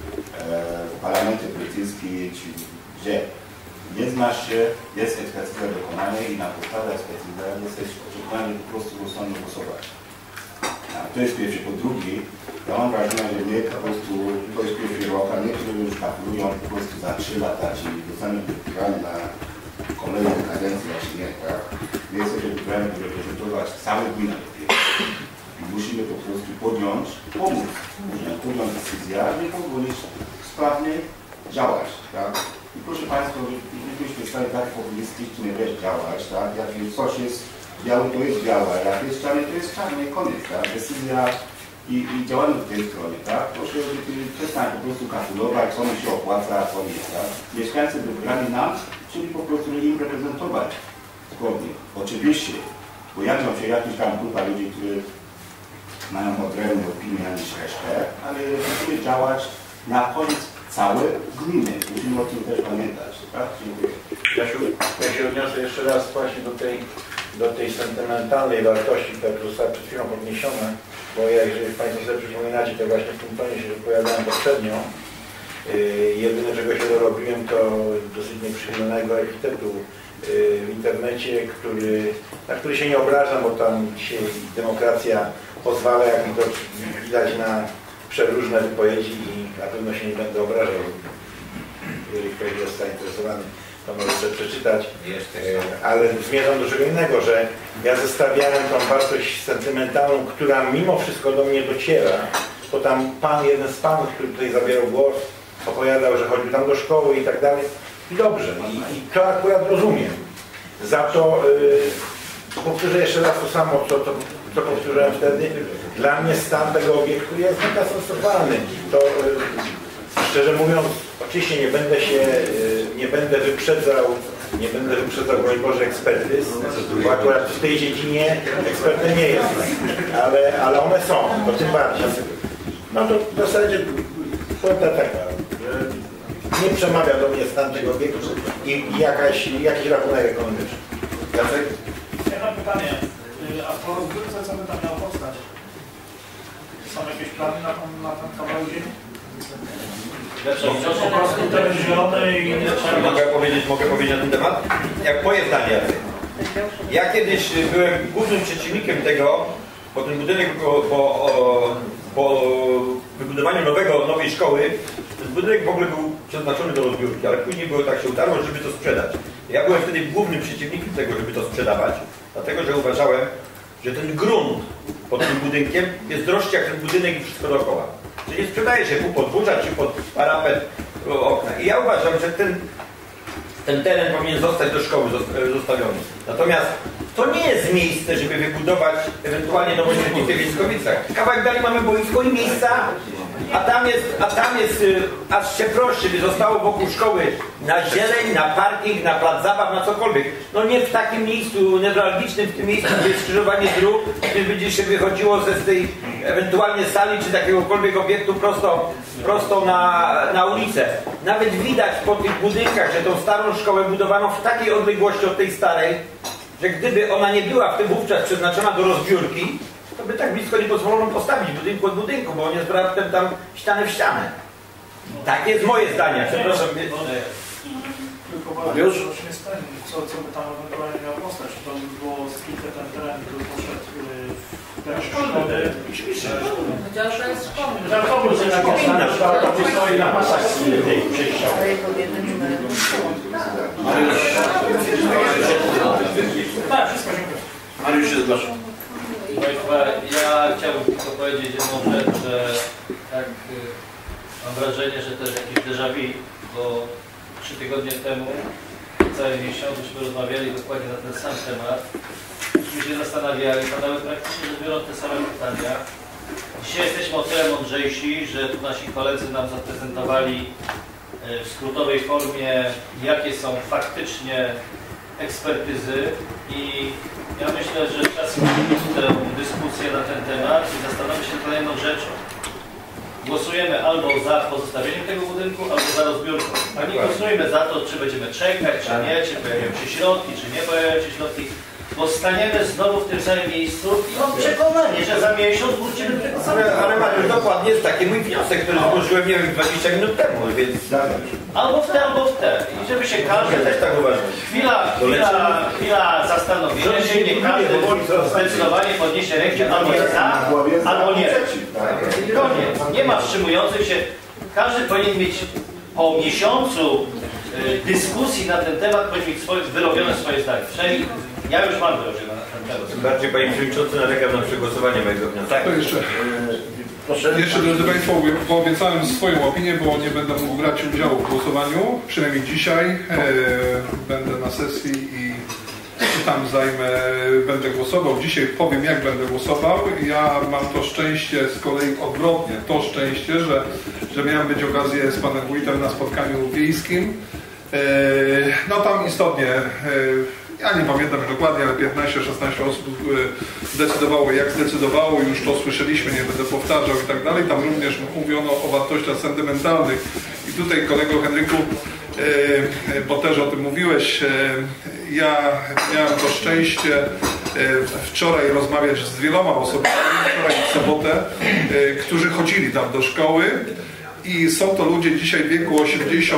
W parlamencie brytyjskim, gdzie nie znasz się, jest ekspertyza dokonania i na podstawie ekspertyzy jesteś oczekiwany po prostu rozsądnie głosować. To jest pierwsze. Po drugie, ja mam wrażenie, że nie po prostu, to jest pierwszy rok, a niektórzy już kalkulują po prostu za 3 lata, czyli zostaną wybrani na kolejną kadencję, czy nie, tak? My jesteśmy wybrani, żeby reprezentować całe gminę. I musimy po prostu pomóc, podjąć decyzję, nie pozwolić sprawnie działać, tak? I proszę Państwa, żebyśmy stali tak populistycznie wiesz działać, tak? Jak coś jest białe, to jest białe, jak jest czarne, to jest czarne i koniec, tak? Decyzja i działanie w tej stronie, tak? Proszę przestań po prostu kalkulować, co mi się opłaca, a co nie, tak? Mieszkańcy wybrali nas, czyli po prostu im reprezentować zgodnie. Oczywiście, pojawią się jakieś tam grupa ludzi, którzy mają odrębne opinie niż resztę, ale musimy działać na koniec całe gminy. Musimy o tym też pamiętać, tak? Dziękuję. Ja się odniosę jeszcze raz właśnie do tej sentymentalnej wartości, która została przed chwilą podniesiona, bo ja, jeżeli Państwo sobie przypominacie, to właśnie w tym tonie się wypowiadałem poprzednio. Jedyne, czego się dorobiłem, to dosyć nieprzychylnego epitetu w internecie, na który się nie obrażam, bo tam dzisiaj demokracja pozwala, jak mi to widać, na przeróżne wypowiedzi i na pewno się nie będę obrażał. Jeżeli ktoś jest zainteresowany, to może sobie przeczytać. Ale zmierzam do czego innego, że ja zestawiałem tą wartość sentymentalną, która mimo wszystko do mnie dociera, bo tam jeden z panów, który tutaj zabierał głos, opowiadał, że chodził tam do szkoły i tak dalej. I dobrze, i to akurat rozumiem. Za to powtórzę jeszcze raz to samo, co powtórzyłem wtedy, dla mnie stan tego obiektu jest katastrofalny. To szczerze mówiąc, oczywiście nie będę wyprzedzał, broń Boże, ekspertyz, bo akurat w tej dziedzinie ekspertem nie jest, ale one są, to tym bardziej. No to w zasadzie puenta taka, że nie przemawia do mnie stan tego obiektu i jakiś rachunek ekonomiczny. Jacek? Ja mam pytanie, a po rozbiórce co by tam miało powstać? Są jakieś plany na ten kawał ziemi? Po prostu ten zielony i nie trzeba... Mogę powiedzieć na ten temat? Jak moje zdanie. Ja kiedyś byłem głównym przeciwnikiem tego, bo ten budynek po wybudowaniu nowej szkoły, ten budynek w ogóle był przeznaczony do rozbiórki, ale później tak się utarło, żeby to sprzedać. Ja byłem wtedy głównym przeciwnikiem tego, żeby to sprzedawać, dlatego że uważałem, że ten grunt pod tym budynkiem jest droższy jak ten budynek i wszystko dookoła. Czyli nie sprzedaje się pod podwórza czy pod parapet okna. I ja uważam, że ten teren powinien zostać do szkoły zostawiony. Natomiast to nie jest miejsce, żeby wybudować ewentualnie nową średnicę w Wieńskowicach. Kawałek dalej mamy boisko i miejsca, a tam jest aż się prosi, by zostało wokół szkoły na zieleń, na parking, na plac zabaw, na cokolwiek. No nie w takim miejscu newralgicznym, w tym miejscu, gdzie jest skrzyżowanie dróg, gdzie będzie się wychodziło z tej ewentualnie sali czy jakiegokolwiek obiektu prosto na ulicę. Nawet widać po tych budynkach, że tą starą szkołę budowano w takiej odległości od tej starej, że gdyby ona nie była wówczas przeznaczona do rozbiórki, to by tak blisko nie pozwolono postawić budynku od budynku, bo on jest raptem tam ścianę w ścianę. Tak jest moje zdanie, przepraszam. Już? Co by tam ewentualnie miało powstać? To by było stricte ten teren, który poszedł w teren szkoły. Chociaż to jest szkolny. Żartowór, że jak jest na szkołę, to stoi na pasach tej przejściowej. Tak, wszystko dziękuję. Mariusz się zgłasza. Ja chciałbym tylko powiedzieć jedną rzecz, że tak mam wrażenie, że też jakieś déjà vu, bo 3 tygodnie temu cały miesiąc myśmy rozmawiali dokładnie na ten sam temat. Myśmy się zastanawiali, padały praktycznie rzecz biorąc te same pytania. Dzisiaj jesteśmy o tyle mądrzejsi, że tu nasi koledzy nam zaprezentowali w skrótowej formie, jakie są faktycznie ekspertyzy i ja myślę, że czas zmienić tę dyskusję na ten temat i zastanowić się nad jedną rzeczą. Głosujemy albo za pozostawieniem tego budynku, albo za rozbiórką. A nie głosujemy za to, czy będziemy czekać, czy nie, czy pojawią się środki, czy nie pojawią się środki. Bo staniemy znowu w tym samym miejscu i mam przekonanie, że za miesiąc wrócimy do tego samego. Ale Mariusz, dokładnie jest taki mój wniosek, który złożyłem, nie wiem, 20 minut temu, więc... Albo w te, albo w te. I żeby się każdy... Ja też tak uważam. Chwila zastanowienia się, nie każdy zdecydowanie podniesie rękę, albo jest za, albo nie. Koniec. Nie ma wstrzymujących się. Każdy powinien mieć po miesiącu dyskusji na ten temat, powinien mieć wyrobione swoje zdanie. Przynajmniej ja już mam wyrobione na ten temat. Tym bardziej, panie przewodniczący, nalegam na przegłosowanie mojego wniosku. Tak, jeszcze, drodzy Państwo, poobiecałem swoją opinię, bo nie będę mógł brać udziału w głosowaniu, przynajmniej dzisiaj. Będę na sesji i tam będę głosował. Dzisiaj powiem, jak będę głosował. Ja mam to szczęście, z kolei odwrotnie, to szczęście, że miałem być okazję z panem wójtem na spotkaniu wiejskim. No tam istotnie, ja nie pamiętam dokładnie, ale 15-16 osób zdecydowało, jak zdecydowało, już to słyszeliśmy, nie będę powtarzał i tak dalej. Tam również mówiono o wartościach sentymentalnych. I tutaj, kolego Henryku, bo też o tym mówiłeś, ja miałem to szczęście wczoraj rozmawiać z wieloma osobami, wczoraj w sobotę, którzy chodzili tam do szkoły. I są to ludzie dzisiaj w wieku 80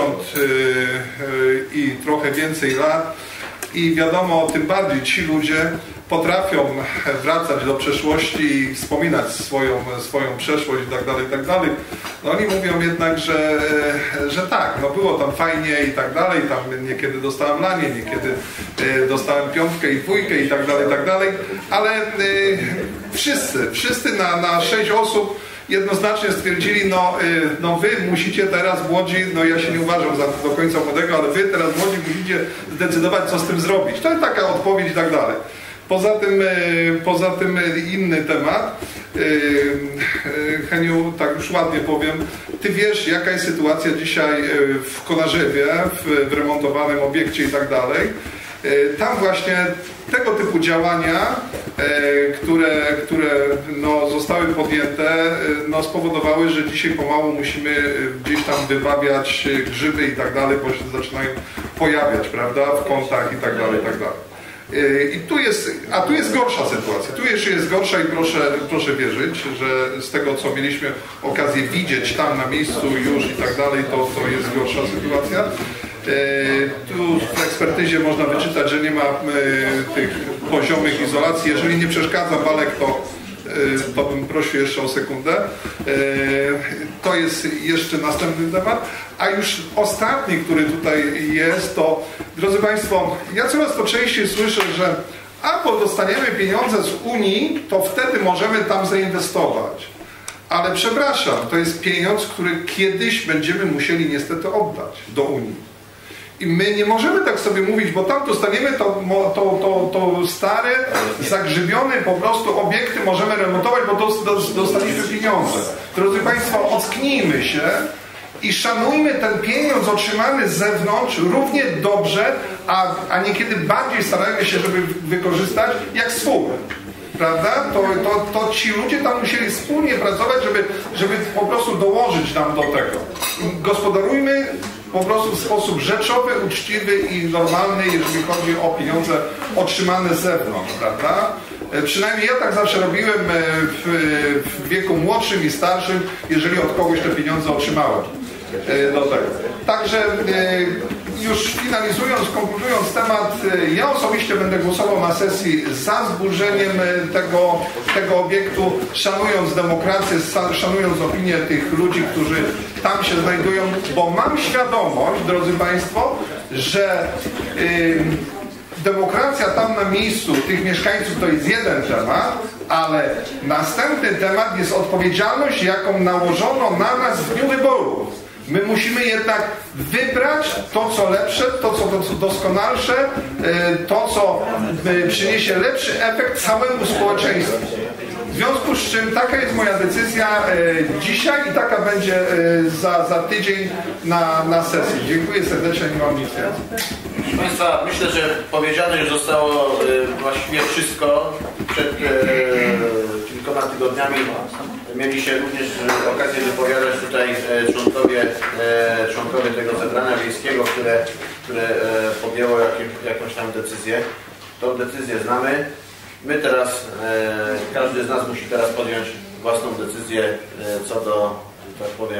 i trochę więcej lat. I wiadomo, tym bardziej ci ludzie potrafią wracać do przeszłości i wspominać swoją przeszłość i tak dalej. No oni mówią jednak, że tak, no było tam fajnie i tak dalej, tam niekiedy dostałem lanie, niekiedy dostałem 5 i 2 i tak dalej, ale wszyscy na 6 osób jednoznacznie stwierdzili, no wy musicie teraz, młodzi, no ja się nie uważam za do końca młodego, ale wy teraz, młodzi, musicie zdecydować, co z tym zrobić. To jest taka odpowiedź i tak dalej. Poza tym inny temat. Heniu, tak już ładnie powiem, ty wiesz, jaka jest sytuacja dzisiaj w Konarzewie, w remontowanym obiekcie i tak dalej. Tam właśnie tego typu działania, które no, zostały podjęte, no, spowodowały, że dzisiaj pomału musimy gdzieś tam wybawiać grzyby i tak dalej, bo się zaczynają pojawiać, prawda, w kątach i tak dalej, i tak dalej. I tu jest gorsza sytuacja. Tu jeszcze jest gorsza i proszę wierzyć, że z tego, co mieliśmy okazję widzieć tam na miejscu już i tak dalej, to jest gorsza sytuacja. Tu w ekspertyzie można wyczytać, że nie ma tych poziomych izolacji. Jeżeli nie przeszkadza Walek, to bym prosił jeszcze o sekundę. To jest jeszcze następny temat. A już ostatni, który tutaj jest, to drodzy Państwo, ja coraz to częściej słyszę, że albo dostaniemy pieniądze z Unii, to wtedy możemy tam zainwestować. Ale przepraszam, to jest pieniądz, który kiedyś będziemy musieli niestety oddać do Unii. I my nie możemy tak sobie mówić, bo tam dostaniemy to stare, zagrzybione po prostu obiekty możemy remontować, bo dostaliśmy pieniądze. Drodzy Państwo, ocknijmy się i szanujmy ten pieniądz otrzymany z zewnątrz równie dobrze, a niekiedy bardziej starajmy się, żeby wykorzystać jak swój. Prawda? To ci ludzie tam musieli wspólnie pracować, żeby po prostu dołożyć nam do tego. Gospodarujmy po prostu w sposób rzeczowy, uczciwy i normalny, jeżeli chodzi o pieniądze otrzymane z zewnątrz, prawda? Przynajmniej ja tak zawsze robiłem w wieku młodszym i starszym, jeżeli od kogoś te pieniądze otrzymałem do tego. Także już finalizując, konkludując temat, ja osobiście będę głosował na sesji za zburzeniem tego obiektu, szanując demokrację, szanując opinię tych ludzi, którzy tam się znajdują, bo mam świadomość, drodzy Państwo, że demokracja tam na miejscu tych mieszkańców to jest jeden temat, ale następny temat jest odpowiedzialność, jaką nałożono na nas w dniu wyborów. My musimy jednak wybrać to, co lepsze, to, co doskonalsze, to, co przyniesie lepszy efekt całemu społeczeństwu. W związku z czym taka jest moja decyzja dzisiaj i taka będzie za tydzień na sesji. Dziękuję serdecznie, nie mam nic więcej. Proszę Państwa, myślę, że powiedziane już zostało właściwie wszystko. Przed kilkoma tygodniami mieli się również okazję wypowiadać tutaj członkowie tego zebrania wiejskiego, które podjęło jakąś tam decyzję. Tą decyzję znamy. My teraz, każdy z nas musi teraz podjąć własną decyzję co do, tak powiem,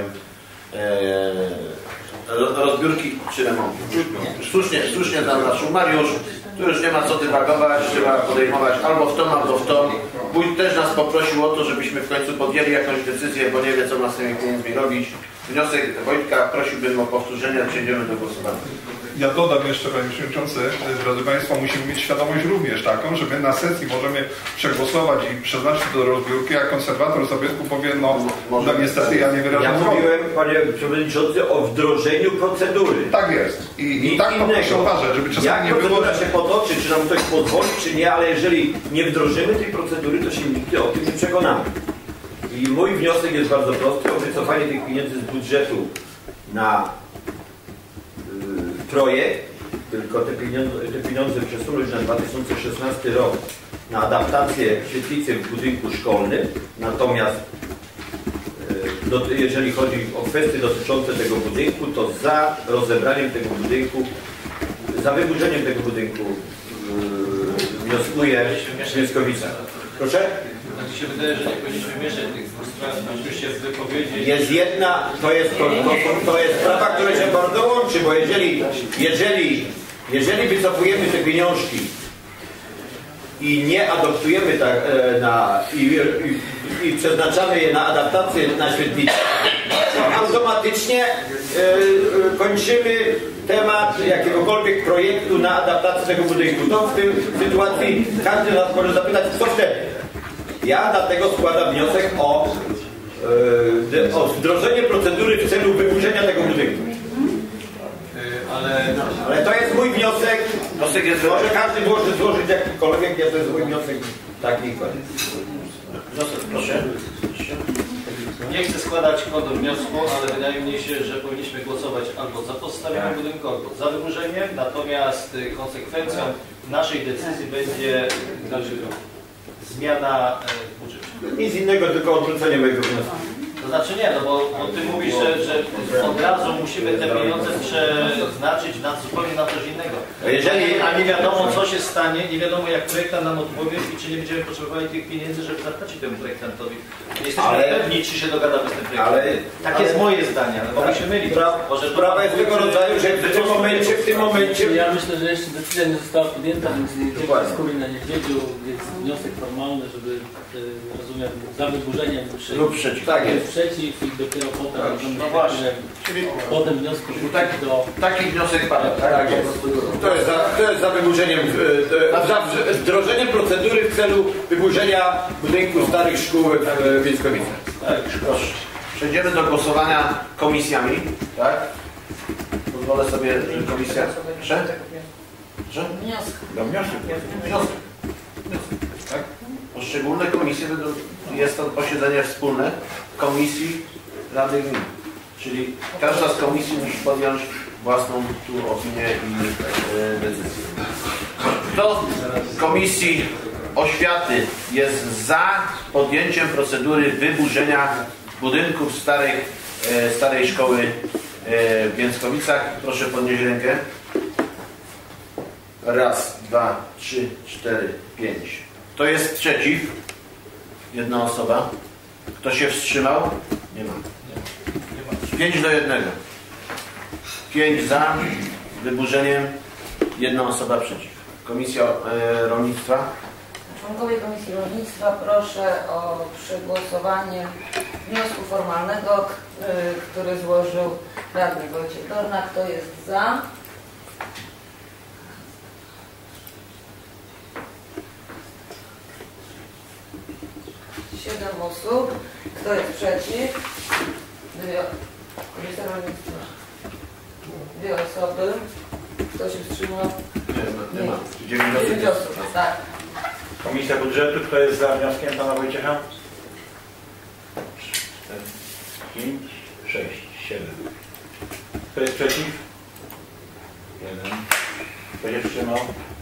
rozbiórki czy remontu. Słusznie zaznaczył Mariusz, tu już nie ma co dywagować, trzeba podejmować albo w to, albo w to. Wójt też nas poprosił o to, żebyśmy w końcu podjęli jakąś decyzję, bo nie wie, co ma z tymi pieniędzmi robić. Wniosek Wojtka prosiłbym o powtórzenie, przejdziemy do głosowania. Ja dodam jeszcze, Panie Przewodniczący, drodzy Państwo, musimy mieć świadomość również taką, że my na sesji możemy przegłosować i przeznaczyć do rozbiórki, a konserwator zabytku powie, no niestety ja nie wyrażam zgody. Ja mówiłem, Panie Przewodniczący, o wdrożeniu procedury. Tak jest. I tak to proszę uważać, żeby czasami nie było... procedura się potoczy, czy nam ktoś pozwoli, czy nie, ale jeżeli nie wdrożymy tej procedury, to się nigdy o tym nie przekonamy. I mój wniosek jest bardzo prosty, o wycofanie tych pieniędzy z budżetu na projekt, tylko te pieniądze przesunąć na 2016 rok na adaptację świetlicy w budynku szkolnym, natomiast jeżeli chodzi o kwestie dotyczące tego budynku, to za rozebraniem tego budynku, za wyburzeniem tego budynku wnioskuje Ślęskowica. Proszę? Znaczy się wydaje, że nie powinniśmy mieszać tych dwóch spraw, musimy się wypowiedzieć. Jest jedna, to jest sprawa, która się bardzo łączy, bo jeżeli wycofujemy te pieniążki i nie adoptujemy i przeznaczamy je na adaptację na świetlicę, to automatycznie kończymy temat jakiegokolwiek projektu na adaptację tego budynku. To w tej sytuacji każdy nas może zapytać, co wtedy? Ja dlatego składam wniosek o wdrożenie procedury w celu wyburzenia tego budynku. Ale to jest mój wniosek Wniosek jest Może każdy może złożyć jakikolwiek, ja to jest mój wniosek taki koniec. Wniosek, proszę. Nie chcę składać kontrwniosku, ale wydaje mi się, że powinniśmy głosować albo za postawieniem budynku, albo za wyburzeniem, natomiast konsekwencją naszej decyzji będzie zmiana budżetu. Nic innego, tylko odwrócenie mojego wniosku. To znaczy nie, no bo ty mówisz, że od razu musimy te pieniądze przeznaczyć zupełnie na coś innego. A nie wiadomo, co się stanie, nie wiadomo, jak projektant nam odpowie i czy nie będziemy potrzebowali tych pieniędzy, żeby zapłacić temu projektantowi. Nie jesteśmy pewni, czy się dogadamy z tym projektantem. Tak jest moje zdanie, ale mogę się mylić. Sprawa jest tego rodzaju, że w tym momencie... Ja myślę, że jeszcze decyzja nie została podjęta, więc nie dyskutuj na niedźwiedziu, więc wniosek formalny, żeby, rozumiem, za wyburzeniem lub przeciw. Tak jest. Przeciw i dopiero potem No właśnie. potem wniosku taki wniosek pada. Tak jest. To jest za wyburzeniem, za wdrożeniem procedury w celu wyburzenia budynku starych szkół w Więckowicach. Tak, proszę. Przejdziemy do głosowania komisjami, tak? Pozwolę sobie, że komisja... Że? Wniosek. Tak? Poszczególne komisje, jest to posiedzenie wspólne Komisji Rady Gminy. Czyli każda z komisji musi podjąć własną tu opinię i decyzję. Kto z Komisji Oświaty jest za podjęciem procedury wyburzenia budynków starej szkoły w Więckowicach? Proszę podnieść rękę. Raz, 2, 3, 4, 5. Kto jest przeciw? Jedna osoba. Kto się wstrzymał? Nie ma. 5 do 1. 5 za wyburzeniem, jedna osoba przeciw. Komisja Rolnictwa. Członkowie Komisji Rolnictwa, proszę o przegłosowanie wniosku formalnego, który złożył radny Wojciech Dorna. Kto jest za? Siedem osób. Kto jest przeciw? Komisja Rolnictwa. 2 osoby. Kto się wstrzymał? Nie ma. 9 osób. Tak. Komisja Budżetu, kto jest za wnioskiem pana Wojciecha? 4, 5, 6, 7. Kto jest przeciw? 1. Kto się wstrzymał?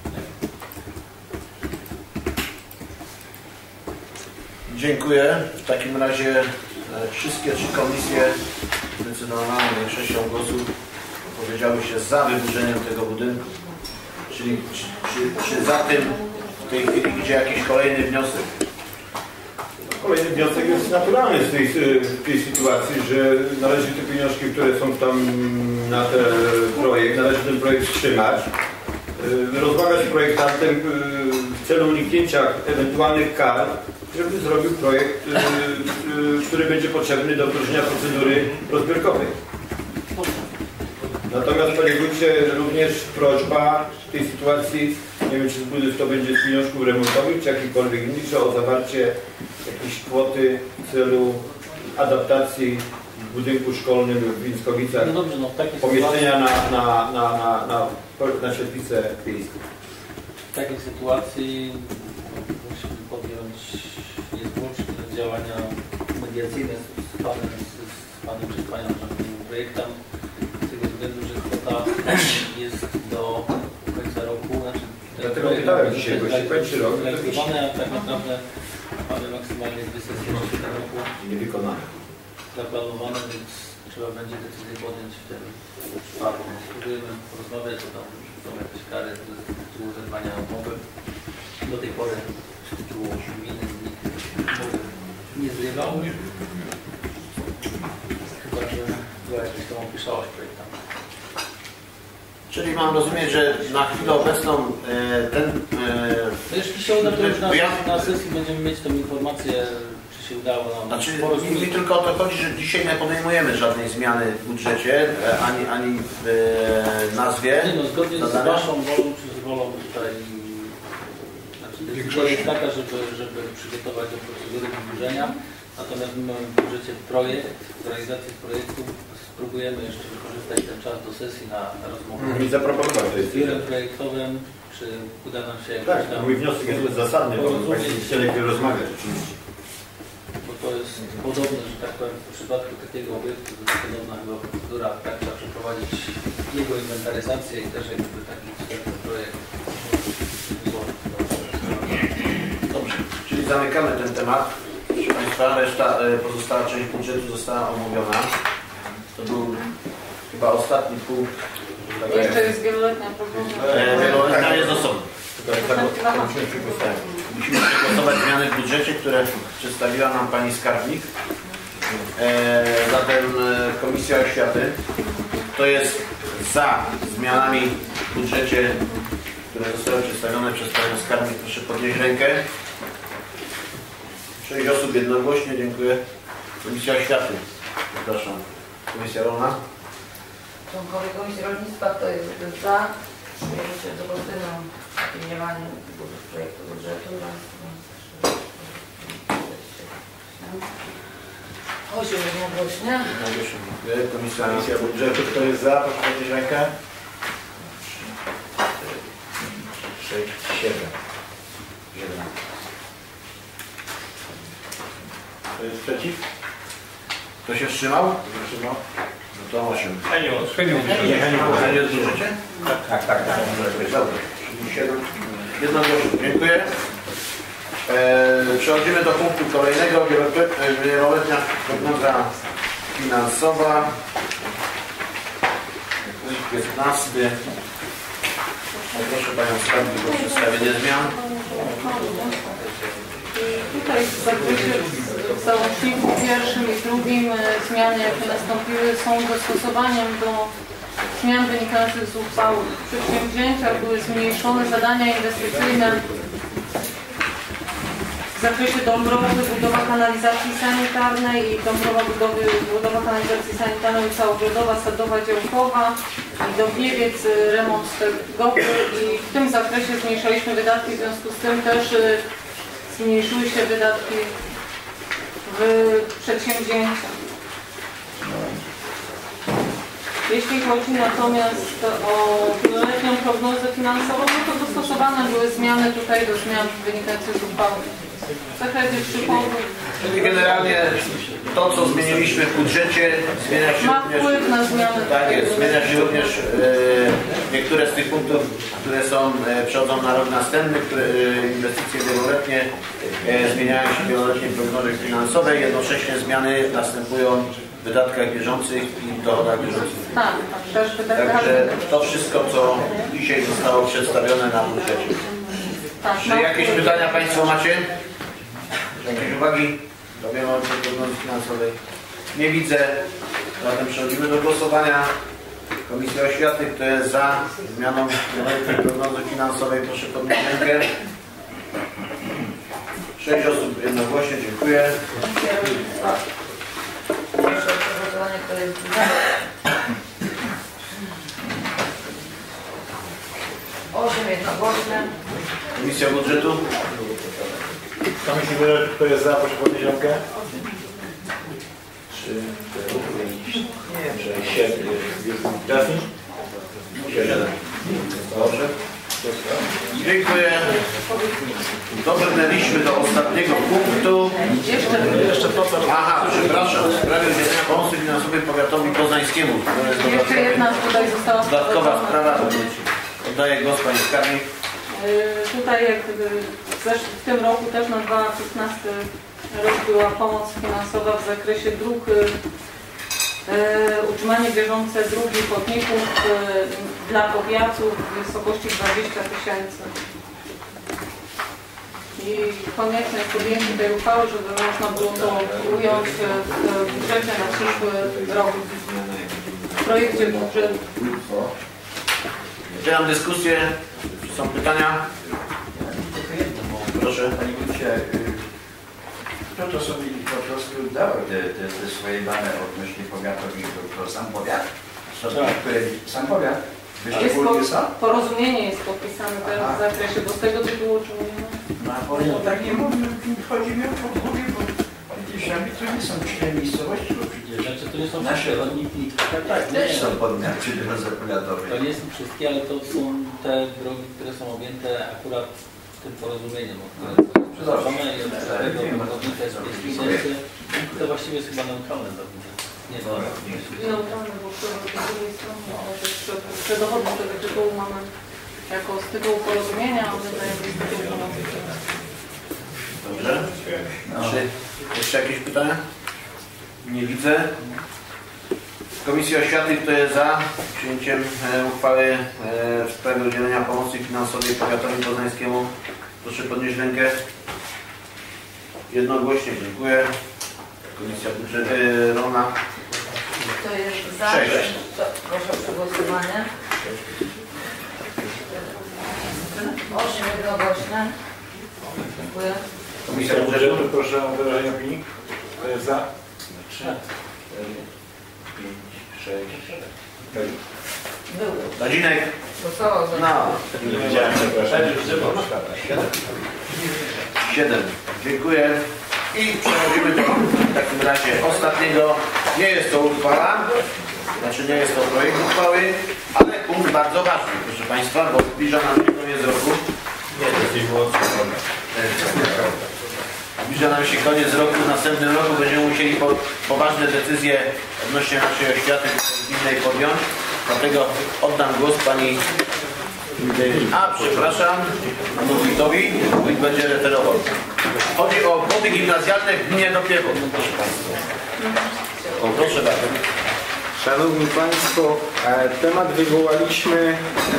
Dziękuję. W takim razie wszystkie 3 komisje zdecydowaną większością głosów opowiedziały się za wyburzeniem tego budynku. Czyli czy za tym w tej chwili idzie jakiś kolejny wniosek? Kolejny wniosek jest naturalny w tej sytuacji, że należy te pieniążki, które są tam na ten projekt, należy ten projekt wstrzymać, rozmawiać z projektantem w celu uniknięcia ewentualnych kar, żeby zrobił projekt, który będzie potrzebny do wdrożenia procedury rozbiórkowej. Natomiast panie wójcie, również prośba w tej sytuacji, nie wiem czy to będzie z pieniążków remontowych, czy jakikolwiek inny, że o zawarcie jakiejś kwoty w celu adaptacji w budynku szkolnym w Więckowicach, no dobrze, no, pomieszczenia na świetlicę wiejską. W takiej sytuacji musimy podjąć niezwłoczne działania mediacyjne z panem czy panią projektem, z tego względu, że kwota jest do końca roku, znaczy dlatego pytałem dzisiaj, bo się kończy rok, a tak naprawdę mamy maksymalnie 2 sesje w tym roku niewykonane. Zaplanowane, więc trzeba będzie decyzję podjąć w tym przypadku. Spróbujemy porozmawiać, czy tam są jakieś kary z tytułu zerwania umowy. Do tej pory z tytułu gminy umowy nie zrywał. Chyba, że była jakaś tam opieszałość projektanta. Czyli mam rozumieć, że na chwilę obecną jeśli się uda, to już na sesji będziemy mieć tą informację, czy się udało nam. Znaczy, mi tylko o to chodzi, że dzisiaj nie podejmujemy żadnej zmiany w budżecie, ani w nazwie. Nie no, zgodnie z waszą wolą, czy z wolą tutaj, znaczy decyzja jest taka, żeby przygotować do procedury wyburzenia. Natomiast my mamy w budżecie projekt, w realizacji projektu spróbujemy jeszcze wykorzystać ten czas do sesji na rozmowę. I zaproponować to jest. Z biurem projektowym, czy uda nam się jakoś Tak, tam mój wniosek jest zasadny, bo Państwo chcieli rozmawiać oczywiście. Bo to jest podobne, że tak powiem, w przypadku takiego obiektu to jest podobna chyba procedura, tak, trzeba przeprowadzić jego inwentaryzację i też jakby taki projekt. Dobrze, czyli zamykamy ten temat. Proszę Państwa, reszta, pozostała część budżetu została omówiona. To był chyba ostatni punkt. Jeszcze jest wieloletnia prognoza. Wieloletnia jest osobna. Musimy przegłosować zmiany w budżecie, które przedstawiła nam Pani Skarbnik. Zatem Komisja Oświaty. Kto jest za zmianami w budżecie, które zostały przedstawione przez Panią Skarbnik, proszę podnieść rękę. 6 osób jednogłośnie, dziękuję. Komisja Oświaty. Zapraszam. Komisja Rolna. Członkowie Komisji Rolnictwa to jest za przyjęcie do pozytywną opiniowanie projektu budżetu. 8 jednogłośnie. Komisja Budżetu, kto jest za? Proszę podnieść rękę. 3, 4, 5, 6, 7. 1. Kto jest przeciw? Kto się wstrzymał? Wstrzymał. No to 8. Heniu. Jest budżecie? Tak. Dobra. 7. Jednogłośnie. Dziękuję. Przechodzimy do punktu kolejnego. Wieloletnia prognoza finansowa. Punkt 15. Proszę Panią Skarbnik o przedstawienie zmian. Tutaj w zakresie w załączniku pierwszym i drugim zmiany, jakie nastąpiły, są dostosowaniem do zmian wynikających z uchwały. W przedsięwzięciach były zmniejszone zadania inwestycyjne w zakresie Dąbrowy, budowa kanalizacji sanitarnej i Dąbrowa budowa kanalizacji sanitarnej, całogrodowa, sadowa, działkowa i Dobiewiec, remont stegowy i w tym zakresie zmniejszaliśmy wydatki, w związku z tym też zmniejszyły się wydatki w przedsięwzięciach. Jeśli chodzi natomiast o wieloletnią prognozę finansową, no to dostosowane były zmiany tutaj do zmian wynikających z uchwały. W zakresie przychodów. Czyli generalnie to, co zmieniliśmy w budżecie, zmienia się ma również, wpływ na zmiany. Tak jest, zmienia się również niektóre z tych punktów, które są, przechodzą na rok następny, które inwestycje wieloletnie zmieniają się w wieloletniej prognozie finansowej, jednocześnie zmiany następują w wydatkach bieżących i dochodach bieżących. Tak, też wydatkach. Także to wszystko, co dzisiaj zostało przedstawione na budżecie. Tak, Czy jakieś pytania Państwo macie? Jakieś uwagi do wieloletniej prognozy finansowej? Nie widzę. Zatem przechodzimy do głosowania. Komisja Oświaty, kto jest za zmianą wieloletniej prognozy finansowej, proszę podnieść rękę. 6 osób jednogłośnie, dziękuję. Proszę o przegłosowanie, kto jest za. 8 jednogłośnie. Komisja Budżetu. Komisja Budżetu, kto jest za? Proszę podnieść rękę. 3, 4, 5, 6, 7. 7. Dobrze. Dziękuję. Dobrnęliśmy do ostatniego punktu. Jeszcze Aha, przepraszam. W sprawie udzielenia pomocy finansowej powiatowi poznańskiemu. Jeszcze jedna tutaj została dodatkowa sprawa. Oddaję głos Pani Skarbnik. Tutaj jak w tym roku też na 2015 rok była pomoc finansowa w zakresie dróg, utrzymanie bieżące dróg i chodników dla powiatów w wysokości 20 000. I konieczne jest podjęcie tej uchwały, żeby można było to ująć w budżecie na przyszły rok. W projekcie budżetu. Otwieram dyskusję. Czy są pytania? Proszę. Panie Wójcie, kto to sobie po prostu dał te swoje dane odnośnie powiatów i to sam powiat? Sam powiat? Porozumienie jest podpisane teraz w zakresie, bo z tego tytułu otrzymujemy. No tak nie mówię, chodzi mi o podwórze, bo arbitrzy nie są cztery miejscowości, bo przecież Znaczy to nie są nasze wszystkie, rodniki tak, też są podmioty powiatowe. to nie są wszystkie, ale to są te drogi, które są objęte akurat tym porozumieniem, o którym przepraszamy i od tego wychodnika jest 5 tysięcy. To właściwie jest chyba neutralne drogi. Nie jest neutralne, bo z drugiej strony przedowodny tego tytułu mamy jako z tytułu porozumienia, a wydajemy z tytułu pomocy. Dobrze. Czy jeszcze jakieś pytania? Nie widzę. Komisja Oświaty, kto jest za przyjęciem uchwały w sprawie udzielenia pomocy finansowej powiatowi poznańskiemu? Proszę podnieść rękę. Jednogłośnie dziękuję. Komisja rolna. Kto jest za? 6. Proszę o przegłosowanie. 8 jednogłośne. Dziękuję. Komisja budżetu. Proszę o wyrażenie opinii. Kto jest za? 3, 4, 5, 6, 7. Dadzinek. Głosował za. No. Nie widziałem, przepraszam. 7. Dziękuję. I przechodzimy do w takim razie ostatniego. Nie jest to uchwała, znaczy nie jest to projekt uchwały, ale punkt bardzo ważny, proszę Państwa, bo zbliża nam się koniec roku. Nie, to jest Zbliża nam się koniec roku. W następnym roku będziemy musieli poważne decyzje odnośnie naszej oświaty gminnej podjąć. Dlatego oddam głos Pani... przepraszam, panu wójtowi. Wójt będzie referował. Chodzi o obwody gimnazjalne w gminie Dopiewo. Proszę Państwa. Proszę bardzo. Szanowni Państwo, temat wywołaliśmy,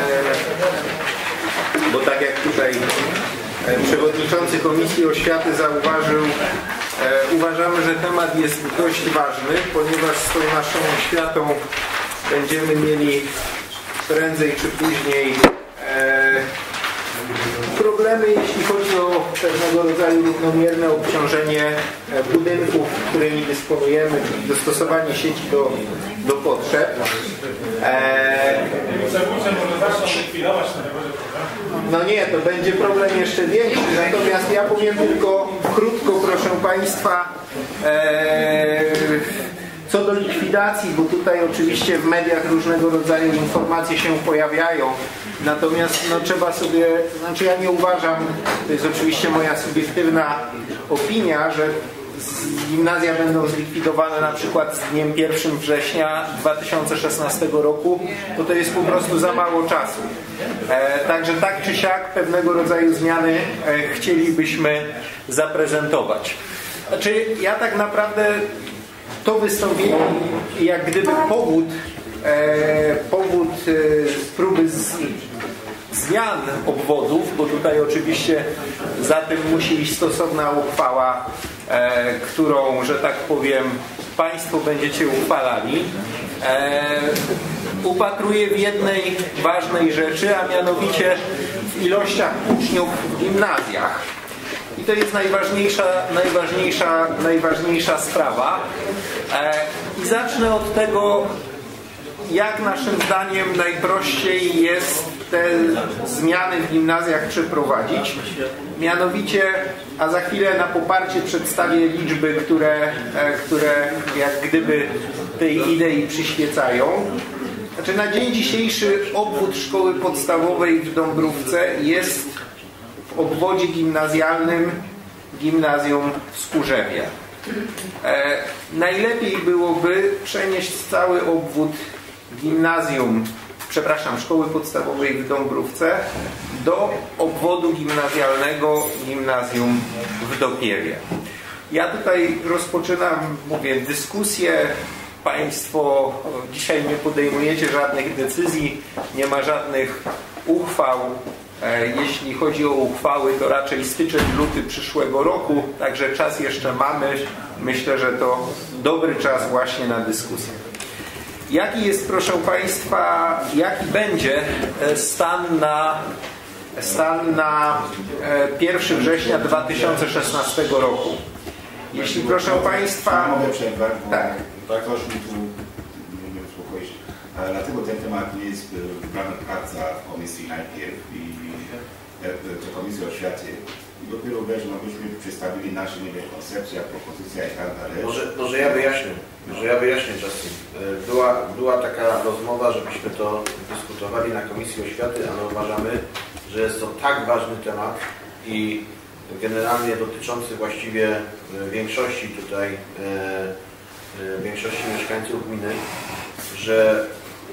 bo tak jak tutaj przewodniczący Komisji Oświaty zauważył, uważamy, że temat jest dość ważny, ponieważ z tą naszą oświatą będziemy mieli prędzej czy później problemy, jeśli chodzi o pewnego rodzaju równomierne obciążenie budynków, którymi dysponujemy, czyli dostosowanie sieci do potrzeb. No nie, to będzie problem jeszcze większy, natomiast ja powiem tylko krótko, proszę Państwa, co do likwidacji, bo tutaj oczywiście w mediach różnego rodzaju informacje się pojawiają, natomiast no, trzeba sobie, znaczy ja nie uważam, to jest oczywiście moja subiektywna opinia, że gimnazja będą zlikwidowane na przykład z dniem 1 września 2016 roku, bo to jest po prostu za mało czasu. Także tak czy siak pewnego rodzaju zmiany chcielibyśmy zaprezentować. Znaczy ja tak naprawdę to wystąpienie jak gdyby powód próby zmian obwodów, bo tutaj oczywiście za tym musi iść stosowna uchwała, którą, że tak powiem, Państwo będziecie uchwalali, upatruję w jednej ważnej rzeczy, a mianowicie w ilościach uczniów w gimnazjach. I to jest najważniejsza sprawa. I zacznę od tego, jak naszym zdaniem najprościej jest te zmiany w gimnazjach przeprowadzić. Mianowicie, a za chwilę na poparcie przedstawię liczby, które jak gdyby tej idei przyświecają. Znaczy na dzień dzisiejszy obwód szkoły podstawowej w Dąbrówce jest w obwodzie gimnazjalnym gimnazjum w Skórzewie. Najlepiej byłoby przenieść cały obwód szkoły podstawowej w Dąbrówce do obwodu gimnazjalnego gimnazjum w Dopiewie. Ja tutaj rozpoczynam, dyskusję. Państwo dzisiaj nie podejmujecie żadnych decyzji, nie ma żadnych uchwał. Jeśli chodzi o uchwały, to raczej styczeń, luty przyszłego roku, także czas jeszcze mamy. Myślę, że to dobry czas właśnie na dyskusję. Jaki jest, proszę Państwa, jaki będzie stan na 1 września 2016 roku? Jeśli, proszę Państwa... Mogę przerwać, bo tak. ktoś mi tu nie uspokoić. Dlatego ten temat nie jest wybrany praca w komisji najpierw i do Komisji Oświaty. I dopiero wejść, no byśmy przedstawili nasze, nie wiem, koncepcja, propozycja i tak dalej. Może ja wyjaśnię, Justin. Była taka rozmowa, żebyśmy to dyskutowali na Komisji Oświaty, ale uważamy, że jest to tak ważny temat i generalnie dotyczący właściwie większości tutaj, większości mieszkańców gminy, że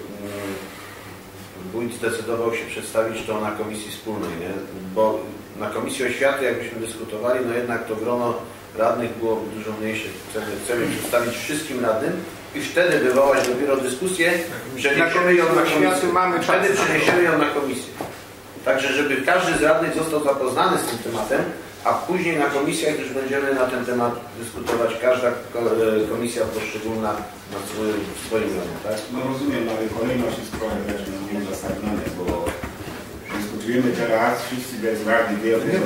wójt zdecydował się przedstawić to na Komisji Wspólnej, nie? Bo na Komisji Oświaty, jakbyśmy dyskutowali, no jednak to grono radnych byłoby dużo mniejsze. Chcemy przedstawić wszystkim radnym i wtedy wywołać dopiero dyskusję, przeniesiemy ją na komisję. Wtedy przeniesiemy ją na komisję. Także, żeby każdy z radnych został zapoznany z tym tematem, a później na komisjach już będziemy na ten temat dyskutować, każda komisja poszczególna na swoim gronie, tak? No rozumiem, ale kolejność jest trochę też nieuzasadnione, bo dyskutujemy teraz, wszyscy bez rady wiedzą,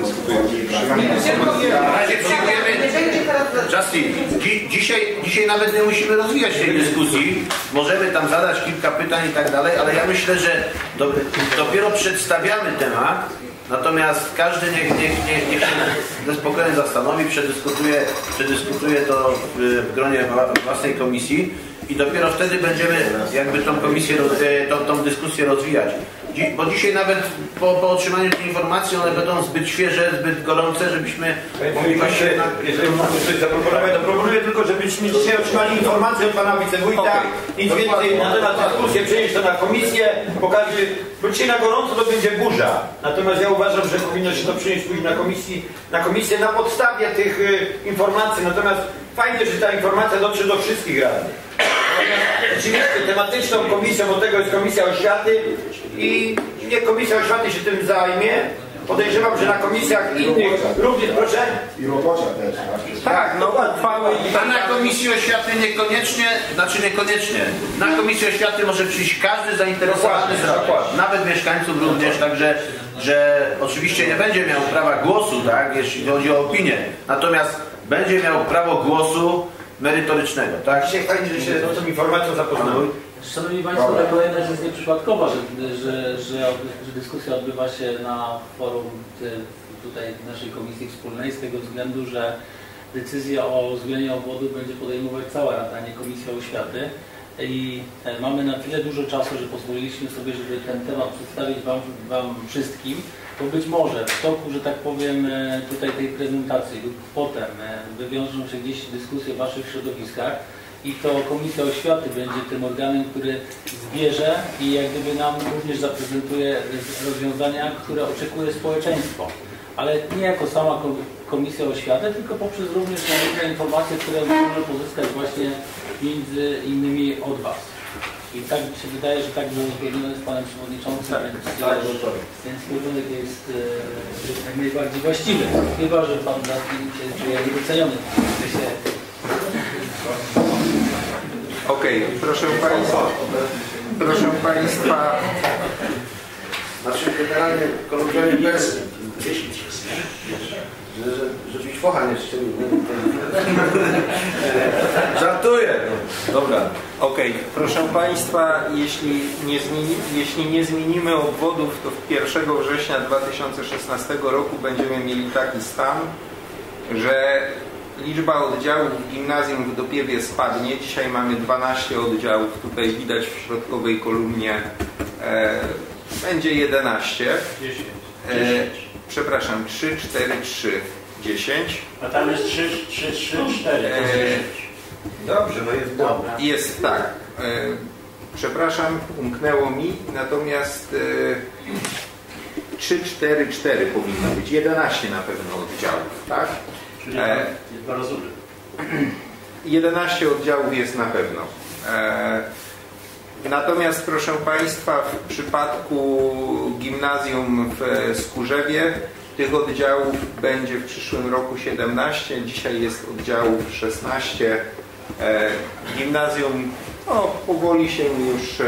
Justin, dzisiaj nawet nie musimy rozwijać tej dyskusji, możemy tam zadać kilka pytań i tak dalej, ale ja myślę, że dopiero przedstawiamy temat, natomiast każdy niech się ze spokojem zastanowi, przedyskutuje to w gronie własnej komisji i dopiero wtedy będziemy jakby tą dyskusję rozwijać. Bo dzisiaj nawet po otrzymaniu tej informacji one będą zbyt świeże, zbyt gorące, żebyśmy mogli właśnie... Jeżeli mogę coś zaproponować, to proponuję tylko, żebyśmy dzisiaj otrzymali informację od pana wicewójta, nic więcej na temat dyskusji, przenieść to na komisję, pokażę, bo dzisiaj na gorąco to będzie burza. Natomiast ja uważam, że powinno się to przenieść później na komisję na podstawie tych informacji. Natomiast fajnie, że ta informacja dotrze do wszystkich radnych. Oczywiście tematyczną komisją, bo tego jest Komisja Oświaty i nie Komisja Oświaty się tym zajmie. Podejrzewam, że na komisjach innych również, proszę? I robocza też. Tak, no uchwały. A na Komisji Oświaty niekoniecznie, na Komisji Oświaty może przyjść każdy zainteresowany z rady, nawet mieszkańców również, także że oczywiście nie będzie miał prawa głosu, tak, jeśli chodzi o opinię, natomiast będzie miał prawo głosu merytorycznego, tak? Dzisiaj fajnie, że się z tą informacją zapoznamy. Szanowni Państwo, ta kolejność jest nieprzypadkowa, że dyskusja odbywa się na forum tutaj naszej Komisji Wspólnej z tego względu, że decyzję o zmianie obwodu będzie podejmować cała Rada, nie Komisja Oświaty. I mamy na tyle dużo czasu, że pozwoliliśmy sobie, żeby ten temat przedstawić Wam wszystkim, bo być może w toku, że tak powiem, tutaj tej prezentacji lub potem wywiążą się gdzieś dyskusje w Waszych środowiskach i to Komisja Oświaty będzie tym organem, który zbierze i jak gdyby nam również zaprezentuje rozwiązania, które oczekuje społeczeństwo. Ale nie jako sama Komisja Oświaty, tylko poprzez również różne informacje, które można pozyskać właśnie między innymi od Was. I tak mi się wydaje, że tak było uzgodnione z Panem Przewodniczącym, więc kierunek jest jak najbardziej właściwy. Chyba, że Pan się czuje niedoceniony. Okej, proszę Państwa. Znaczy generalnie kolokwialnie bez 10 że mi focha nie strzelił. Żartuję. Dobra. Okej, proszę Państwa, jeśli nie zmienimy obwodów, to 1 września 2016 roku będziemy mieli taki stan, że liczba oddziałów w gimnazjum w Dopiewie spadnie. Dzisiaj mamy 12 oddziałów. Tutaj widać w środkowej kolumnie będzie 11. 10. Przepraszam, 3, 4, 3, 10. A tam jest 3, 4. Dobrze, no jest dobra. Jest tak. Przepraszam, umknęło mi, natomiast 3, 4, 4 powinno być. 11 na pewno oddziałów, tak? Czyli dwa rozumy. 11 oddziałów jest na pewno. Natomiast proszę Państwa, w przypadku gimnazjum w Skórzewie tych oddziałów będzie w przyszłym roku 17, dzisiaj jest oddziałów 16. Gimnazjum powoli się już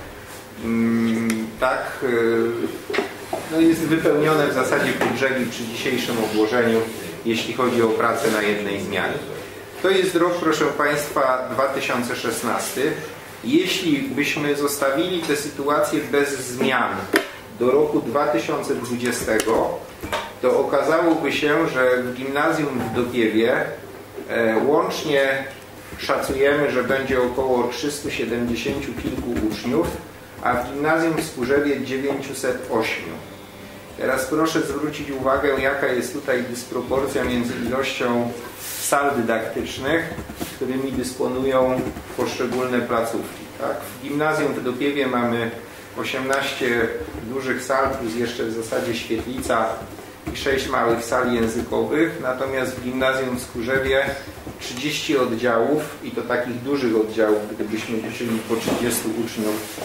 jest wypełnione w zasadzie po brzegi przy dzisiejszym obłożeniu, jeśli chodzi o pracę na jednej zmianie. To jest rok, proszę Państwa, 2016. Jeśli byśmy zostawili tę sytuację bez zmian do roku 2020, to okazałoby się, że w gimnazjum w Dopiewie łącznie szacujemy, że będzie około 370 kilku uczniów, a w gimnazjum w Skórzewie 908. Teraz proszę zwrócić uwagę, jaka jest tutaj dysproporcja między ilością sal dydaktycznych, którymi dysponują poszczególne placówki. Tak? W gimnazjum w Dopiewie mamy 18 dużych sal, plus jeszcze w zasadzie świetlica i 6 małych sal językowych, natomiast w gimnazjum w Skórzewie 30 oddziałów i to takich dużych oddziałów, gdybyśmy liczyli po 30 uczniów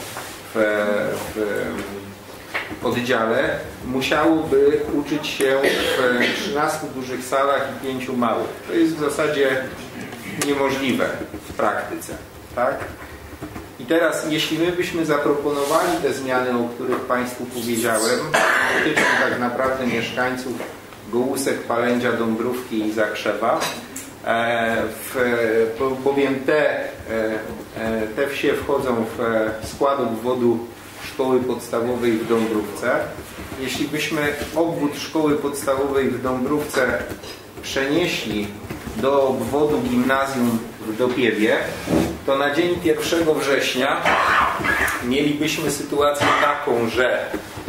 w oddziale, musiałoby uczyć się w 13 dużych salach i 5 małych. To jest w zasadzie niemożliwe w praktyce. Tak? I teraz, jeśli my byśmy zaproponowali te zmiany, o których Państwu powiedziałem, dotyczą tak naprawdę mieszkańców Gołusek, Palędzia, Dąbrówki i Zakrzewa, bowiem te wsie wchodzą w skład obwodu szkoły podstawowej w Dąbrówce. Jeśli byśmy obwód szkoły podstawowej w Dąbrówce przenieśli do obwodu gimnazjum w Dopiewie, to na dzień 1 września mielibyśmy sytuację taką, że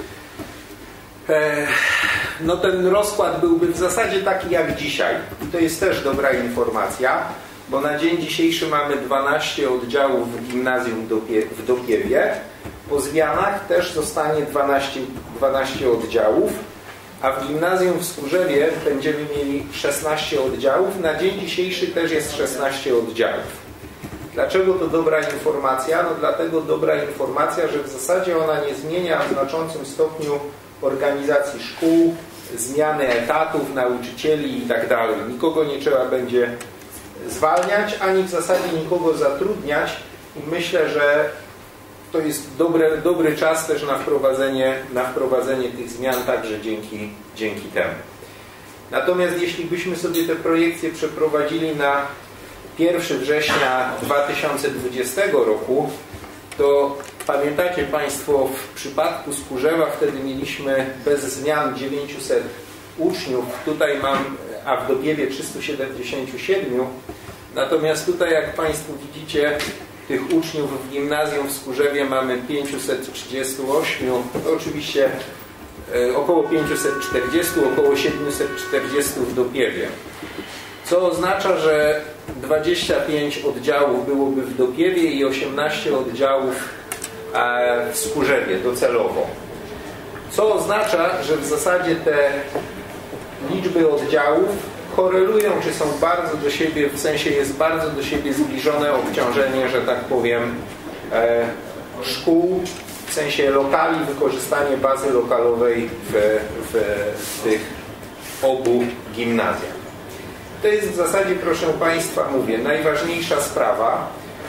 no ten rozkład byłby w zasadzie taki jak dzisiaj. I to jest też dobra informacja, bo na dzień dzisiejszy mamy 12 oddziałów w gimnazjum w Dopiewie. Po zmianach też zostanie 12 oddziałów, a w gimnazjum w Skórzewie będziemy mieli 16 oddziałów. Na dzień dzisiejszy też jest 16 oddziałów. Dlaczego to dobra informacja? No dlatego dobra informacja, że w zasadzie ona nie zmienia w znaczącym stopniu organizacji szkół, zmiany etatów, nauczycieli i tak dalej. Nikogo nie trzeba będzie zwalniać, ani w zasadzie nikogo zatrudniać. I myślę, że to jest dobry czas też na wprowadzenie tych zmian także dzięki temu. Natomiast jeśli byśmy sobie te projekcje przeprowadzili na 1 września 2020 roku, to pamiętacie Państwo, w przypadku Skórzewa wtedy mieliśmy bez zmian 900 uczniów, tutaj a w Dopiewie 377, natomiast tutaj jak Państwo widzicie, tych uczniów w gimnazjum w Skórzewie mamy 538, to oczywiście około 540, około 740 w Dopiewie. Co oznacza, że 25 oddziałów byłoby w Dopiewie i 18 oddziałów w Skórzewie docelowo. Co oznacza, że w zasadzie te liczby oddziałów korelują, czy są bardzo do siebie, w sensie jest bardzo do siebie zbliżone obciążenie, że tak powiem, szkół, w sensie lokali, wykorzystanie bazy lokalowej w tych obu gimnazjach. To jest w zasadzie, proszę Państwa, mówię, najważniejsza sprawa.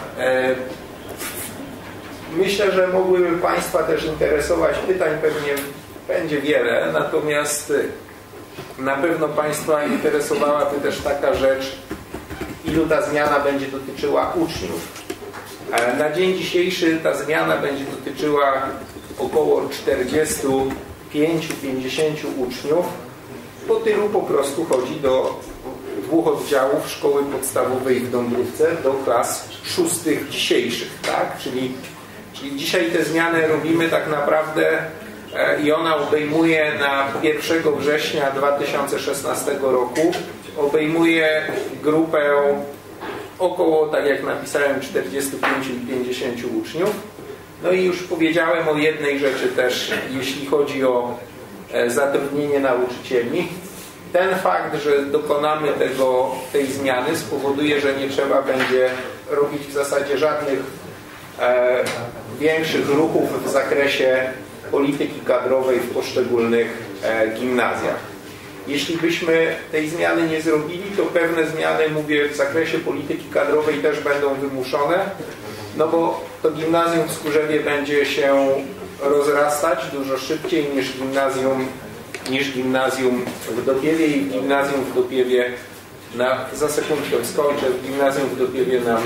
Myślę, że mogłyby Państwa też interesować, pytań pewnie będzie wiele, natomiast na pewno Państwa interesowałaby też taka rzecz, ilu ta zmiana będzie dotyczyła uczniów. Na dzień dzisiejszy ta zmiana będzie dotyczyła około 45-50 uczniów. Po tylu po prostu chodzi do 2 oddziałów szkoły podstawowej w Dąbrówce do klas 6 dzisiejszych, tak? Czyli dzisiaj te zmiany robimy tak naprawdę i ona obejmuje na 1 września 2016 roku obejmuje grupę około, tak jak napisałem, 45 i 50 uczniów. No i już powiedziałem o jednej rzeczy też, jeśli chodzi o zatrudnienie nauczycieli. Ten fakt, że dokonamy tej zmiany, spowoduje, że nie trzeba będzie robić w zasadzie żadnych większych ruchów w zakresie polityki kadrowej w poszczególnych gimnazjach. Jeśli byśmy tej zmiany nie zrobili, to pewne zmiany, mówię, w zakresie polityki kadrowej też będą wymuszone, no bo to gimnazjum w Skórzewie będzie się rozrastać dużo szybciej niż gimnazjum w Dopiewie i w gimnazjum w Dopiewie za sekundkę skończę, w gimnazjum w Dopiewie nam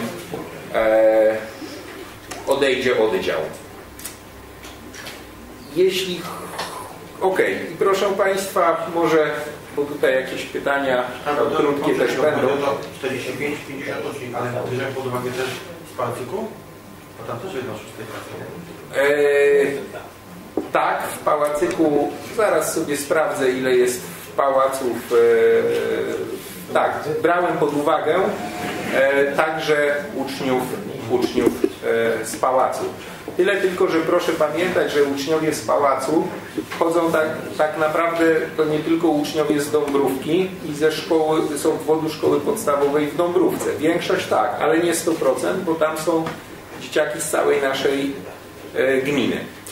odejdzie oddział. Jeśli Okej, proszę Państwa, może, bo tutaj jakieś pytania krótkie też będą. 45, 50 rocznik, ale bierzemy pod uwagę też z Pałacyku? Bo tam też jedno 6 klasy. Tak, w Pałacyku, zaraz sobie sprawdzę, ile jest w pałaców. Tak, brałem pod uwagę także uczniów z pałacu. Tyle tylko, że proszę pamiętać, że uczniowie z pałacu chodzą tak naprawdę, to nie tylko uczniowie z Dąbrówki i ze szkoły, z obwodu szkoły podstawowej w Dąbrówce. Większość tak, ale nie 100%, bo tam są dzieciaki z całej naszej gminy.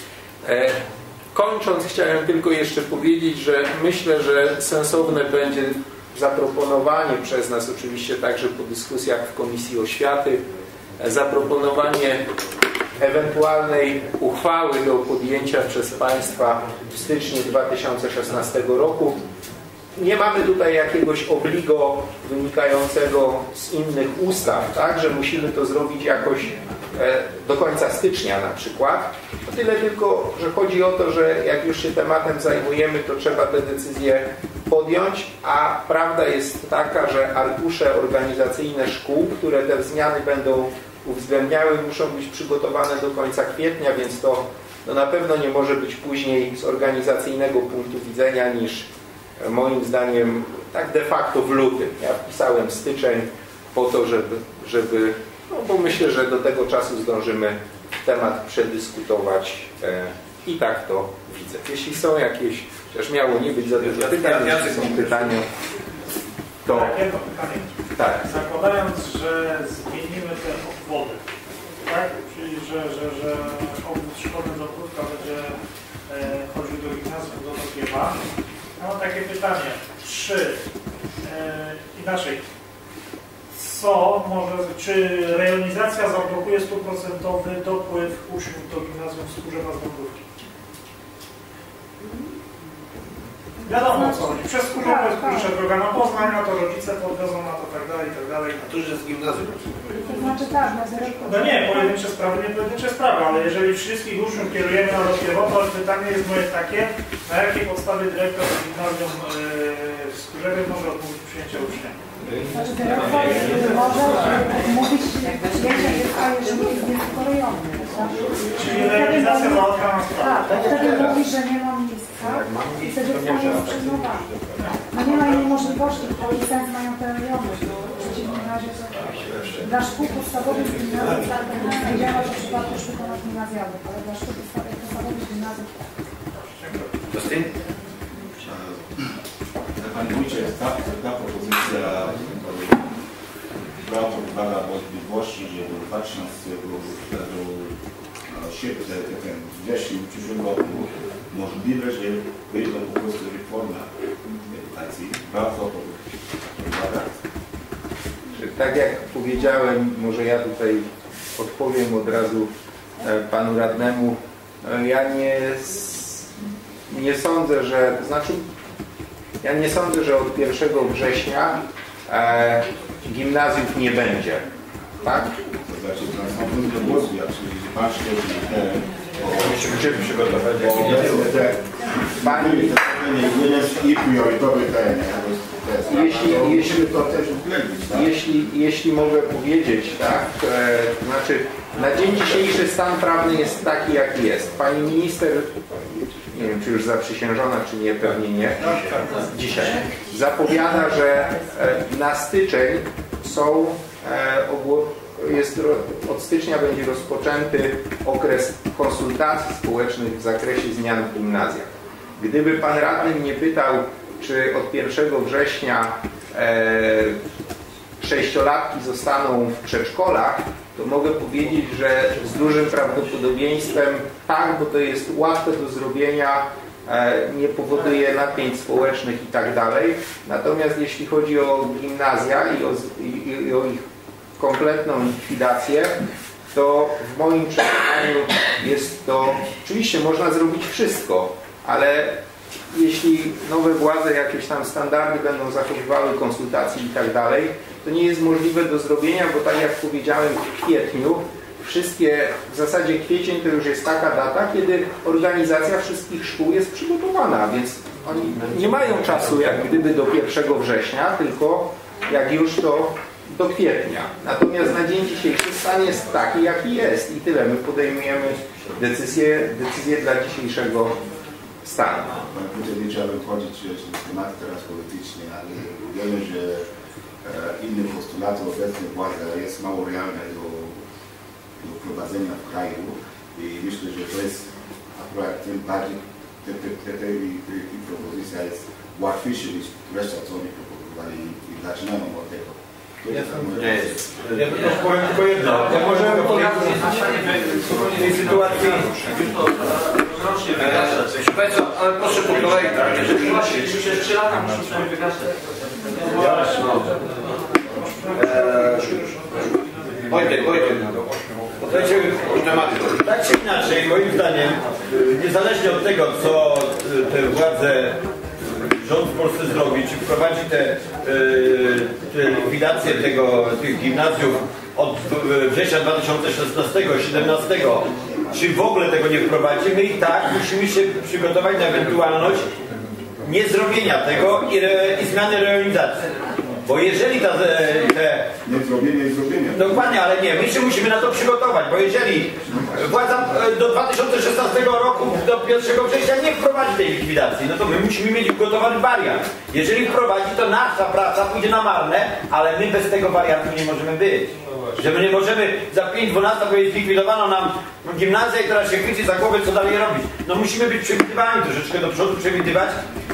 Kończąc, chciałem tylko jeszcze powiedzieć, że myślę, że sensowne będzie zaproponowanie przez nas, oczywiście także po dyskusjach w Komisji Oświaty, zaproponowanie ewentualnej uchwały do podjęcia przez Państwa w styczniu 2016 roku. Nie mamy tutaj jakiegoś obligo wynikającego z innych ustaw, tak, że musimy to zrobić jakoś do końca stycznia na przykład. No tyle tylko, że chodzi o to, że jak już się tematem zajmujemy, to trzeba te decyzje podjąć, a prawda jest taka, że arkusze organizacyjne szkół, które te zmiany będą uwzględniały, muszą być przygotowane do końca kwietnia, więc to na pewno nie może być później z organizacyjnego punktu widzenia niż moim zdaniem tak de facto w lutym. Ja wpisałem styczeń po to, żeby no bo myślę, że do tego czasu zdążymy temat przedyskutować i tak to widzę. Jeśli są jakieś, chociaż miało nie być za dużo pytań, jeśli są pytania, to... Jedno pytanie. Tak. Zakładając, że zmienimy te obwody, tak? Czyli, że obwód szkolny do Krótka będzie chodził do gimnazjum do Nokiewa. Mam takie pytanie, czy inaczej, czy rejonizacja zablokuje 100% dopływ uczniów do gimnazjum z Tchórzewa z Dąbrówki? Wiadomo co chodzi. Przez Tchórzewo jest krótsza droga na Poznań, a to rodzice podwiozą na to tak dalej, tak dalej. A tu już jest gimnazjum. To znaczy tak, no nie, pojedyncze sprawy, nie pojedyncze sprawy, ale jeżeli wszystkich uczniów kierujemy na Nokiewo, to pytanie jest moje takie, na jakiej podstawie dyrektor gimnazjum w Tchórzewie może odmówić przyjęcia ucznia? Znaczy dyrektor może odmówić przyjęcia dziecka, jeżeli jest nieskolejowy. Czyli realizacja załatwa na sprawę. Tak, wtedy mówi, że nie ma miejsca i wtedy dziecko jest przyjmowane. No nie ma innej możliwości, bo licencje mają te rejony. W przeciwnym razie dla szkół podstawowych gimnazjów wiedziała, że w przypadku szkół ponadgimnazjalnych, ale dla szkół podstawowych gimnazjów tak. Justyn? Panie Wójcie, ta propozycja brała pod uwagę możliwości, że do 2017 września przyszłego roku możliwe, że wyjdą po prostu reforma edukacji. Brała to pod uwagę. Tak jak powiedziałem, może ja tutaj odpowiem od razu panu radnemu. Ja nie sądzę, że ja nie sądzę, że od 1 września gimnazjów nie będzie. Tak? To znaczy, transformując do głosu, jak patrzę, musimy przygotować jeśli mogę powiedzieć, tak, to znaczy na dzień dzisiejszy stan prawny jest taki, jaki jest. Pani minister, nie wiem, czy już zaprzysiężona, czy nie, pewnie nie, dzisiaj zapowiada, że na styczeń od stycznia będzie rozpoczęty okres konsultacji społecznych w zakresie zmian w gimnazjach. Gdyby pan radny mnie pytał, czy od 1 września sześciolatki zostaną w przedszkolach, to mogę powiedzieć, że z dużym prawdopodobieństwem tak, bo to jest łatwe do zrobienia, nie powoduje napięć społecznych i tak dalej. Natomiast jeśli chodzi o gimnazja i o ich kompletną likwidację, to w moim przekonaniu jest to, oczywiście można zrobić wszystko, ale jeśli nowe władze jakieś tam standardy będą zachowywały, konsultacji i tak dalej, to nie jest możliwe do zrobienia, bo tak jak powiedziałem w wszystkie, w zasadzie kwiecień to już jest taka data, kiedy organizacja wszystkich szkół jest przygotowana, więc oni nie mają czasu jak gdyby do 1 września, tylko jak już to do kwietnia. Natomiast na dzień dzisiejszy stan jest taki, jaki jest i tyle. My podejmujemy decyzje dla dzisiejszego stanu. Nie trzeba wchodzić w temat teraz polityczny, ale wiemy, że inne postulaty obecnej władzy jest mało realne do prowadzenia w kraju i myślę, że to jest akurat tym bardziej ta propozycja jest łatwiejsza niż reszta, co oni proponowali i zaczynamy od tego. Ja powiem tylko jedno. Jak możemy powiedzieć w tej sytuacji... Ale proszę po kolei, tak? Przez 3 lata musimy wygaszać. Wojtek. Tak czy inaczej, moim zdaniem, niezależnie od tego, co te władze, rząd w Polsce zrobi, czy wprowadzi te likwidację tych gimnazjów od września 2016-2017, czy w ogóle tego nie wprowadzi, my i tak musimy się przygotować na ewentualność niezrobienia tego i zmiany realizacji. Bo jeżeli zrobienia. Dokładnie, ale nie, my się musimy na to przygotować, bo jeżeli władza do 2016 roku, do 1 września nie wprowadzi tej likwidacji, no to my musimy mieć ugotowany wariant. Jeżeli wprowadzi, to nasza praca pójdzie na marne, ale my bez tego wariantu nie możemy być. Że my nie możemy za 5-12 powiedzieć, zlikwidowano nam gimnazja i teraz się chwyci za głowę, co dalej robić. No musimy być przewidywani, troszeczkę do przodu przewidywać,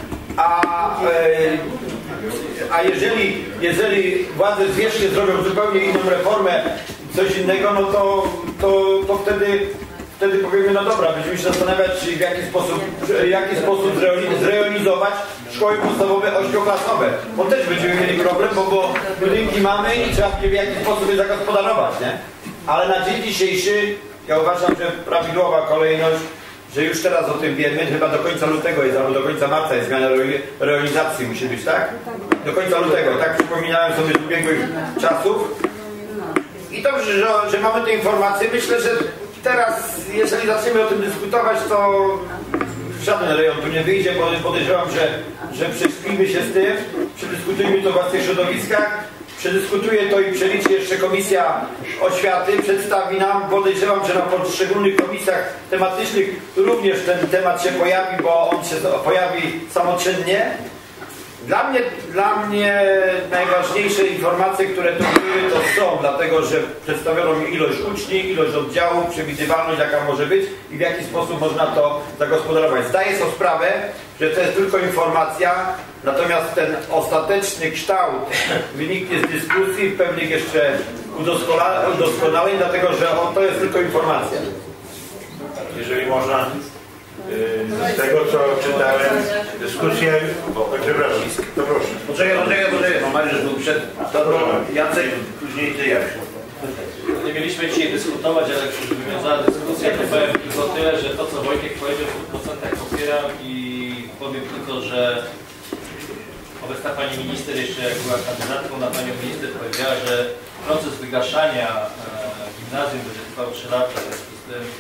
a jeżeli władze zwierzchnie zrobią zupełnie inną reformę, coś innego, no to wtedy powiemy, no dobra, będziemy się zastanawiać, w jaki sposób zrealizować szkoły podstawowe 8-klasowe. Bo też będziemy mieli problem, bo budynki mamy i trzeba w jakiś sposób je zagospodarować, nie? Ale na dzień dzisiejszy ja uważam, że prawidłowa kolejność, że już teraz o tym wiemy, chyba do końca lutego jest, albo do końca marca jest zmiana realizacji, musi być, tak? Do końca lutego, tak przypominałem sobie z ubiegłych czasów. I dobrze, że mamy te informacje. Myślę, że teraz, jeżeli zaczniemy o tym dyskutować, to żaden rejon tu nie wyjdzie, bo podejrzewam, że prześpimy się z tym, przedyskutujmy to w własnych środowiskach, przedyskutuje to i przeliczy jeszcze Komisja Oświaty, przedstawi nam, podejrzewam, że na poszczególnych komisjach tematycznych również ten temat się pojawi, bo on się pojawi samoczynnie. Dla mnie najważniejsze informacje, które tu były, to są, dlatego że przedstawiono mi ilość uczniów, ilość oddziałów, przewidywalność jaka może być i w jaki sposób można to zagospodarować. Zdaję sobie sprawę, że to jest tylko informacja, natomiast ten ostateczny kształt wyniknie z dyskusji, pewnych jeszcze udoskonaleń, dlatego że to jest tylko informacja. Jeżeli można, z tego co czytałem, dyskusję, przepraszam, to proszę. Poczekaj, bo Mariusz był przed Jacek, później ty Jacek. Nie mieliśmy dzisiaj dyskutować, ale jak już wywiązała dyskusja, to powiem tylko tyle, że to co Wojtek powiedział w 100% popieram i powiem tylko, że obecna pani minister jeszcze jak była kandydatką na panią minister powiedziała, że proces wygaszania gimnazjum będzie trwał 3 lata, w związku z tym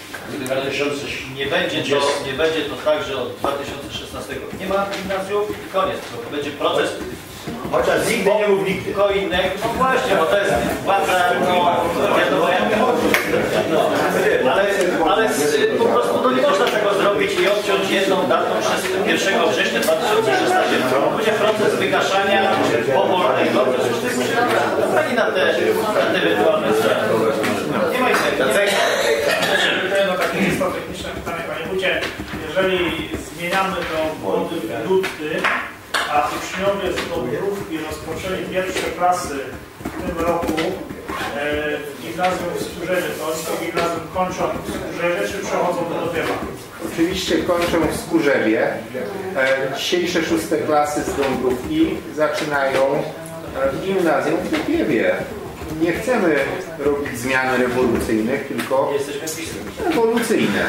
nie będzie to tak, że od 2016 nie ma gimnazjów i koniec, to będzie proces. Chociaż nigdy nie mów nigdy. Tylko innego, no właśnie, bo to jest władza, wiadomo jak ale po prostu no nie można tego zrobić i odciąć jedną datą przez 1 września 2016. Będzie proces wygaszania powolnego, przecież to jest ani na te ewentualne zmiany. Nie ma innego. No takie czysto techniczne pytanie, panie Wójcie. Jeżeli zmieniamy do młody ludny, a uczniowie z Dąbrówki rozpoczęli pierwsze klasy w tym roku w gimnazjum w Skórzewie, to oni to gimnazjum kończą w Skórzewie, czy przechodzą do Dąbrowa? Oczywiście kończą w Skórzewie. Dzisiejsze 6. klasy z Dąbrówki zaczynają gimnazjum w Dąbrowie. Nie chcemy robić zmian rewolucyjnych, tylko ewolucyjne.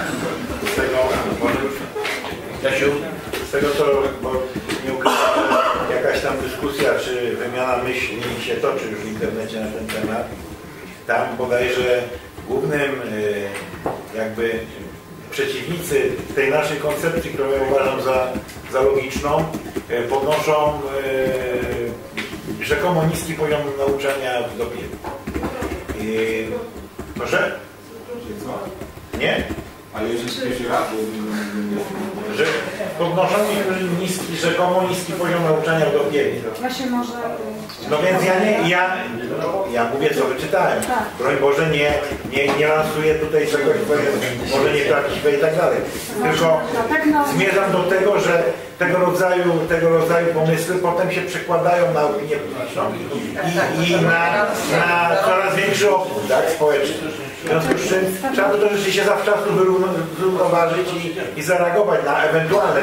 Z tego co nie ukrywam, jakaś tam dyskusja czy wymiana myśli się toczy już w internecie na ten temat. Tam bodajże głównym jakby przeciwnicy tej naszej koncepcji, którą ja uważam za logiczną, podnoszą rzekomo niski poziom nauczania w dopiero. Proszę? Nie? Ale już jest pierwszy raz, że podnoszą niski, rzekomo niski poziom nauczania w dopiero. Właśnie może... No więc ja mówię, co wyczytałem. Broń Boże, nie lansuję tutaj czegoś, co jest może nieprawdziwe i tak dalej. Tylko zmierzam do tego, że tego rodzaju pomysły potem się przekładają na opinię publiczną i na coraz większy opór, tak, społeczny. W związku z czym trzeba to rzeczywiście zawczasu zrównoważyć i zareagować na ewentualne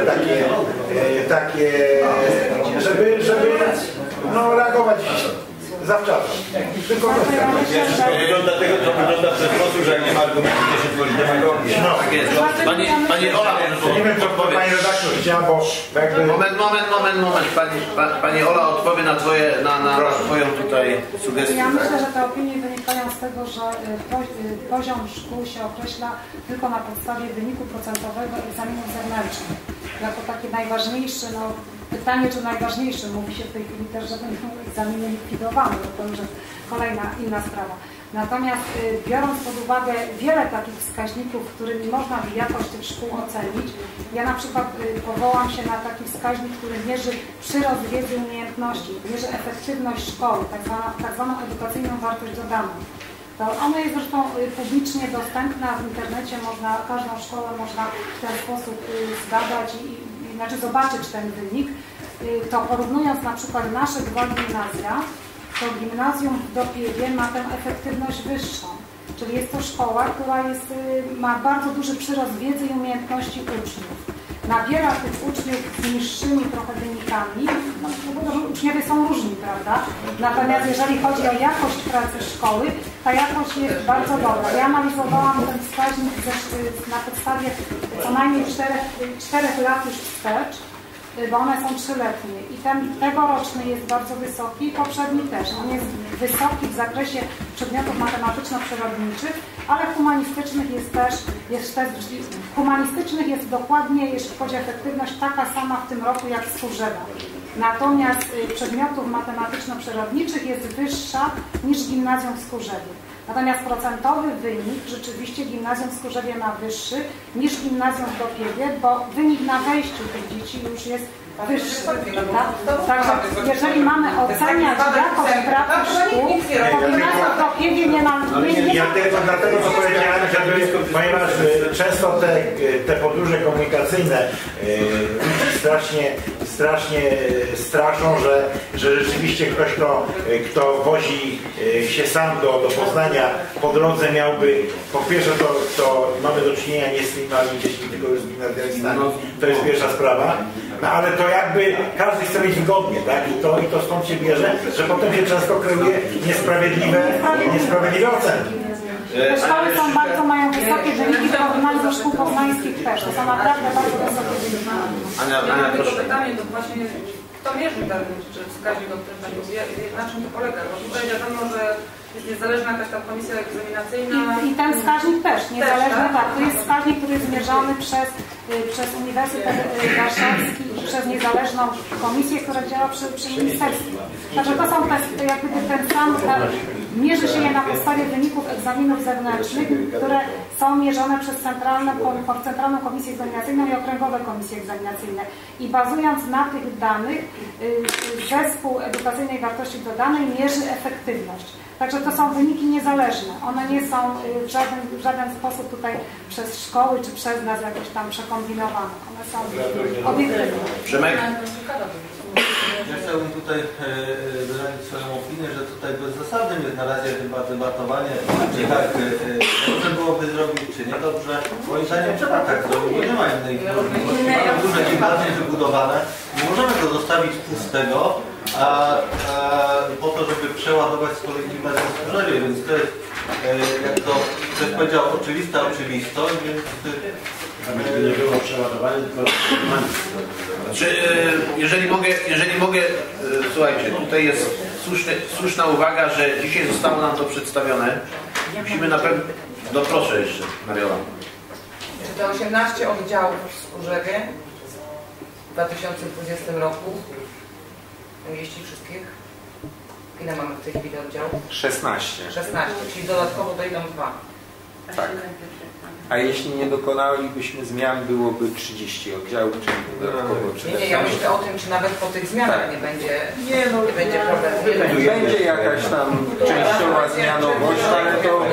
takie żeby reagować zawczasu. Tylko to wygląda w ten sposób, że jak nie ma argumentu, to się tworzy demagogię. No, tak jest. Pani Ola, nie wiem, co pani redaktor chciała, bo jakby... Moment. Pani Ola odpowie na twoją tutaj sugestię. Ja myślę, że te opinie wynikają z tego, że poziom szkół się określa tylko na podstawie wyniku procentowego egzaminów zewnętrznych. Jako taki najważniejszy, pytanie, czy najważniejszy, mówi się w tej chwili też, że będą egzaminy likwidowane, to już jest kolejna inna sprawa. Natomiast biorąc pod uwagę wiele takich wskaźników, którymi można by jakość tych szkół ocenić, ja na przykład powołam się na taki wskaźnik, który mierzy przyrost wiedzy i umiejętności, mierzy efektywność szkoły, tak zwaną edukacyjną wartość dodaną. To ona jest zresztą publicznie dostępna w internecie, każdą szkołę można w ten sposób zbadać znaczy zobaczyć ten wynik. To porównując na przykład nasze dwa gimnazja, to gimnazjum w Dopiewie ma tę efektywność wyższą. Czyli jest to szkoła, która ma bardzo duży przyrost wiedzy i umiejętności uczniów. Nabiera tych uczniów z niższymi trochę wynikami, bo uczniowie są różni, prawda? Natomiast jeżeli chodzi o jakość pracy szkoły, ta jakość jest bardzo dobra. Ja analizowałam ten wskaźnik na podstawie co najmniej 4 lat już wstecz, bo one są 3-letnie i ten tegoroczny jest bardzo wysoki i poprzedni też. On jest wysoki w zakresie przedmiotów matematyczno-przyrodniczych, ale humanistycznych humanistycznych jest dokładnie, jeśli chodzi o efektywność, taka sama w tym roku jak z Tchórzewa. Natomiast przedmiotów matematyczno-przyrodniczych jest wyższa niż gimnazjum w Tchórzewie. Natomiast procentowy wynik rzeczywiście gimnazjum w Tchórzewie ma wyższy niż gimnazjum w Dopiewie, bo wynik na wejściu tych dzieci już jest wyższy. Także jeżeli mamy oceniać jakość pracy szkół, to gimnazjum w Dopiewie nie ma... Dlatego to powiedziałem, ponieważ często te podróże komunikacyjne strasznie straszą, że rzeczywiście ktoś, kto wozi się sam do Poznania po drodze miałby, po pierwsze to mamy do czynienia nie z tymi małymi dziećmi, tylko już z gimnazjalistami. To jest pierwsza sprawa. No ale to jakby każdy chce mieć wygodnie, tak? I to stąd się bierze, że potem się często kreuje niesprawiedliwe oceny. Te szkoły mają wysokie wyniki w porównaniu do szkół poznańskich też. To są naprawdę bardzo wysokie wyniki. Ja mam tylko pytanie, to właśnie kto mierzy ten wskaźnik, o którym Pani mówi, na czym to polega? Bo tutaj wiadomo, że jest niezależna jakaś tam komisja egzaminacyjna. I ten wskaźnik też, niezależny, tak. To jest wskaźnik, który jest zmierzany przez Uniwersytet Warszawski i przez niezależną komisję, która działa przy ministerstwie. Także to są ten sam, mierzy się je na podstawie wyników egzaminów zewnętrznych, które są mierzone przez Centralną Komisję Egzaminacyjną i Okręgowe Komisje Egzaminacyjne. I bazując na tych danych, Zespół Edukacyjnej Wartości Dodanej mierzy efektywność. Także to są wyniki niezależne. One nie są w żaden sposób tutaj przez szkoły czy przez nas jakoś tam przekombinowane. One są obiektywne. Przemek? Ja chciałbym tutaj wyrazić swoją opinię, że tutaj bezzasadnym jest na razie chyba debatowanie, czy tak dobrze byłoby zrobić, czy nie dobrze. Moim zdaniem trzeba tak zrobić, bo nie ma innej możliwości. Mamy duże gimnazjum wybudowane, nie możemy go zostawić pustego, po to, żeby przeładować z kolei gimnazjum w Tchórzewie, więc to jest, jak to ktoś powiedział, oczywista oczywistość, więc... Nie było przeładowane, tylko... Jeżeli mogę, słuchajcie, tutaj jest słuszna uwaga, że dzisiaj zostało nam to przedstawione. Musimy na pewno... No proszę jeszcze, Mariola. Te 18 oddziałów w Skórzewie w 2020 roku mieści wszystkich. Ile mamy w tej chwili oddziałów? 16. 16, czyli dodatkowo dojdą 2. Tak. A jeśli nie dokonalibyśmy zmian, byłoby 30 oddziałów, czyli dodatkowo 14. Nie, ja myślę o tym, czy nawet po tych zmianach nie będzie, nie będzie problemu. Będzie jakaś tam częściowa zmianowość, ale to...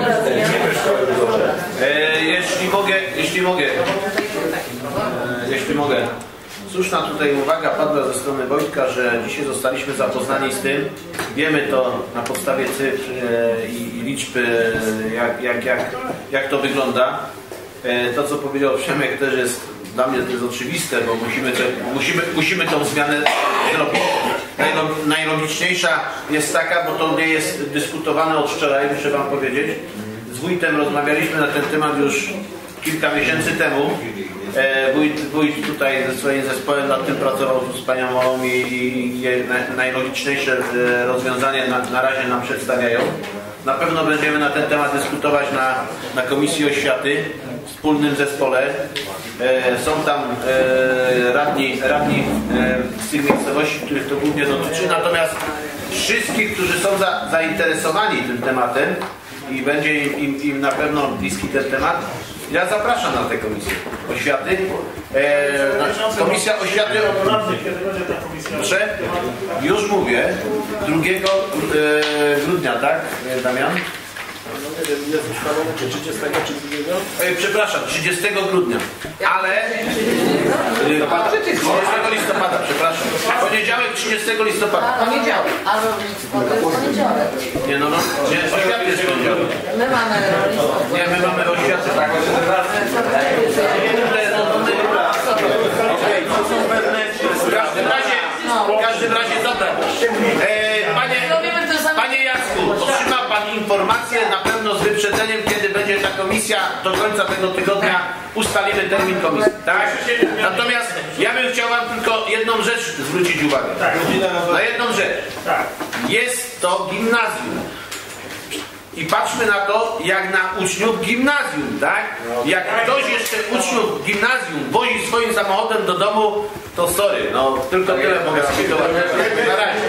Jeśli mogę. Słuszna tutaj uwaga padła ze strony Wojtka, że dzisiaj zostaliśmy zapoznani z tym. Wiemy to na podstawie cyfr i liczby, jak to wygląda. To, co powiedział Przemek, też jest dla mnie to jest oczywiste, bo musimy tą zmianę zrobić. Najlogiczniejsza jest taka, bo to nie jest dyskutowane od wczoraj, muszę Wam powiedzieć. Z wójtem rozmawialiśmy na ten temat już kilka miesięcy temu. Wójt tutaj ze swoim zespołem nad tym pracował z panią Molą i najlogiczniejsze rozwiązanie na razie nam przedstawiają. Na pewno będziemy na ten temat dyskutować na Komisji Oświaty, w wspólnym zespole. Są tam radni z tych miejscowości, których to głównie dotyczy. Natomiast wszystkich, którzy są zainteresowani tym tematem i będzie im na pewno bliski ten temat, ja zapraszam na tę Komisję Oświaty. Komisja Oświaty... Proszę? Już mówię. 2 grudnia, tak, Damian? Czy 30 czy 2? Przepraszam, 30 grudnia. Ale... 30 listopada, przepraszam. Poniedziałek 30 listopada. Poniedziałek. Albo poniedziałek. Nie, no, nie, oświaty jest poniedziałek. My mamy listopad. Nie, my mamy oświaty, tak. Okej, to są pewne... W każdym razie, dobra. Panie Jacku, otrzyma Pan informację na pewno z wyprzedzeniem, kiedy będzie ta komisja. Do końca tego tygodnia ustalimy termin komisji, tak? Natomiast ja bym chciał Wam tylko jedną rzecz zwrócić uwagę. Na jedną rzecz. Jest to gimnazjum. I patrzmy na to, jak na uczniów gimnazjum, tak? Jak ktoś jeszcze uczniów gimnazjum wozi swoim samochodem do domu, to sorry, no tylko tyle mogę skomentować. Na razie.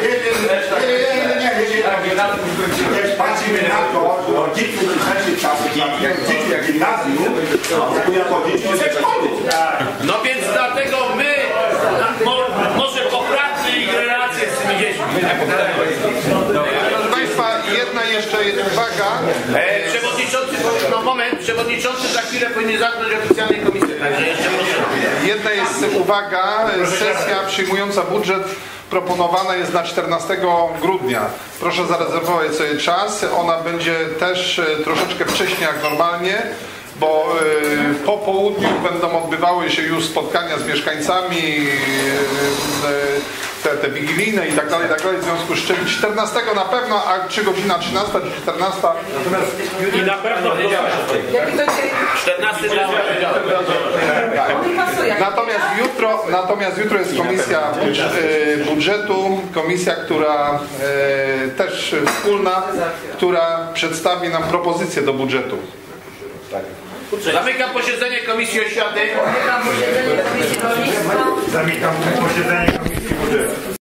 Jak patrzymy na to, że dzieci w dzisiejszych czasach, jak gimnazjum, to jako dzieci w przedszkolu. No więc dlatego my może poprawmy ich relacje z tymi dziećmi. Proszę Państwa, jedna jeszcze uwaga. Przewodniczący, no moment, przewodniczący za chwilę powinien zamknąć oficjalnej komisji. Także jeszcze proszę. Jedna jest uwaga. Sesja przyjmująca budżet proponowana jest na 14 grudnia. Proszę zarezerwować sobie czas. Ona będzie też troszeczkę wcześniej jak normalnie, bo po południu będą odbywały się już spotkania z mieszkańcami, te wigilijne i tak dalej, w związku z czym 14 na pewno, a czy godzina 13 czy 14? I na pewno 14 Natomiast jutro jest komisja budżetu, komisja, która też wspólna, która przedstawi nam propozycję do budżetu. Zamykam posiedzenie Komisji Oświaty. Zamykam posiedzenie Komisji Rolnictwa. Zamykam posiedzenie Komisji Budżetu.